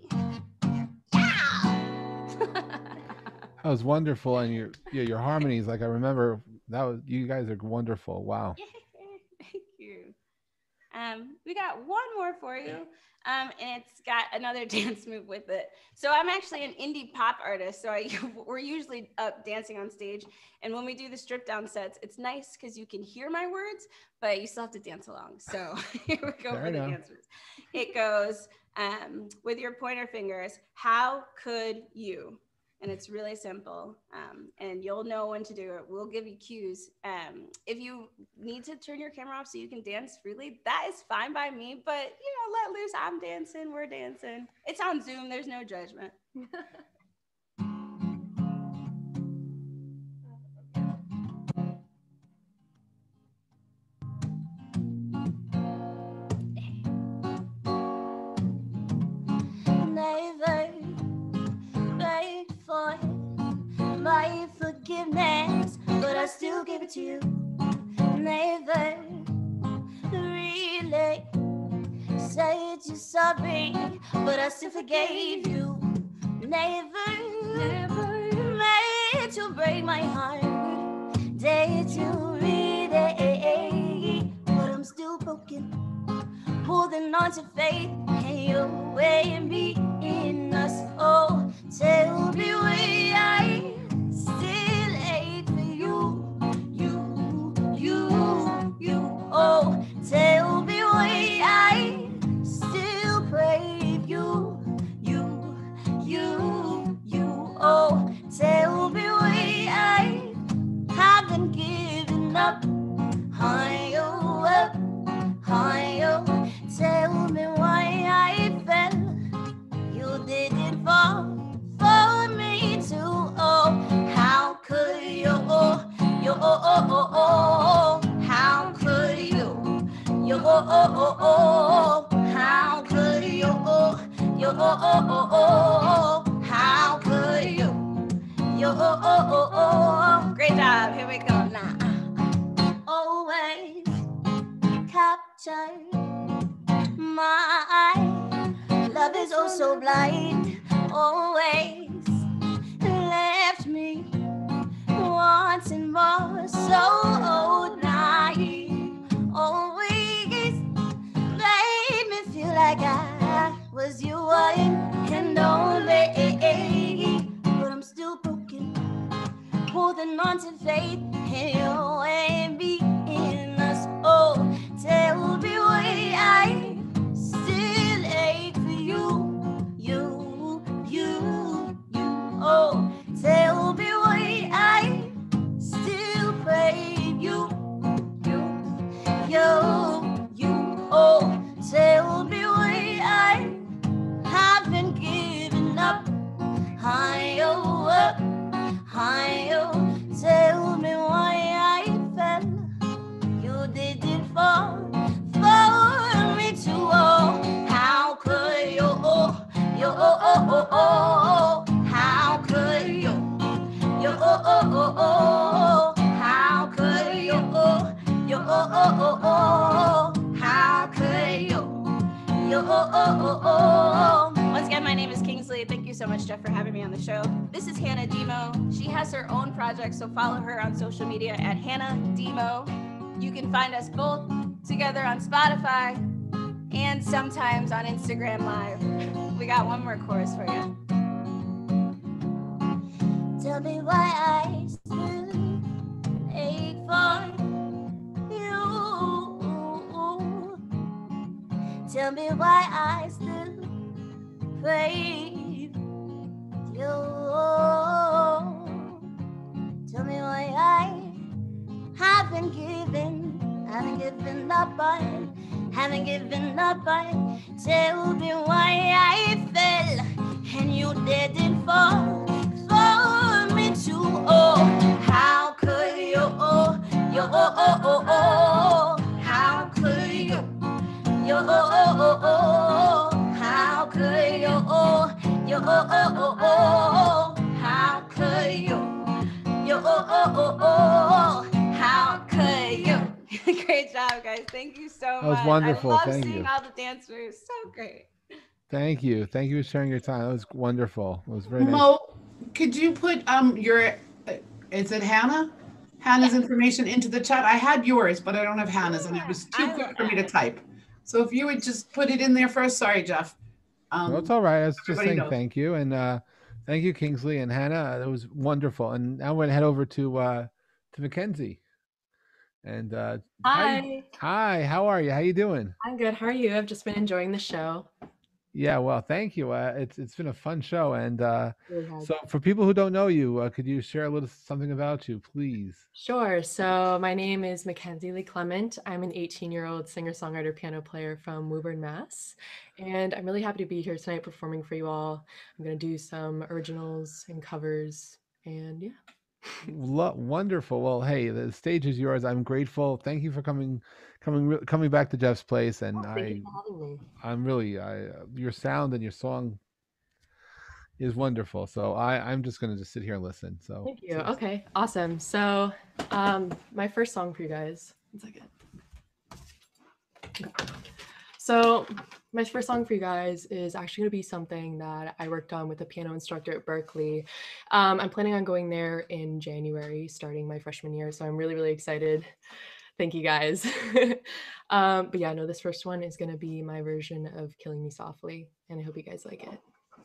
That was wonderful, and your harmonies. Like I remember, that was you guys are wonderful. Wow. Thank you. We got one more for you, and it's got another dance move with it. So I'm actually an indie pop artist, so we're usually up dancing on stage. And when we do the strip down sets, it's nice because you can hear my words, but you still have to dance along. So here we go for the dance moves. It goes with your pointer fingers. How could you? And it's really simple, and you'll know when to do it. We'll give you cues. If you need to turn your camera off so you can dance freely, that is fine by me, but let loose. I'm dancing, we're dancing. It's on Zoom, there's no judgment. Never begged for my forgiveness, but I still give it to you. Never really said you're sorry, but I still forgave you. Never made you break my heart. Did you really? But I'm still broken, holding on to faith, and you're weighing me in us. Oh, tell me why I still hate for you. Oh, tell me why I still crave you. Oh, tell me why I haven't given up. Higher. Tell me why I fell. You didn't fall for me too. Oh, how could you? How could you? How could you? How could you? Great job. Here we go now. Always captured my eye. Love is oh so blind. Always left me wanting more. So naive. Always made me feel like I was your one and only. But I'm still broken, holding on to faith, and you ain't be in us. Oh, tell me why I still hate for you. Oh, tell me why I still crave you. Oh, tell me why I haven't given up. Higher. Tell me so much, Jeff, for having me on the show. This is Hannah Demo. She has her own project, so follow her on social media at Hannah Demo. You can find us both together on Spotify and sometimes on Instagram Live. We got one more chorus for you. Tell me why I still ache for you. Tell me why I still crave you. Tell me why I haven't given up on. Tell me why I fell and you didn't fall for me too. Oh, how could you? Oh, how could you? How could you? How could you? How could you? Great job, guys. Thank you so much. That was wonderful. I love Thank seeing you. all the dance moves. So great. Thank you. Thank you for sharing your time. That was wonderful. It was very nice. Mo, could you put your is it Hannah? Hannah's information into the chat. I had yours, but I don't have Hannah's, and it was too quick for me to type. So if you would just put it in there first. Sorry, Jeff. No, it's all right. I was just everybody saying knows. thank you, and thank you, Kingsley and Hannah. That was wonderful. And now we're gonna head over to Mackenzie. And Hi. Hi. How are you? How you doing? I'm good. How are you? I've just been enjoying the show. Yeah. Well, thank you. It's been a fun show, and Really has. so for people who don't know you, could you share a little something about you, please? Sure. So my name is Mackenzie Lee Clement. I'm an 18-year-old singer-songwriter piano player from Woburn, Mass. And I'm really happy to be here tonight performing for you all. I'm going to do some originals and covers, and yeah. Wonderful. Well, hey, the stage is yours. I'm grateful. Thank you for coming back to Jeff's place. And Thank you for having me. I'm really, your sound and your song is wonderful. So I'm just going to just sit here and listen. So Thank you. Okay, awesome. So my first song for you guys. 1 second. Okay. So my first song for you guys is actually going to be something that I worked on with a piano instructor at Berkeley. I'm planning on going there in January, starting my freshman year. So I'm really, really excited. Thank you guys. But yeah, no, this first one is going to be my version of Killing Me Softly, and I hope you guys like it.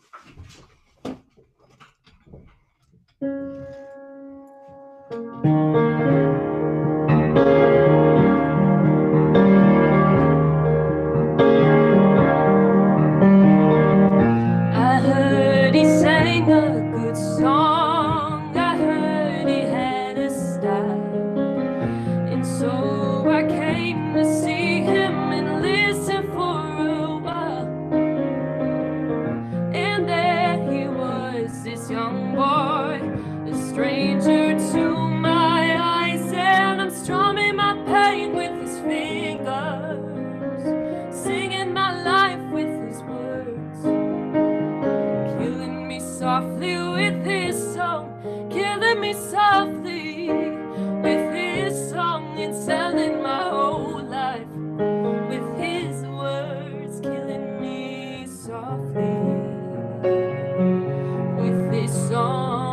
I heard he sang a good song. I heard he had a style. And so I came to see him and listen for a while. And there he was, this young boy, a stranger to my eyes. And I'm strumming my pain with his fingers, singing my life with his words, killing me softly with his song, killing me softly with his song, and selling my whole life with his words, killing me softly with his song.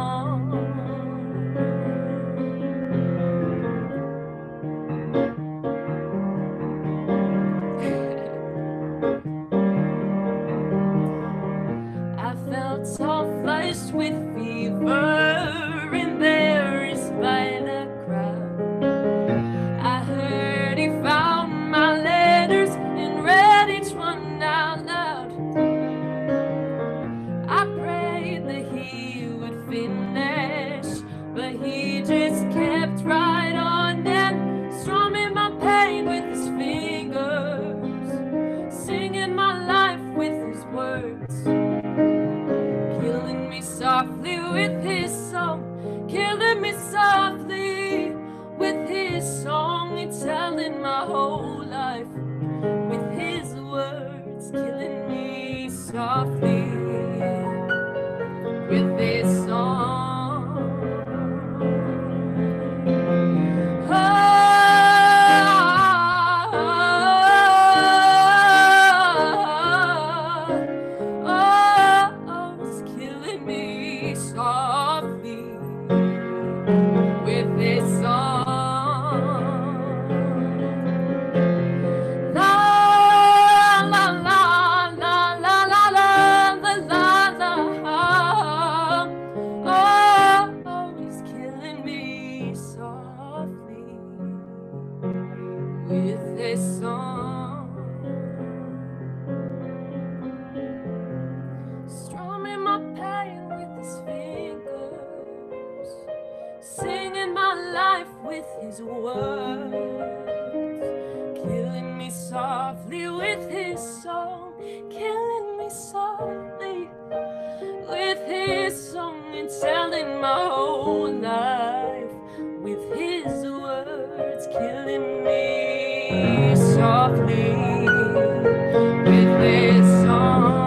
I felt all flushed with fever, embarrassed by the crowd. I heard he found my letters and read each one out loud. I prayed that he would finish, but he just kept right on then, strumming my pain with his fingers, singing my life with his words, killing me softly with his song, killing me softly with his song, and telling my whole life with his words, killing me softly with his song. Oh, it's killing softly with his song. La la la la la la la la la la. Oh, he's killing me softly with his song. Strumming my pain with his fingers, singing my life with his words, killing me softly with his song, killing me softly with his song, and telling my whole life with his words, killing me softly with his song.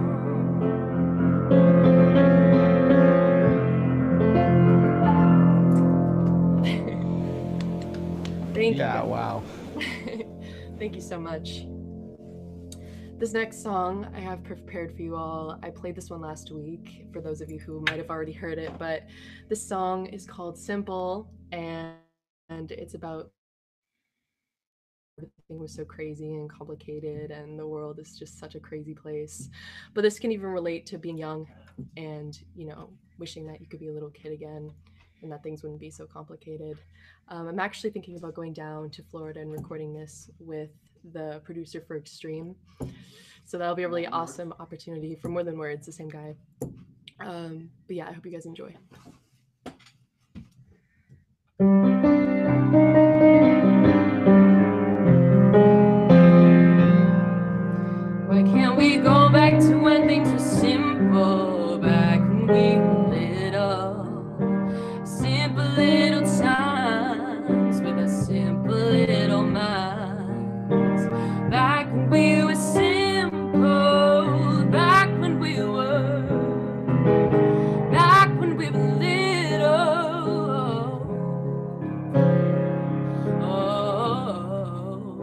Thank you. Yeah, guys. wow. Thank you so much. This next song I have prepared for you all. I played this one last week for those of you who might have already heard it, but this song is called Simple, and it's about everything was so crazy and complicated and the world is just such a crazy place. But this can even relate to being young and, you know, wishing that you could be a little kid again and that things wouldn't be so complicated. I'm actually thinking about going down to Florida and recording this with the producer for Extreme. So that'll be a really awesome opportunity for More Than Words, the same guy. But yeah, I hope you guys enjoy. Why can't we go back to when things were simple, back when we were little? Simple little times with a simple little minds. Back when we were simple, back when we were little. Oh,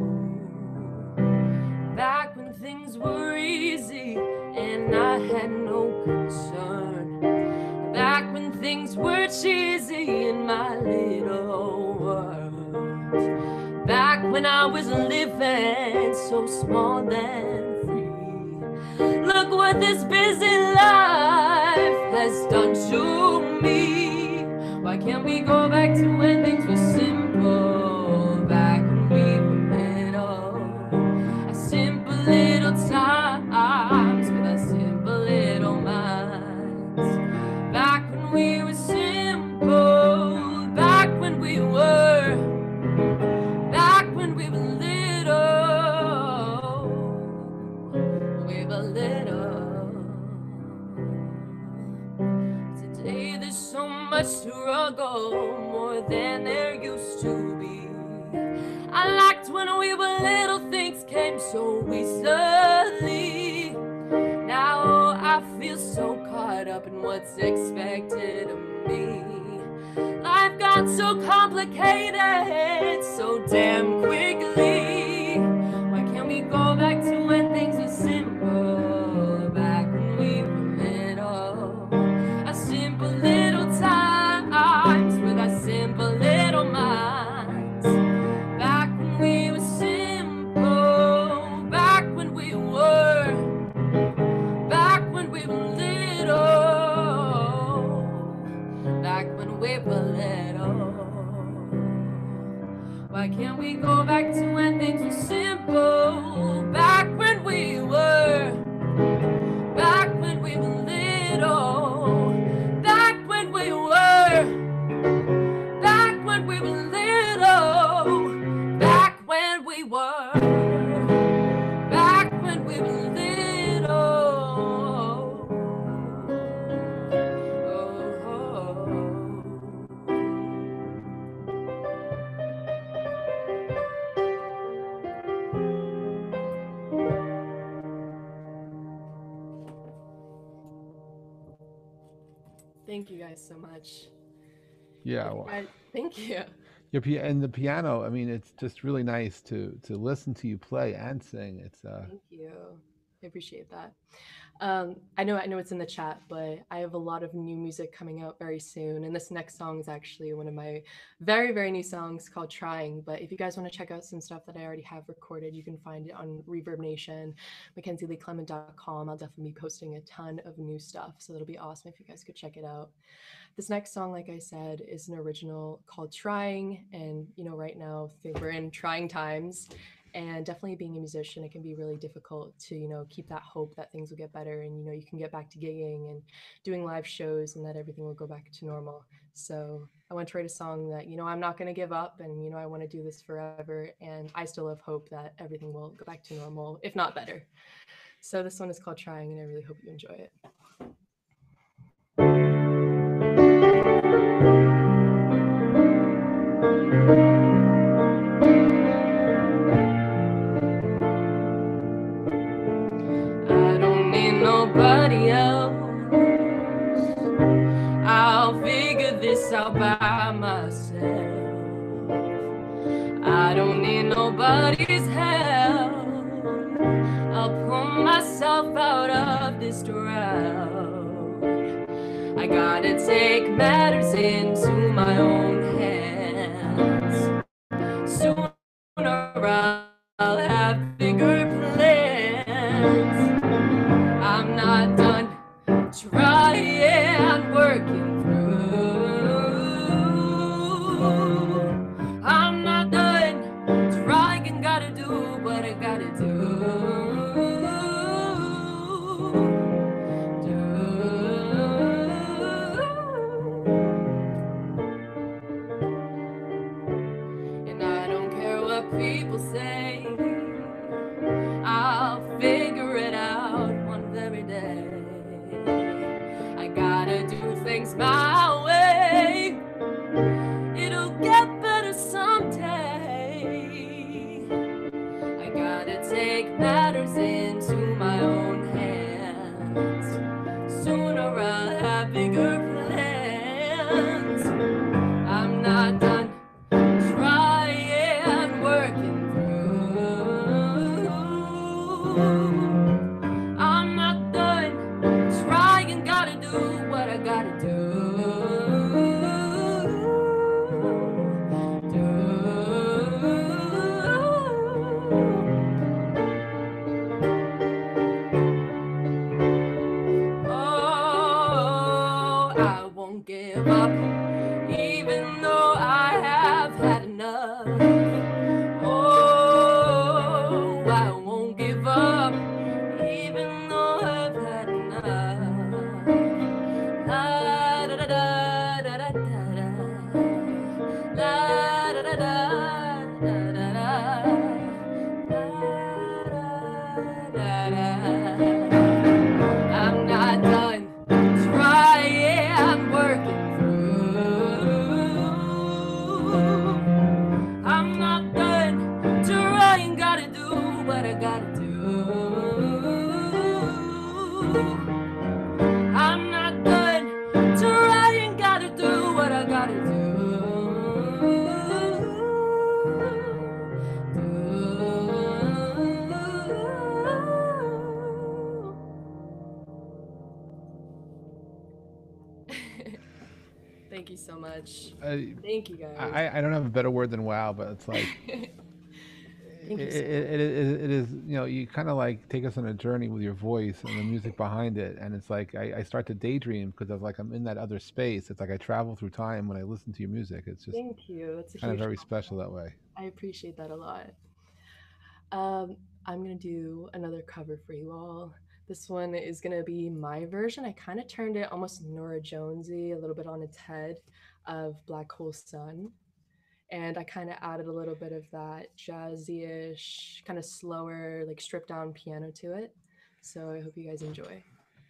back when things were easy and I had no concern. Back when things were cheesy in my little world. Back when I was living so small and free. Look what this busy life has done to me. Why can't we go back to when things were simple? Back when we were little. A simple little times with a simple little minds. Back when we were simple, back when we were little, Today there's so much struggle, more than there used to be. I liked when we were little, things came so easily. Now I feel so caught up in what's expected of me. Life got so complicated so damn quickly. Why can't we go back to when things were simple? Back when we were little. A simple little times with a simple little minds. Back when we were simple. Back when we were little. Back when we were little. Why can't we go back to when things were simple? Back when we were little. Back when we were little. Back when we were little. Back when we were little. Thank you guys so much. Yeah, well, Thank you. and the piano. I mean, it's just really nice to listen to you play and sing. It's Thank you. I appreciate that. I know it's in the chat, but I have a lot of new music coming out very soon. And this next song is actually one of my very, very new songs called Trying. But if you guys want to check out some stuff that I already have recorded, you can find it on Reverb Nation, MackenzieClement.com. I'll definitely be posting a ton of new stuff. So it'll be awesome if you guys could check it out. This next song, like I said, is an original called Trying. And, you know, right now I think we're in trying times. And definitely being a musician, it can be really difficult to, you know, keep that hope that things will get better and, you know, you can get back to gigging and doing live shows and that everything will go back to normal. So I want to write a song that, you know, I'm not going to give up and, you know, I want to do this forever. And I still have hope that everything will go back to normal, if not better. So this one is called Trying, and I really hope you enjoy it. Nobody else. I'll figure this out by myself. I don't need nobody's help. I'll pull myself out of this drought. I gotta take matters into my own hands. Sooner I'll have bigger plans. I'm not done trying, working through. I'm not done trying, gotta do what I gotta do. And I don't care what people say, I'll figure it out one very day. I gotta do things my way. It'll get better someday. I gotta take matters into my own hands. Sooner I'll have bigger plans. I'm not done trying, working through. I'm not done trying, gotta do what I gotta do. Oh, I won't give up, even though I have had enough. Oh, I won't give up, even though I've had enough. La da da da da da da. La da da da da da da. I'm not done trying, working through. I'm not done trying, gotta do what I gotta do. I'm not done trying, gotta do what I gotta do. Thank you so much. Thank you, guys. I don't have a better word than wow, but it's like Thank you so it is, you know, you kind of like take us on a journey with your voice and the music behind it, and it's like I start to daydream because I'm in that other space. It's like I travel through time when I listen to your music. It's just Thank you. That's a kind of huge very special that way. I appreciate that a lot. I'm gonna do another cover for you all. This one is gonna be my version. I kind of turned it almost Nora Jonesy, a little bit on its head, of Black Hole Sun. And I kind of added a little bit of that jazzy-ish, kind of slower, like stripped down piano to it. So I hope you guys enjoy.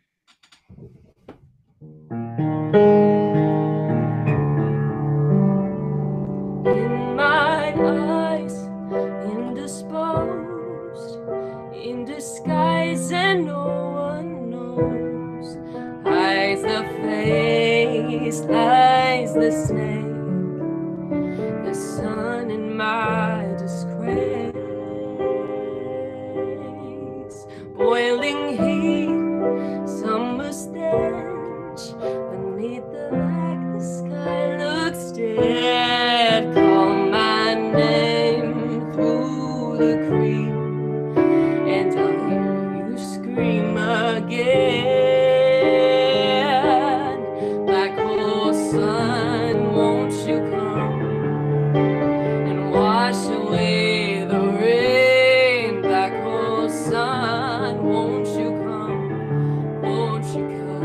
In my eyes, indisposed, in disguise, and no one knows. Hides the face, lies the snake, the sun in my disgrace. Boiling beneath the light, the sky looks dead. Call my name through the creek, and I'll hear you scream again. Black hole sun, won't you come and wash away the rain? Black hole sun, won't you come? Won't you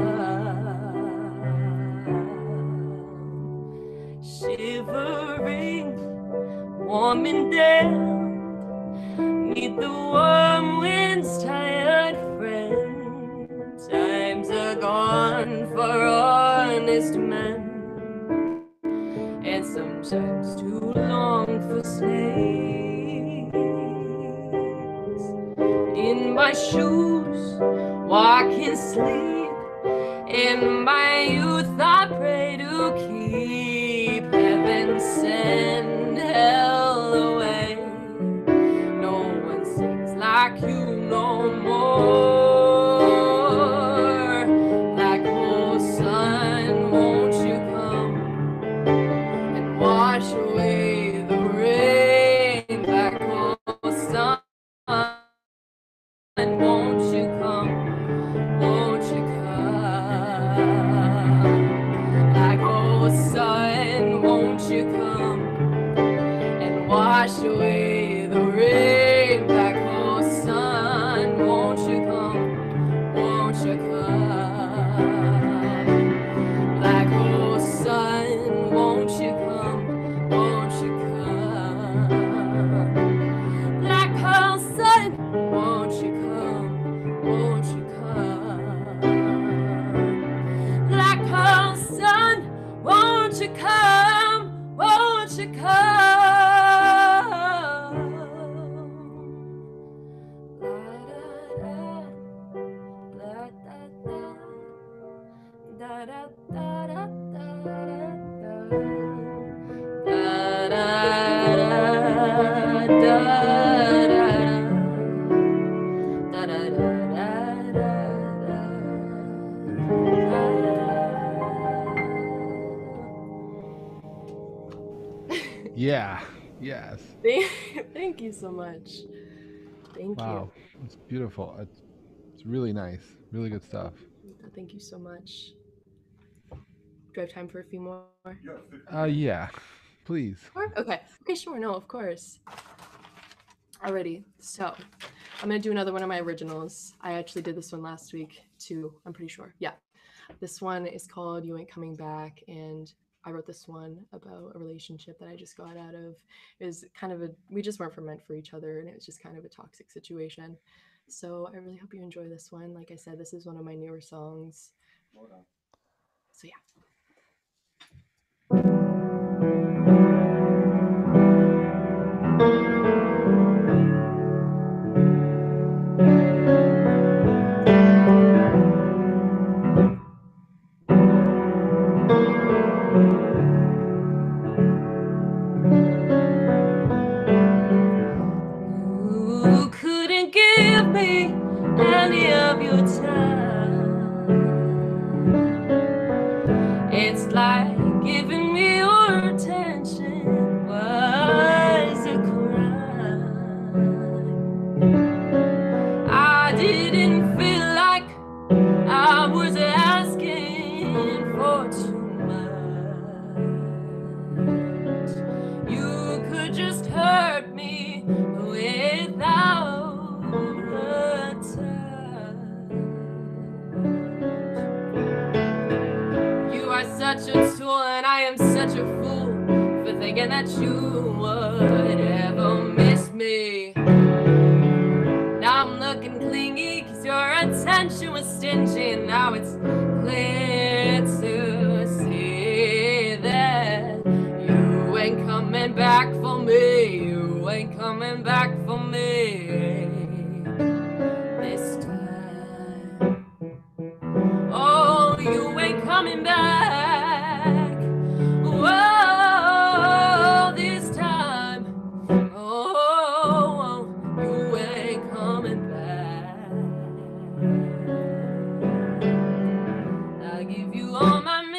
come? Shivering, warm and damp, meet the warm wind's tired friend. Times are gone for honest men, and sometimes too long for slaves. In my shoes, walk and sleep. In my youth, I pray to keep heaven send hell away. No one sings like you no more. Black hole sun, won't you come and wash away the rain? Black hole sun, won't you come? Won't you come? Black hole sun, won't you come and wash away the rain? Black hole sun, won't you come? Won't you come? Black hole sun, won't you come? Won't you come? Black hole sun, won't you come? Won't you come? Black hole sun, won't you come? Won't you come? Yeah. Yes. Thank you so much. Thank Wow. It's beautiful. It's really nice. Really good stuff. you. Thank you so much. Do I have time for a few more? Yeah. Please. Sure? Okay. Okay, sure. No, of course. Alrighty. So I'm going to do another one of my originals. I actually did this one last week too, I'm pretty sure. Yeah. This one is called You Ain't Coming Back, and I wrote this one about a relationship that I just got out of. It was kind of we just weren't meant for each other, and it was just kind of a toxic situation. So I really hope you enjoy this one. Like I said, this is one of my newer songs. So yeah. You couldn't give me any of your time. It's like giving me your attention was a crime. I didn't feel like I was asking for too much. You could just hurt me without a touch. You are such a tool, and I am such a fool for thinking that you would ever miss me. Now I'm looking clingy cause your attention was stingy, and now it's clear to see that you ain't coming back for me. You ain't coming back for me this time. Oh, you ain't coming back. Whoa, this time. Oh, you ain't coming back. I give you all my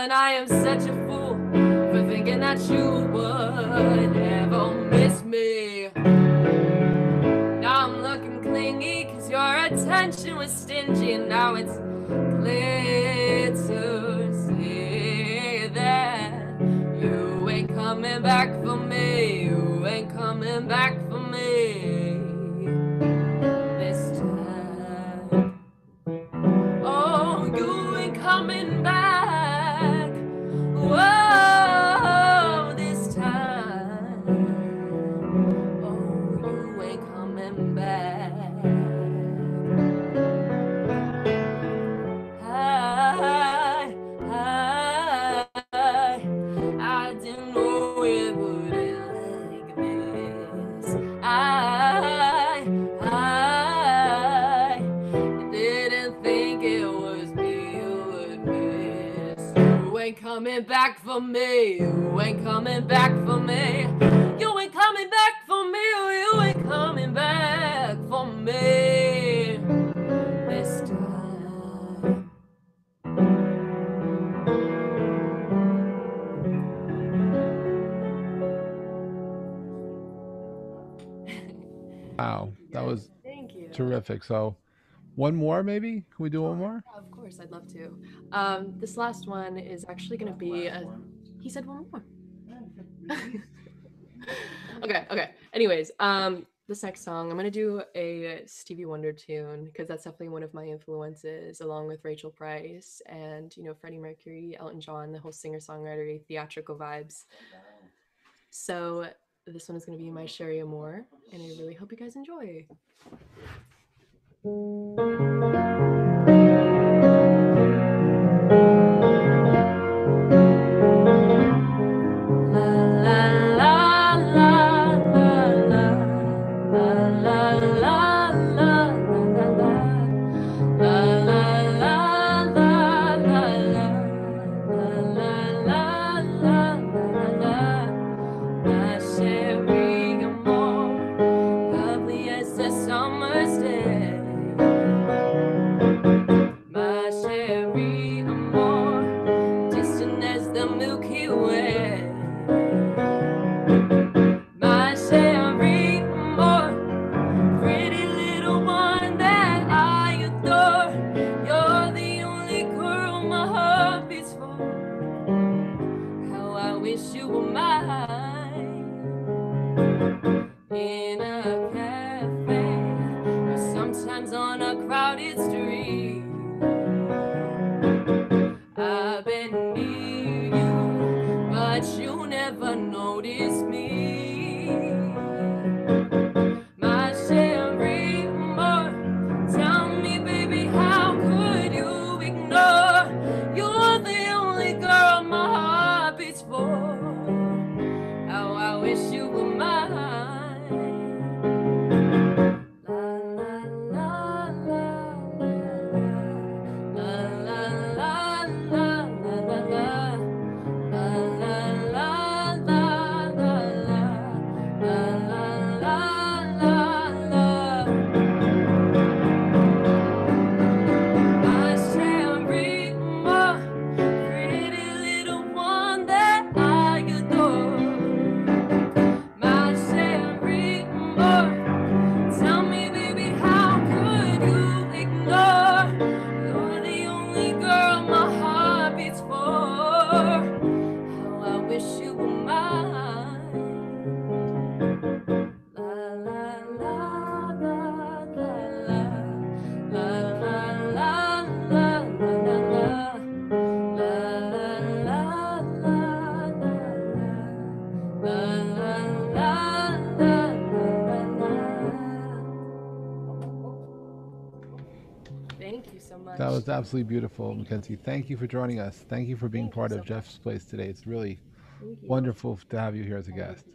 and I am such a fool for thinking that you would ever miss me. Now I'm looking clingy cause your attention was stingy, and now it's clear to see that you ain't coming back for me. You ain't coming back for me this time. Oh, you ain't coming back. Whoa, this time. Oh, you ain't coming back. I didn't know it would end like this. I didn't think it was me you would miss. You ain't coming back for me. You ain't coming back for me. You ain't coming back for me. You ain't coming back for me this time. Wow, that was Thank you. terrific. So, one more maybe? Can we do one more? Of course, I'd love to. This last one is actually going to be he said one more. Okay. Anyways, this next song, I'm going to do a Stevie Wonder tune because that's definitely one of my influences, along with Rachel Price and, Freddie Mercury, Elton John, the whole singer-songwriter theatrical vibes. So this one is going to be My Sherry Amour, and I really hope you guys enjoy. Thank you so much. That was absolutely beautiful, Mackenzie. Thank you for joining us. Thank you for being part of Jeff's Place today. It's really wonderful to have you here as a guest.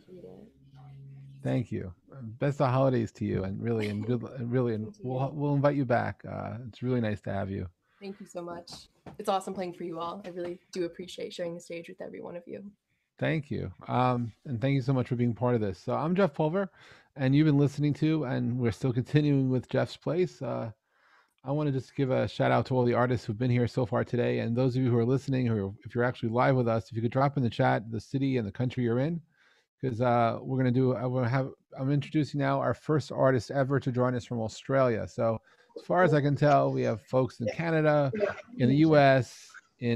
Thank you. Best of holidays to you, and really, and good, and really, and we'll invite you back. It's really nice to have you. Thank you so much. It's awesome playing for you all. I really do appreciate sharing the stage with every one of you. Thank you. And thank you so much for being part of this. So I'm Jeff Pulver, and you've been listening to, and we're still continuing with Jeff's Place. I want to just give a shout out to all the artists who've been here so far today, and those of you who are listening, or if you're actually live with us, if you could drop in the chat the city and the country you're in, because we're going to do. I'm introducing now our first artist ever to join us from Australia. So as far as I can tell, we have folks in Canada, in the U.S.,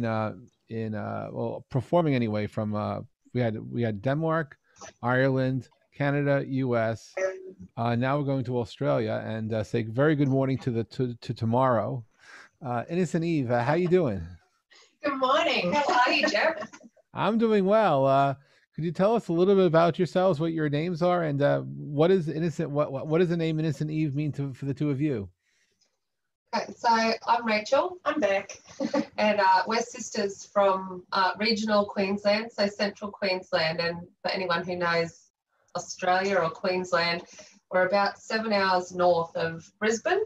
well, performing anyway from we had Denmark, Ireland, Canada, U.S. Now we're going to Australia, and say very good morning to tomorrow. Innocent Eve, how you doing? Good morning. How are you, Jeff? I'm doing well. Could you tell us a little bit about yourselves, what your names are, and what is innocent? What does the name Innocent Eve mean for the two of you? Okay, so I'm Rachel. I'm Beck, and we're sisters from regional Queensland, so central Queensland. And for anyone who knows Australia or Queensland, we're about 7 hours north of Brisbane.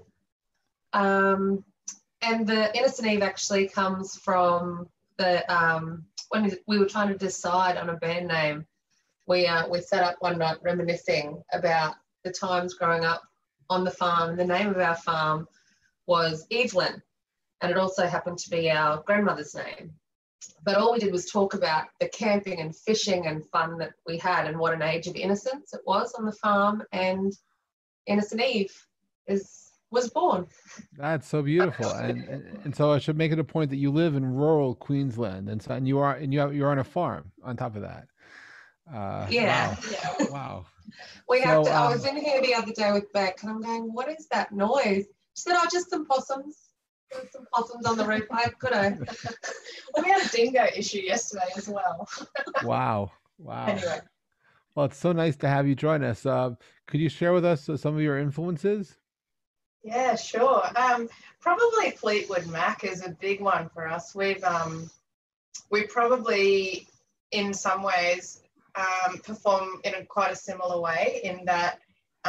And the Innocent Eve actually comes from the when we were trying to decide on a band name. We sat up one night reminiscing about the times growing up on the farm. And the name of our farm was Evelyn, and it also happened to be our grandmother's name. But all we did was talk about the camping and fishing and fun that we had, and what an age of innocence it was on the farm, and Innocent Eve was born. That's so beautiful, and so I should make it a point that you live in rural Queensland, and you're on a farm on top of that. Yeah. Wow. Wow. We have to. I was in here the other day with Beck, and I'm going, "What is that noise?" She said, "Oh, just some possums. There were some possums on the roof." I could have. Well, we had a dingo issue yesterday as well. Wow. Anyway. Well, it's so nice to have you join us. Could you share with us some of your influences? Yeah, sure. Probably Fleetwood Mac is a big one for us. We probably, in some ways, perform in quite a similar way in that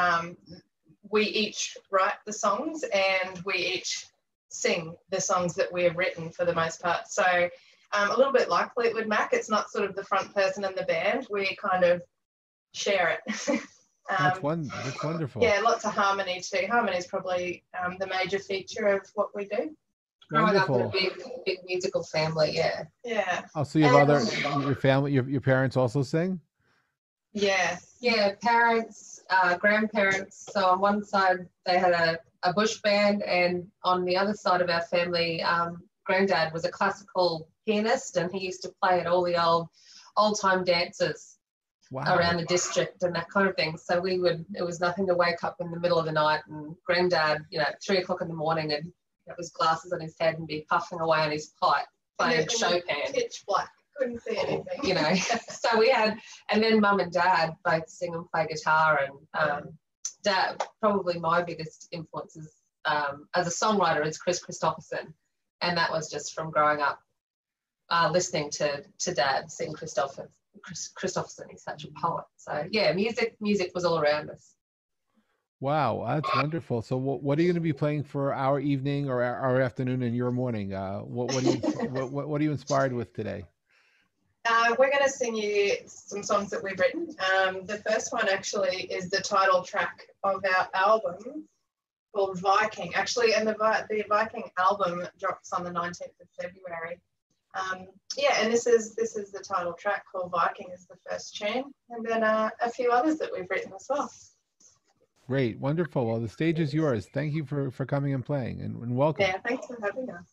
we each write the songs and we each sing the songs that we have written for the most part. So a little bit like Fleetwood Mac, it's not sort of the front person in the band. We kind of share it. That's wonderful. Yeah, lots of harmony too. Harmony is probably the major feature of what we do. Growing up in a big musical family, yeah. Yeah. Oh, so you have your family, your parents also sing? Yes. Yeah, parents, grandparents. So on one side they had a bush band, and on the other side of our family, granddad was a classical pianist, and he used to play at all the old time dances. Wow. Around the district and that kind of thing. So it was nothing to wake up in the middle of the night and granddad, at 3 o'clock in the morning, and have his glasses on his head and be puffing away on his pipe playing Chopin. Pitch black, couldn't see anything. So we had, and then mum and dad both sing and play guitar, and dad, probably my biggest influences as a songwriter is Kris Christopherson, and that was just from growing up listening to dad sing Christopherson. He's such a poet. So yeah, music was all around us. Wow, that's wonderful. So what are you going to be playing for our evening or our afternoon and your morning? What are you inspired with today? We're going to sing you some songs that we've written. The first one actually is the title track of our album called Viking. Actually, and the Viking album drops on the 19th of February. And this is the title track called Viking is the first tune, and then a few others that we've written as well. Great, wonderful. Well, the stage is yours. Thank you for coming and playing, and welcome. Yeah, thanks for having us.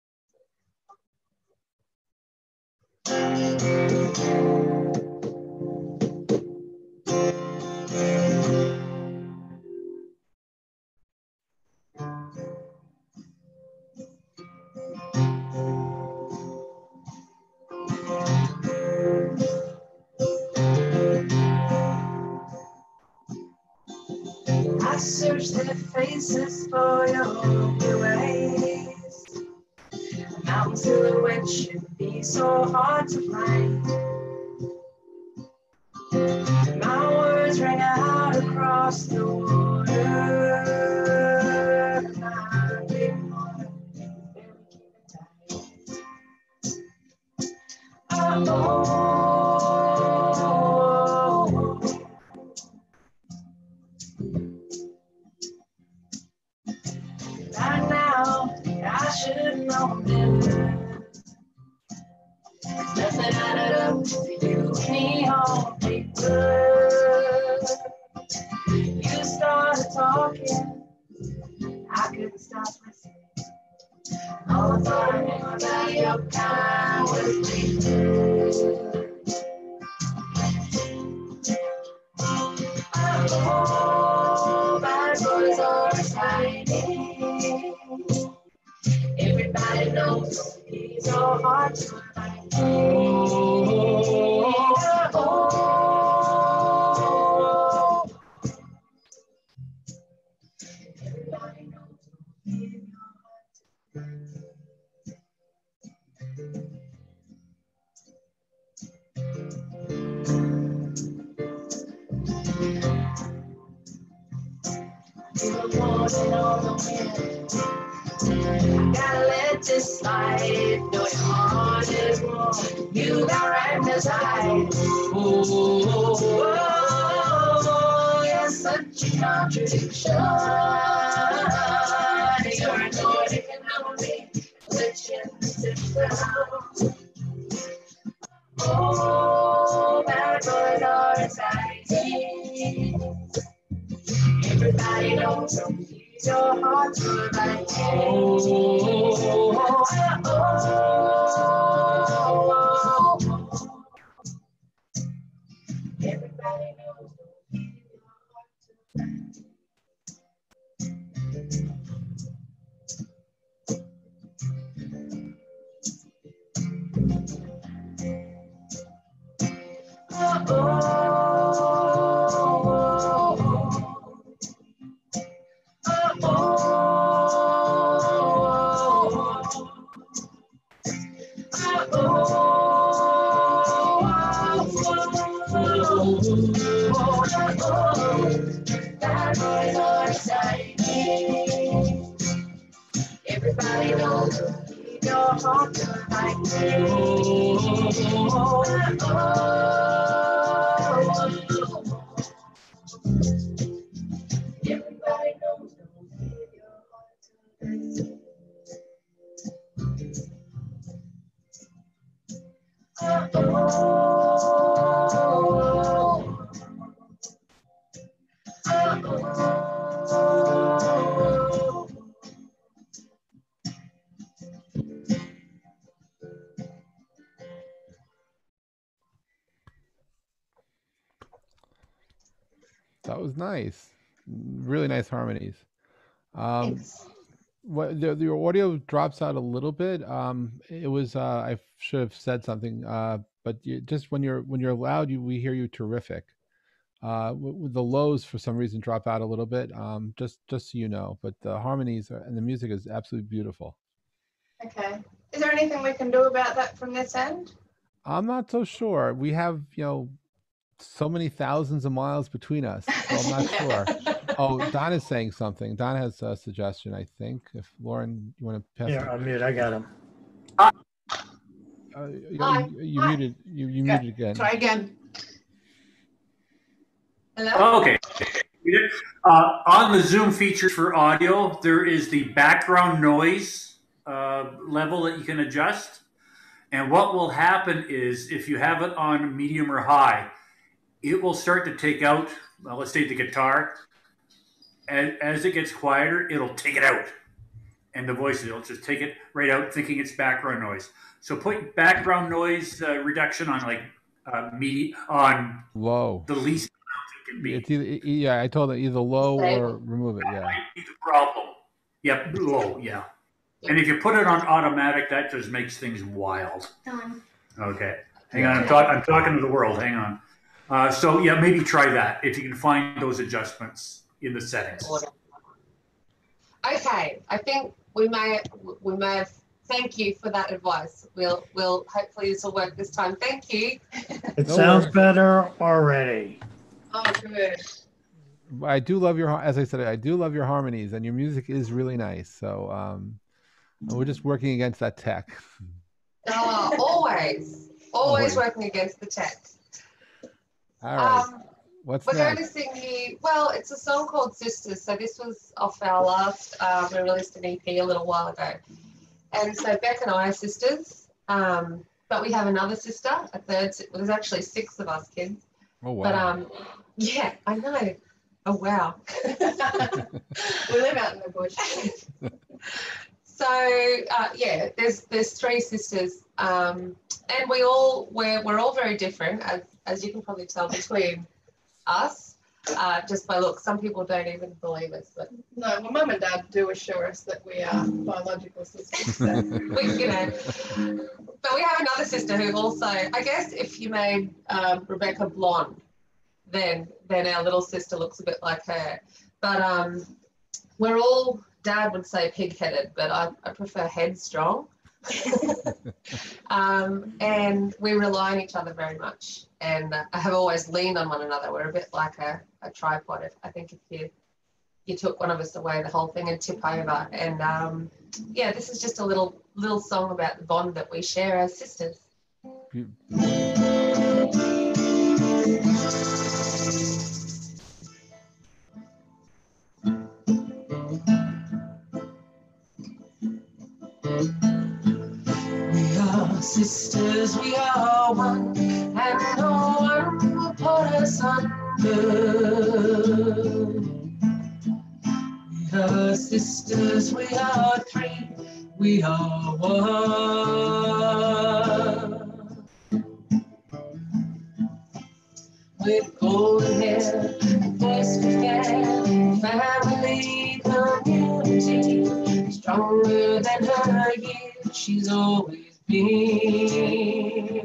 I search their faces for your ways. A mountain silhouette should be so hard to find. My words rang out across the water. My big heart barely keep it tight. Right now should know better. Nothing added up to do any harm, paper. You started talking, I couldn't stop listening. All I thought I knew about your kind was paper. Oh, bad boys are exciting. Everybody knows he's so hard to find. Oh, everybody knows he's so hard to morning on the wind. Gotta let this slide. Know your heart is warm. You got right beside. Oh, you're such a contradiction. You're anointed and lonely, let you sit down. Oh, bad boys are exciting. Everybody knows he's your heart to right. Everybody knows he's your heart to right. Bad boys are exciting. Everybody knows keep your heart to right. Everybody knows keep your heart to right. That was nice. Really nice harmonies. Thanks. What the audio drops out a little bit. It was I should have said something. But just when you're loud, we hear you terrific. With the lows for some reason drop out a little bit. Just so you know. But the harmonies and the music is absolutely beautiful. Okay. Is there anything we can do about that from this end? I'm not so sure. We have so many thousands of miles between us. So I'm not sure. Oh, Don is saying something. Don has a suggestion, I think. If Lauren, you want to pass? Yeah, I'm mute. I got him. You muted. You muted again. Try again. Hello? Okay. On the Zoom features for audio, there is the background noise level that you can adjust. And what will happen is if you have it on medium or high, it will start to take out, well, let's take the guitar. And as it gets quieter, it'll take it out. And the voices, it'll just take it right out, thinking it's background noise. So put background noise reduction on like on low, the least amount it can be. It's either, I told it either low or remove it. Yeah. That might be the problem. Yep, low, yeah. And if you put it on automatic, that just makes things wild. Okay, hang on. I'm talking to the world. Hang on. So yeah, maybe try that if you can find those adjustments in the settings. Okay, I think we may have. Thank you for that advice. We'll hopefully this will work this time. Thank you. It sounds better already. Oh, good. I do love as I said, I do love your harmonies, and your music is really nice. So we're just working against that tech. Oh, always working against the tech. All right. What's we're next? going to sing you, well, it's a song called Sisters. So this was off our last, we released an EP a little while ago. And so Beck and I are sisters, but we have another sister, a third. Well, there's actually 6 of us kids. Oh, wow. But yeah, I know. Oh, wow. We live out in the bush. So yeah, there's 3 sisters, and we're all very different, as you can probably tell between us, just by look. Some people don't even believe us, but no, well, Mum and Dad do assure us that we are biological sisters. So. we, but we have another sister who also, I guess, if you made Rebecca blonde, then our little sister looks a bit like her. But we're all, Dad would say pig-headed, but I prefer headstrong. And we rely on each other very much, and I have always leaned on one another. We're a bit like a tripod. I think if you took one of us away, the whole thing would tip over. And yeah, this is just a little song about the bond that we share as sisters. We are sisters, we are one, and no one will put us under. We are sisters, we are 3, we are one. With golden hair, voice began, family community, stronger than her years, she's always been.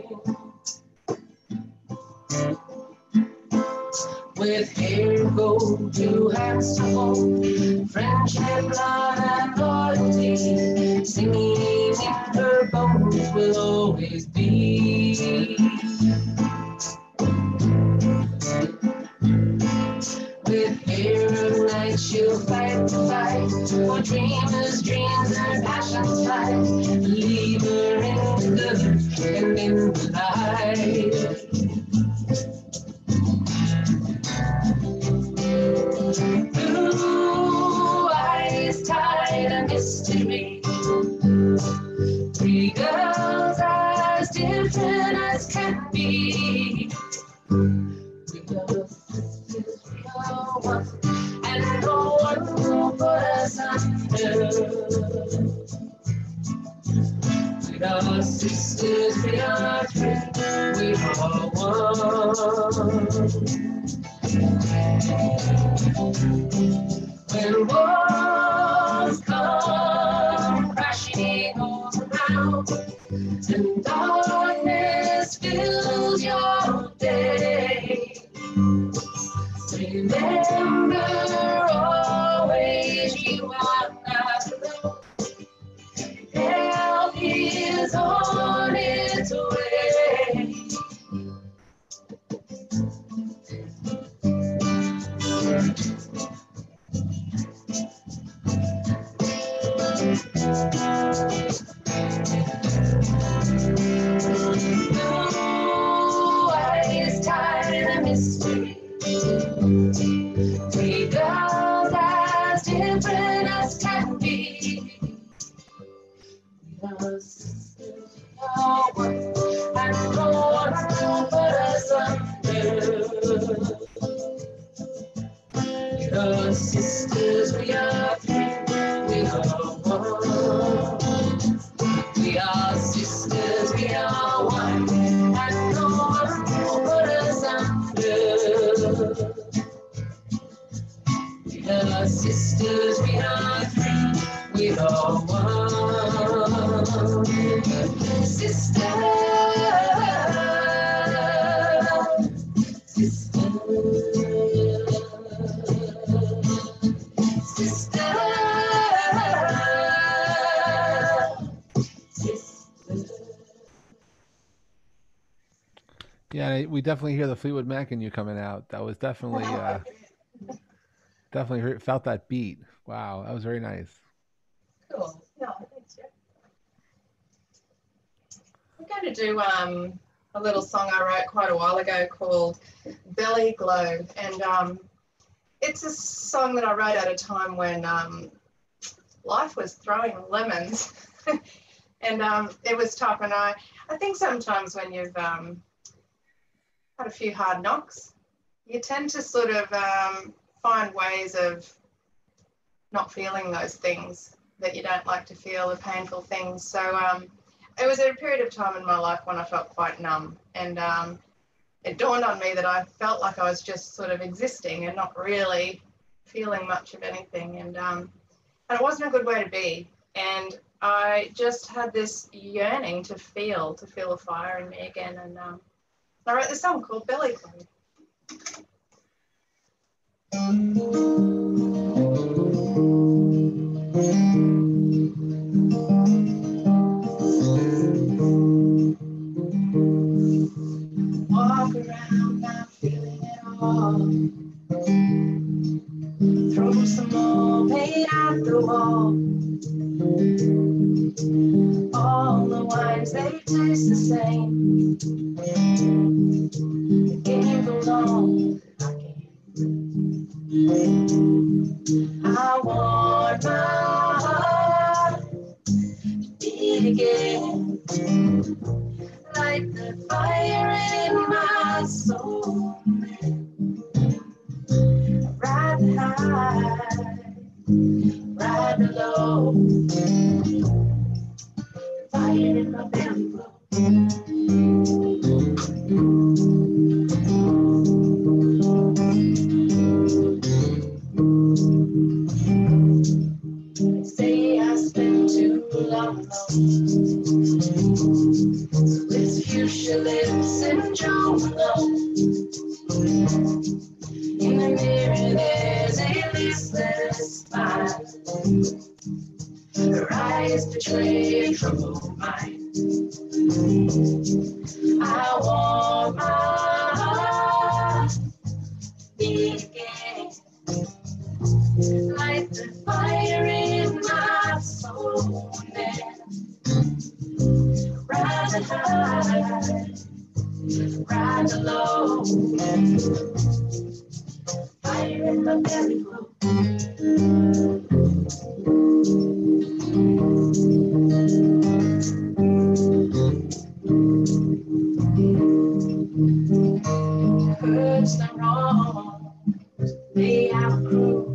With hair gold, 2 hands to hold, friendship, blood, and loyalty, singing in her bones will always be. With hair of night, she'll fight the fight, for dreamers' dreams and passions fly. Leave her in the and in the light. Blue eyes tied a mystery. 3 girls as different as can be. We are sisters, we are one, and no one will put us under. We are sisters, we are 3, we are one. When walls come crashing all around, and darkness fills your day, remember always you are not alone. Help is on its way. Eyes tied in a mystery. 3 girls as different as can be. We are sisters, we are one, and no one will put us under. We are sisters, we are 3, we are one. We are sisters, we are one, and no one will put us under. We are sisters, we are 3, we are one. Sisters, Yeah, we definitely hear the Fleetwood Mac in you coming out. That was definitely felt that beat. Wow, that was very nice. Cool. No, thanks, Jeff. I'm going to do a little song I wrote quite a while ago called Belly Glow. And it's a song that I wrote at a time when life was throwing lemons. And it was tough. And I think sometimes when you've had a few hard knocks, you tend to sort of find ways of not feeling those things that you don't like to feel, the painful things. So it was a period of time in my life when I felt quite numb. And it dawned on me that I felt like I was just sort of existing and not really feeling much of anything. And it wasn't a good way to be. And I just had this yearning to feel a fire in me again. And I wrote this song called Belly Club. Walk around not feeling it all. Throw some more paint at the wall. All the wines, they taste the same. The game goes on. I want my heart to beat again. Light the fire in my soul. Ride high, ride low. Fire in my belly flow. They say I spend too long alone. So it's usually syndrome alone. In the mirror there's a listless smile. Her eyes betray a troubled mind. I want my heart to beat again. Light the fire in my soul and ride high, ride low. Fire in my belly flow. Hurts the wrong, they outgrew.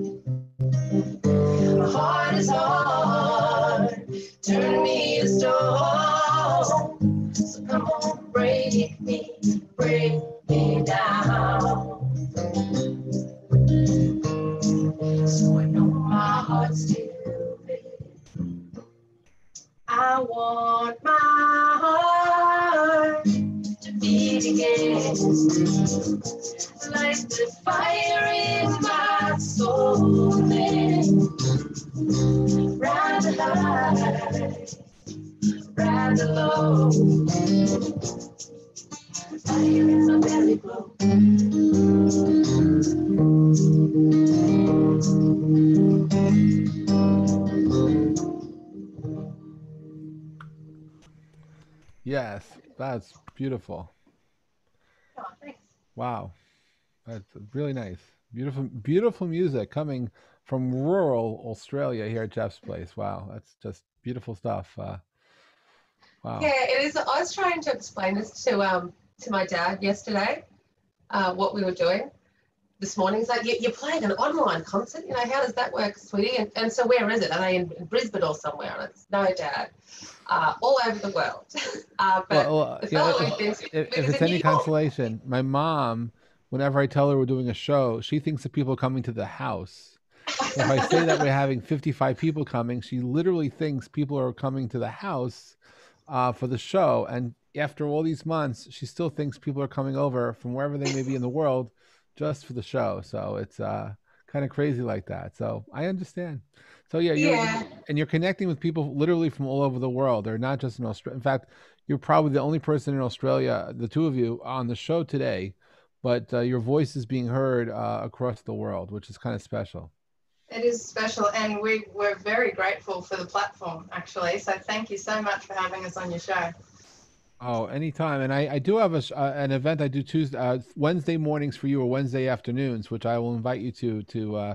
My heart is hard, turn me to stone. So come on, break me down. So I know my heart's still beat. I want my heart to beat again. Light the fire in my soul and ride high, ride low. Fire in my belly glow. Yes, that's beautiful. Oh, thanks. Wow, that's really nice. Beautiful, beautiful music coming from rural Australia here at Jeff's place. Wow, that's just beautiful stuff. Wow. Yeah, it is. I was trying to explain this to my dad yesterday, what we were doing this morning. He's like, you're playing an online concert, you know, how does that work, sweetie? And so where is it? Are they in Brisbane or somewhere? And it's, no, Dad, all over the world. But the following things, if it's any consolation, my mom, whenever I tell her we're doing a show, she thinks that people are coming to the house. If I say that we're having 55 people coming, she literally thinks people are coming to the house for the show. And after all these months, she still thinks people are coming over from wherever they may be in the world just for the show. So it's kind of crazy like that. So I understand. So yeah, you're connecting with people literally from all over the world. They're not just in Australia. In fact, you're probably the only person in Australia, the two of you, on the show today, but your voice is being heard across the world, which is kind of special. It is special, and we're very grateful for the platform, actually. So thank you so much for having us on your show. Oh, anytime. And I do have an event I do Wednesday mornings for you, or Wednesday afternoons, which I will invite you to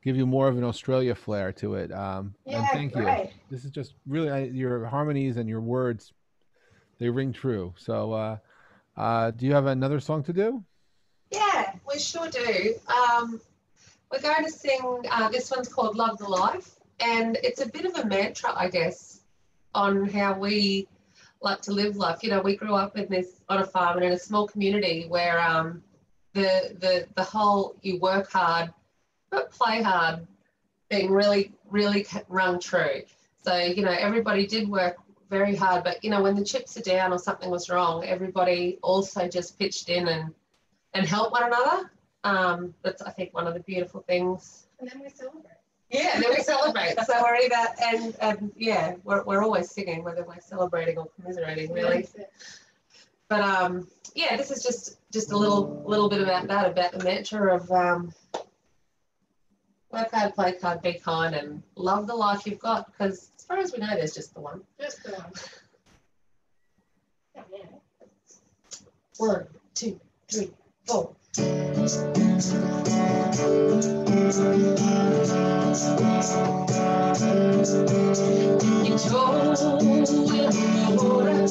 give you more of an Australia flair to it. And Yeah, thank you. great. This is just really your harmonies and your words, they ring true. So do you have another song to do? Yeah, we sure do. We're going to sing, this one's called Love the Life, and it's a bit of a mantra, I guess, on how we like to live life. You know, we grew up on a farm and in a small community where the whole you work hard but play hard being really, really rung true. So, you know, everybody did work very hard, but, you know, when the chips are down or something was wrong, everybody also just pitched in and helped one another. That's, I think, one of the beautiful things. And then we celebrate. Yeah, and then we celebrate. So we're either, and yeah, we're always singing, whether we're celebrating or commiserating, really. But yeah, this is just a little bit about that, about the mantra of work hard, play hard, be kind, and love the life you've got, because as far as we know, there's just the one. Just the one. Yeah. 1, 2, 3, 4. You told the water,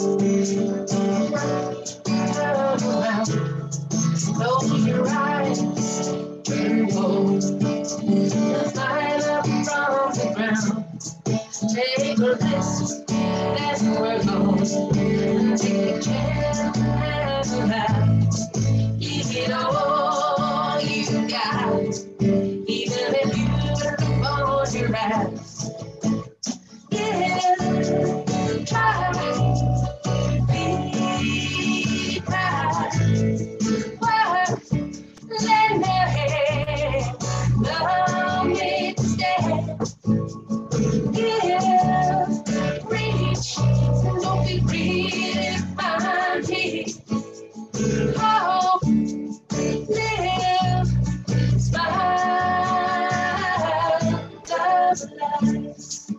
turn around, close your eyes, turn cold, line up from the ground, take a risk, that's where it goes, take a chance and laugh, give it all you got, even if you're on your ass. Yeah, try, be proud, work, lend a hand, no mistake. Give, reach, don't be greedy, find peace. Hope, live, smile, love life.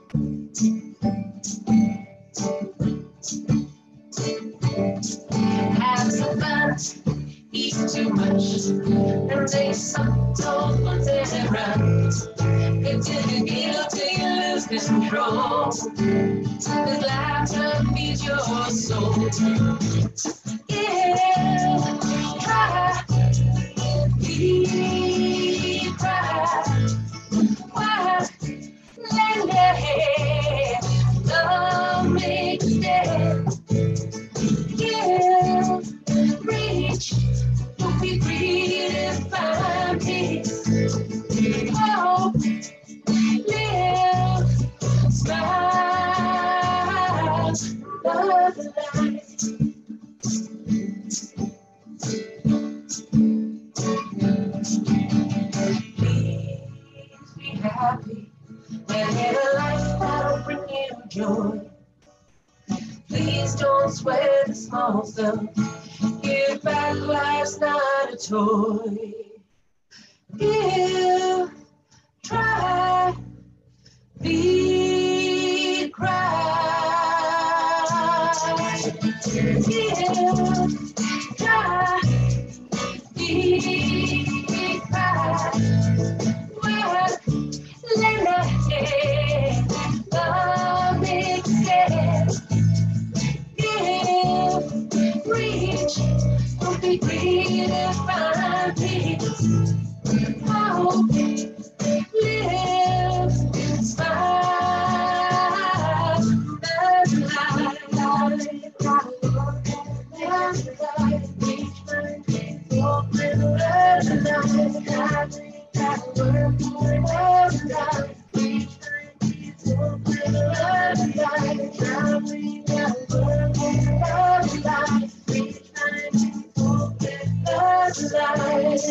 Have some fun, eat too much, and take some total terror. Until you get till you lose control. This laughter feeds your soul. Yeah, try, be proud. Why lend a hand? Love makes dead. Give, reach, don't be greedy, find peace. Hope, live, smile, love life. Please be happy, live a life that'll bring you joy. Please don't sweat the small stuff. Give back, life's not a toy. Give, try, be cry. Give, try, be cry. Work, lend a hand, love makes sense. Give, reach, don't be greedy, find peace. Hope, live, smile, love life, reach, find peace, open, love life, work, love life, reach, find peace, open, love life, traveling, work, love life, reach, find peace, open, love life.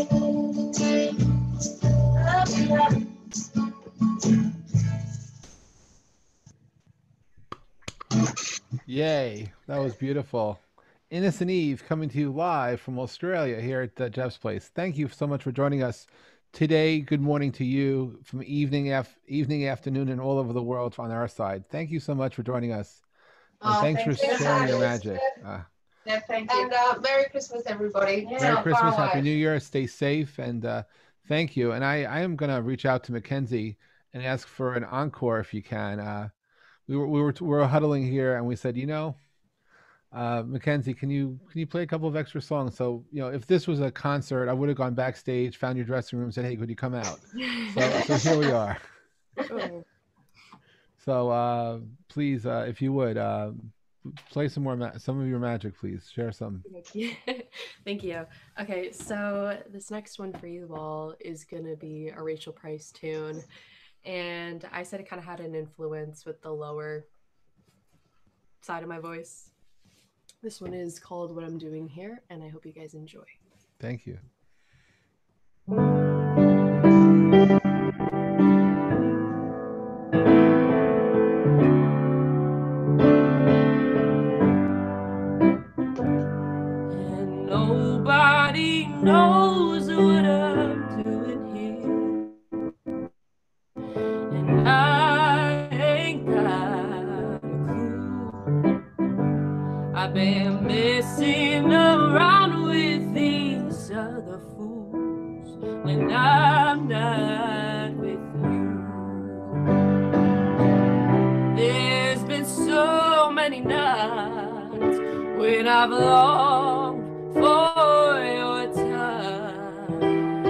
Yay, that was beautiful. Innocent Eve coming to you live from Australia here at Jeff's Place. Thank you so much for joining us today. Good morning to you from evening, afternoon, and all over the world on our side. Thank you so much for joining us. And thanks for sharing your magic. Yeah, thank you. And Merry Christmas, everybody. Merry Christmas, Happy New Year. Stay safe, and Thank you. And I am gonna reach out to Mackenzie and ask for an encore if you can. We were huddling here and we said, Mackenzie, can you play a couple of extra songs? So, if this was a concert, I would have gone backstage, found your dressing room, said, hey, could you come out? So here we are. Sure. So please, if you would, play some of your magic, please. Share some. Thank you. Okay, so this next one for you all is gonna be a Rachel Price tune. And I said it kind of had an influence with the lower side of my voice. This one is called What I'm Doing Here, and I hope you guys enjoy. Thank you. And nobody knows what I'm doing here. And I ain't got a clue. I've been messing around with these other fools when I'm not with you. There's been so many nights when I've longed for your touch.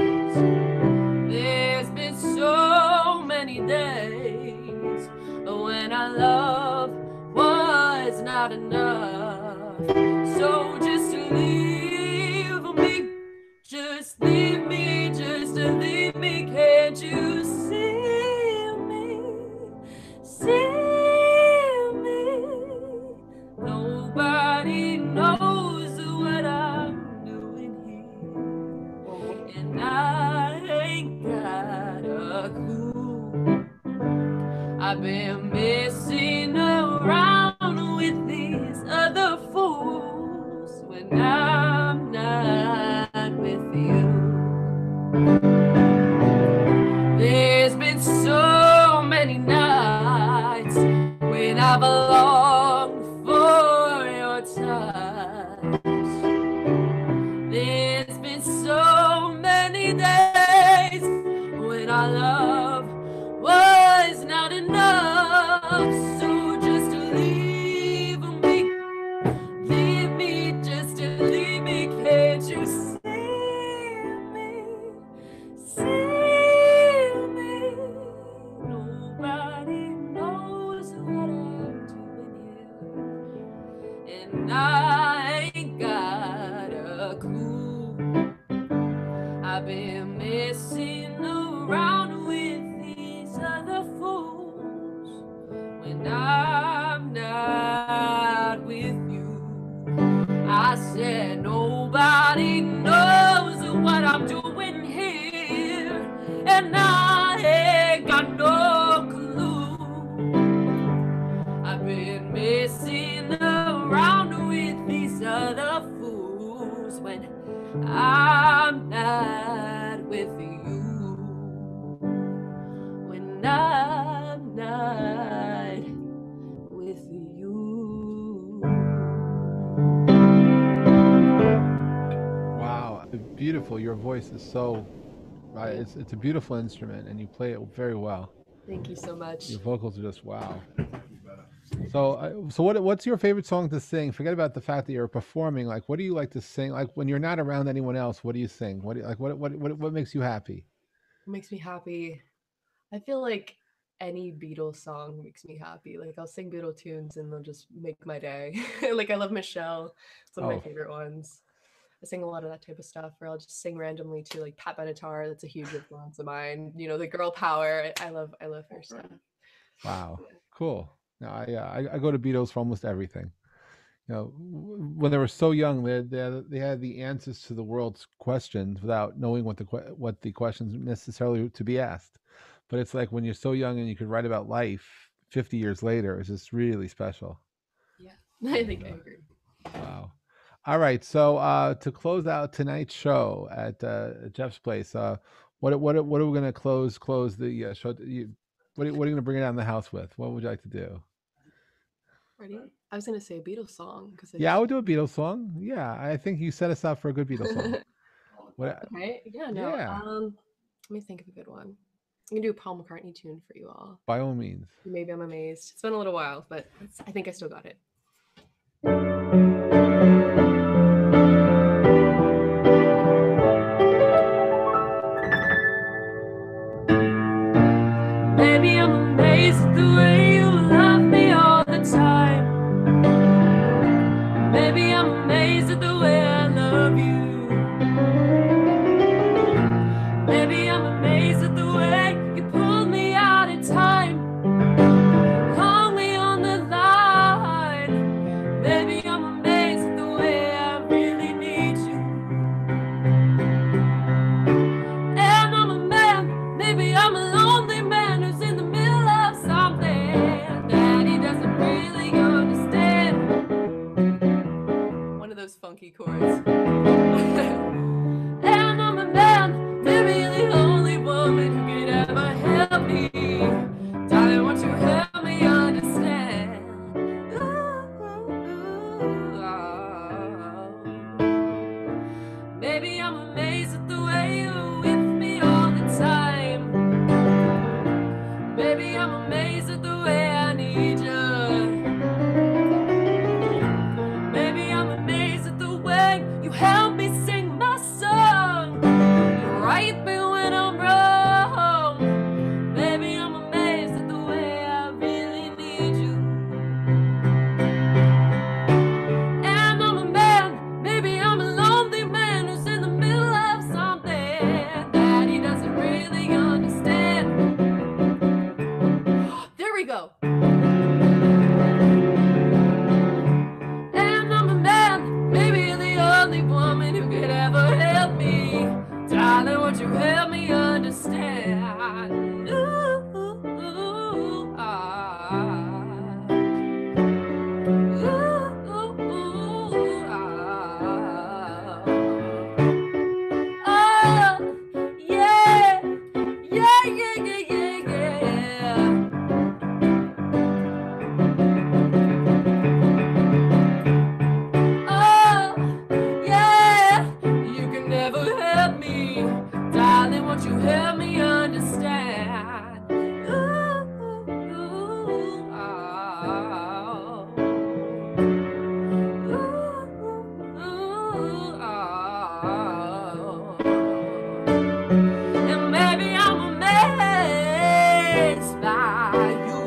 There's been so many days when our love was not enough. So just leave me, just leave me, just leave me. Can't you see me? See me? Nobody knows what I'm doing here, and I ain't got a clue. I've been messing around with these other fools when I'm not with you. There's been so many nights when I've longed for your touch. There's been so many days when our love was not enough. So just leave me, just leave me. Can't you see me? See me? Nobody knows what I'm doing here, and I ain't got a clue. I've been messing around with these other fools when I'm not with you. I said nobody knows what I'm doing here, and I ain't got no clue. I've been messing around with these other fools when I'm not with you. When I'm not with you. Wow, beautiful. Your voice is so right. It's a beautiful instrument, and you play it very well. Thank you so much. Your vocals are just wow. So what's your favorite song to sing? Forget about the fact that you're performing. Like, what do you like to sing? Like when you're not around anyone else, what do you sing? What do you, like? What makes you happy? What makes me happy? I feel like any Beatles song makes me happy. Like I'll sing Beatles tunes and they'll just make my day. Like I love Michelle. It's one of my favorite ones. I sing a lot of that type of stuff, or I'll just sing randomly to like Pat Benatar. That's a huge influence of mine. You know, the girl power. I love her stuff. Wow, cool. No, I go to Beatles for almost everything. You know, when they were so young, they had the answers to the world's questions without knowing what the questions necessarily to be asked. But it's like when you're so young and you could write about life 50 years later, it's just really special. Yeah, I think I agree. Wow. All right. So to close out tonight's show at Jeff's place, what are we going to close the show? What are you going to bring it down the house with? What would you like to do? Ready? I was going to say a Beatles song. Yeah, I would do a Beatles song. Yeah, I think you set us up for a good Beatles song. Okay. Yeah. No. Yeah. Let me think of a good one. I'm gonna do a Paul McCartney tune for you all. By all means. Maybe I'm amazed. It's been a little while, but I think I still got it. Maybe I'm amazed at the way you love me all the time. Maybe I'm amazed at the way I love you. Maybe I'm amazed at the way you pulled me out in time, hung me on the line. Maybe I'm amazed at the way I really need you. And I'm a man, maybe I'm a lonely man who's in the middle of something that he doesn't really understand. One of those funky chords. And I'm a man, maybe the only woman who could ever help me. Darling, won't you help me understand? Maybe I'm amazed at the way you're with me all the time. Maybe I'm amazed at the way I need you. Maybe I'm amazed at the way you help me sing my song. You right me when I'm wrong. Maybe I'm amazed at the way I really need you. And I'm a man, maybe I'm a lonely man who's in the middle of something that he doesn't really understand. There we go. And I'm a man, maybe the only woman who could ever help me. Darling, won't you help me understand? Ooh, ah. Ooh, ah. Oh, yeah. Yeah, yeah, yeah, yeah, yeah. Oh, yeah, you can never help me. Darling, won't you help me understand? Ooh, ah. Ooh, ah. And maybe I'm amazed by you.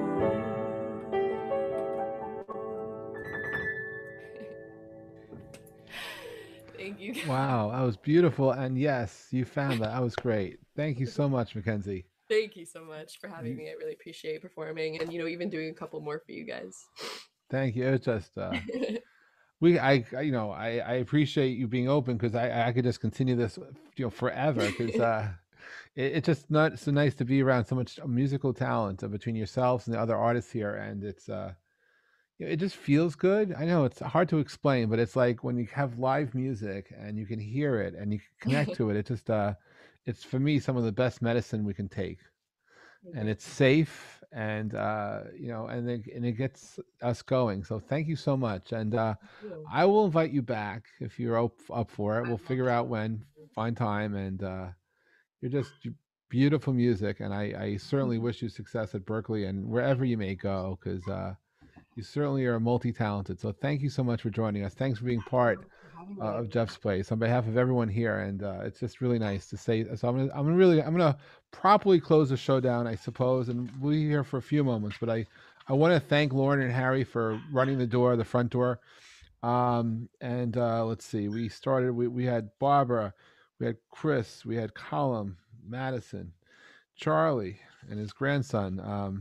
Thank you. Wow, that was beautiful. And yes, you found that. That was great. Thank you so much, Mackenzie. Thank you so much for having me. I really appreciate performing and even doing a couple more for you guys. Thank you. It was just I appreciate you being open because I could just continue this forever because it's just not so nice to be around so much musical talent between yourselves and the other artists here, and it's it just feels good. I know it's hard to explain, but it's like when you have live music and you can hear it and you can connect to it. It just it's for me some of the best medicine we can take, and it's safe and and it gets us going. So thank you so much, and I will invite you back if you're up for it. We'll figure out when, find time, and you're just beautiful music, and I certainly wish you success at Berkeley and wherever you may go, because you certainly are multi-talented. So thank you so much for joining us. Thanks for being part of Jeff's Place on behalf of everyone here, and it's just really nice to say. So I'm gonna properly close the show down, I suppose, and we'll be here for a few moments. But I want to thank Lauren and Harry for running the front door. Let's see, we had Barbara, we had Kris, we had Colm, Madison, Charlie, and his grandson,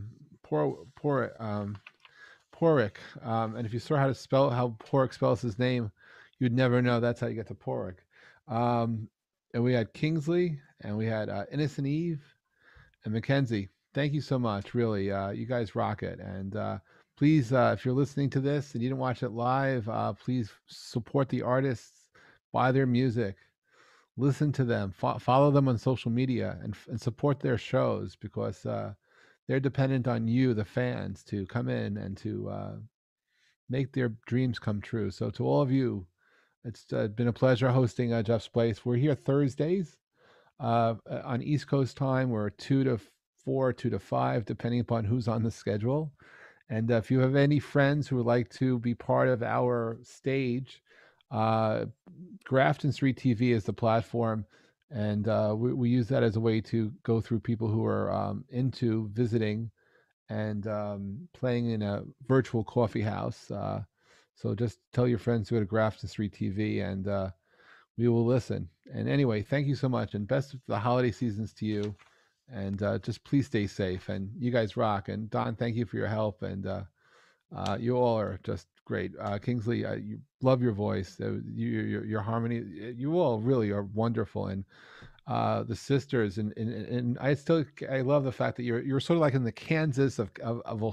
Padraig. And if you saw how Padraig spells his name, you'd never know that's how you get to Padraig. And we had Kingsley, and we had Innocent Eve, and Mackenzie. Thank you so much. Really, you guys rock it. And please, if you're listening to this and you didn't watch it live, please support the artists, buy their music, listen to them, follow them on social media, and support their shows, because they're dependent on you, the fans, to come in and to make their dreams come true. So to all of you, it's been a pleasure hosting Jeff's Place. We're here Thursdays On East Coast time, we're 2 to 4, 2 to 5, depending upon who's on the schedule. And if you have any friends who would like to be part of our stage, Grafton Street TV is the platform, and we use that as a way to go through people who are into visiting and playing in a virtual coffee house. So just tell your friends to go to Grafton Street TV, and we will listen. And anyway, thank you so much, and best of the holiday seasons to you. And just please stay safe. And you guys rock. And Don, thank you for your help. And you all are just great. Kingsley, you love your voice. Your harmony. You all really are wonderful. And the sisters, and I love the fact that you're sort of like in the Kansas of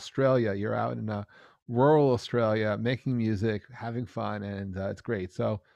Australia. You're out in rural Australia making music, having fun, and it's great. So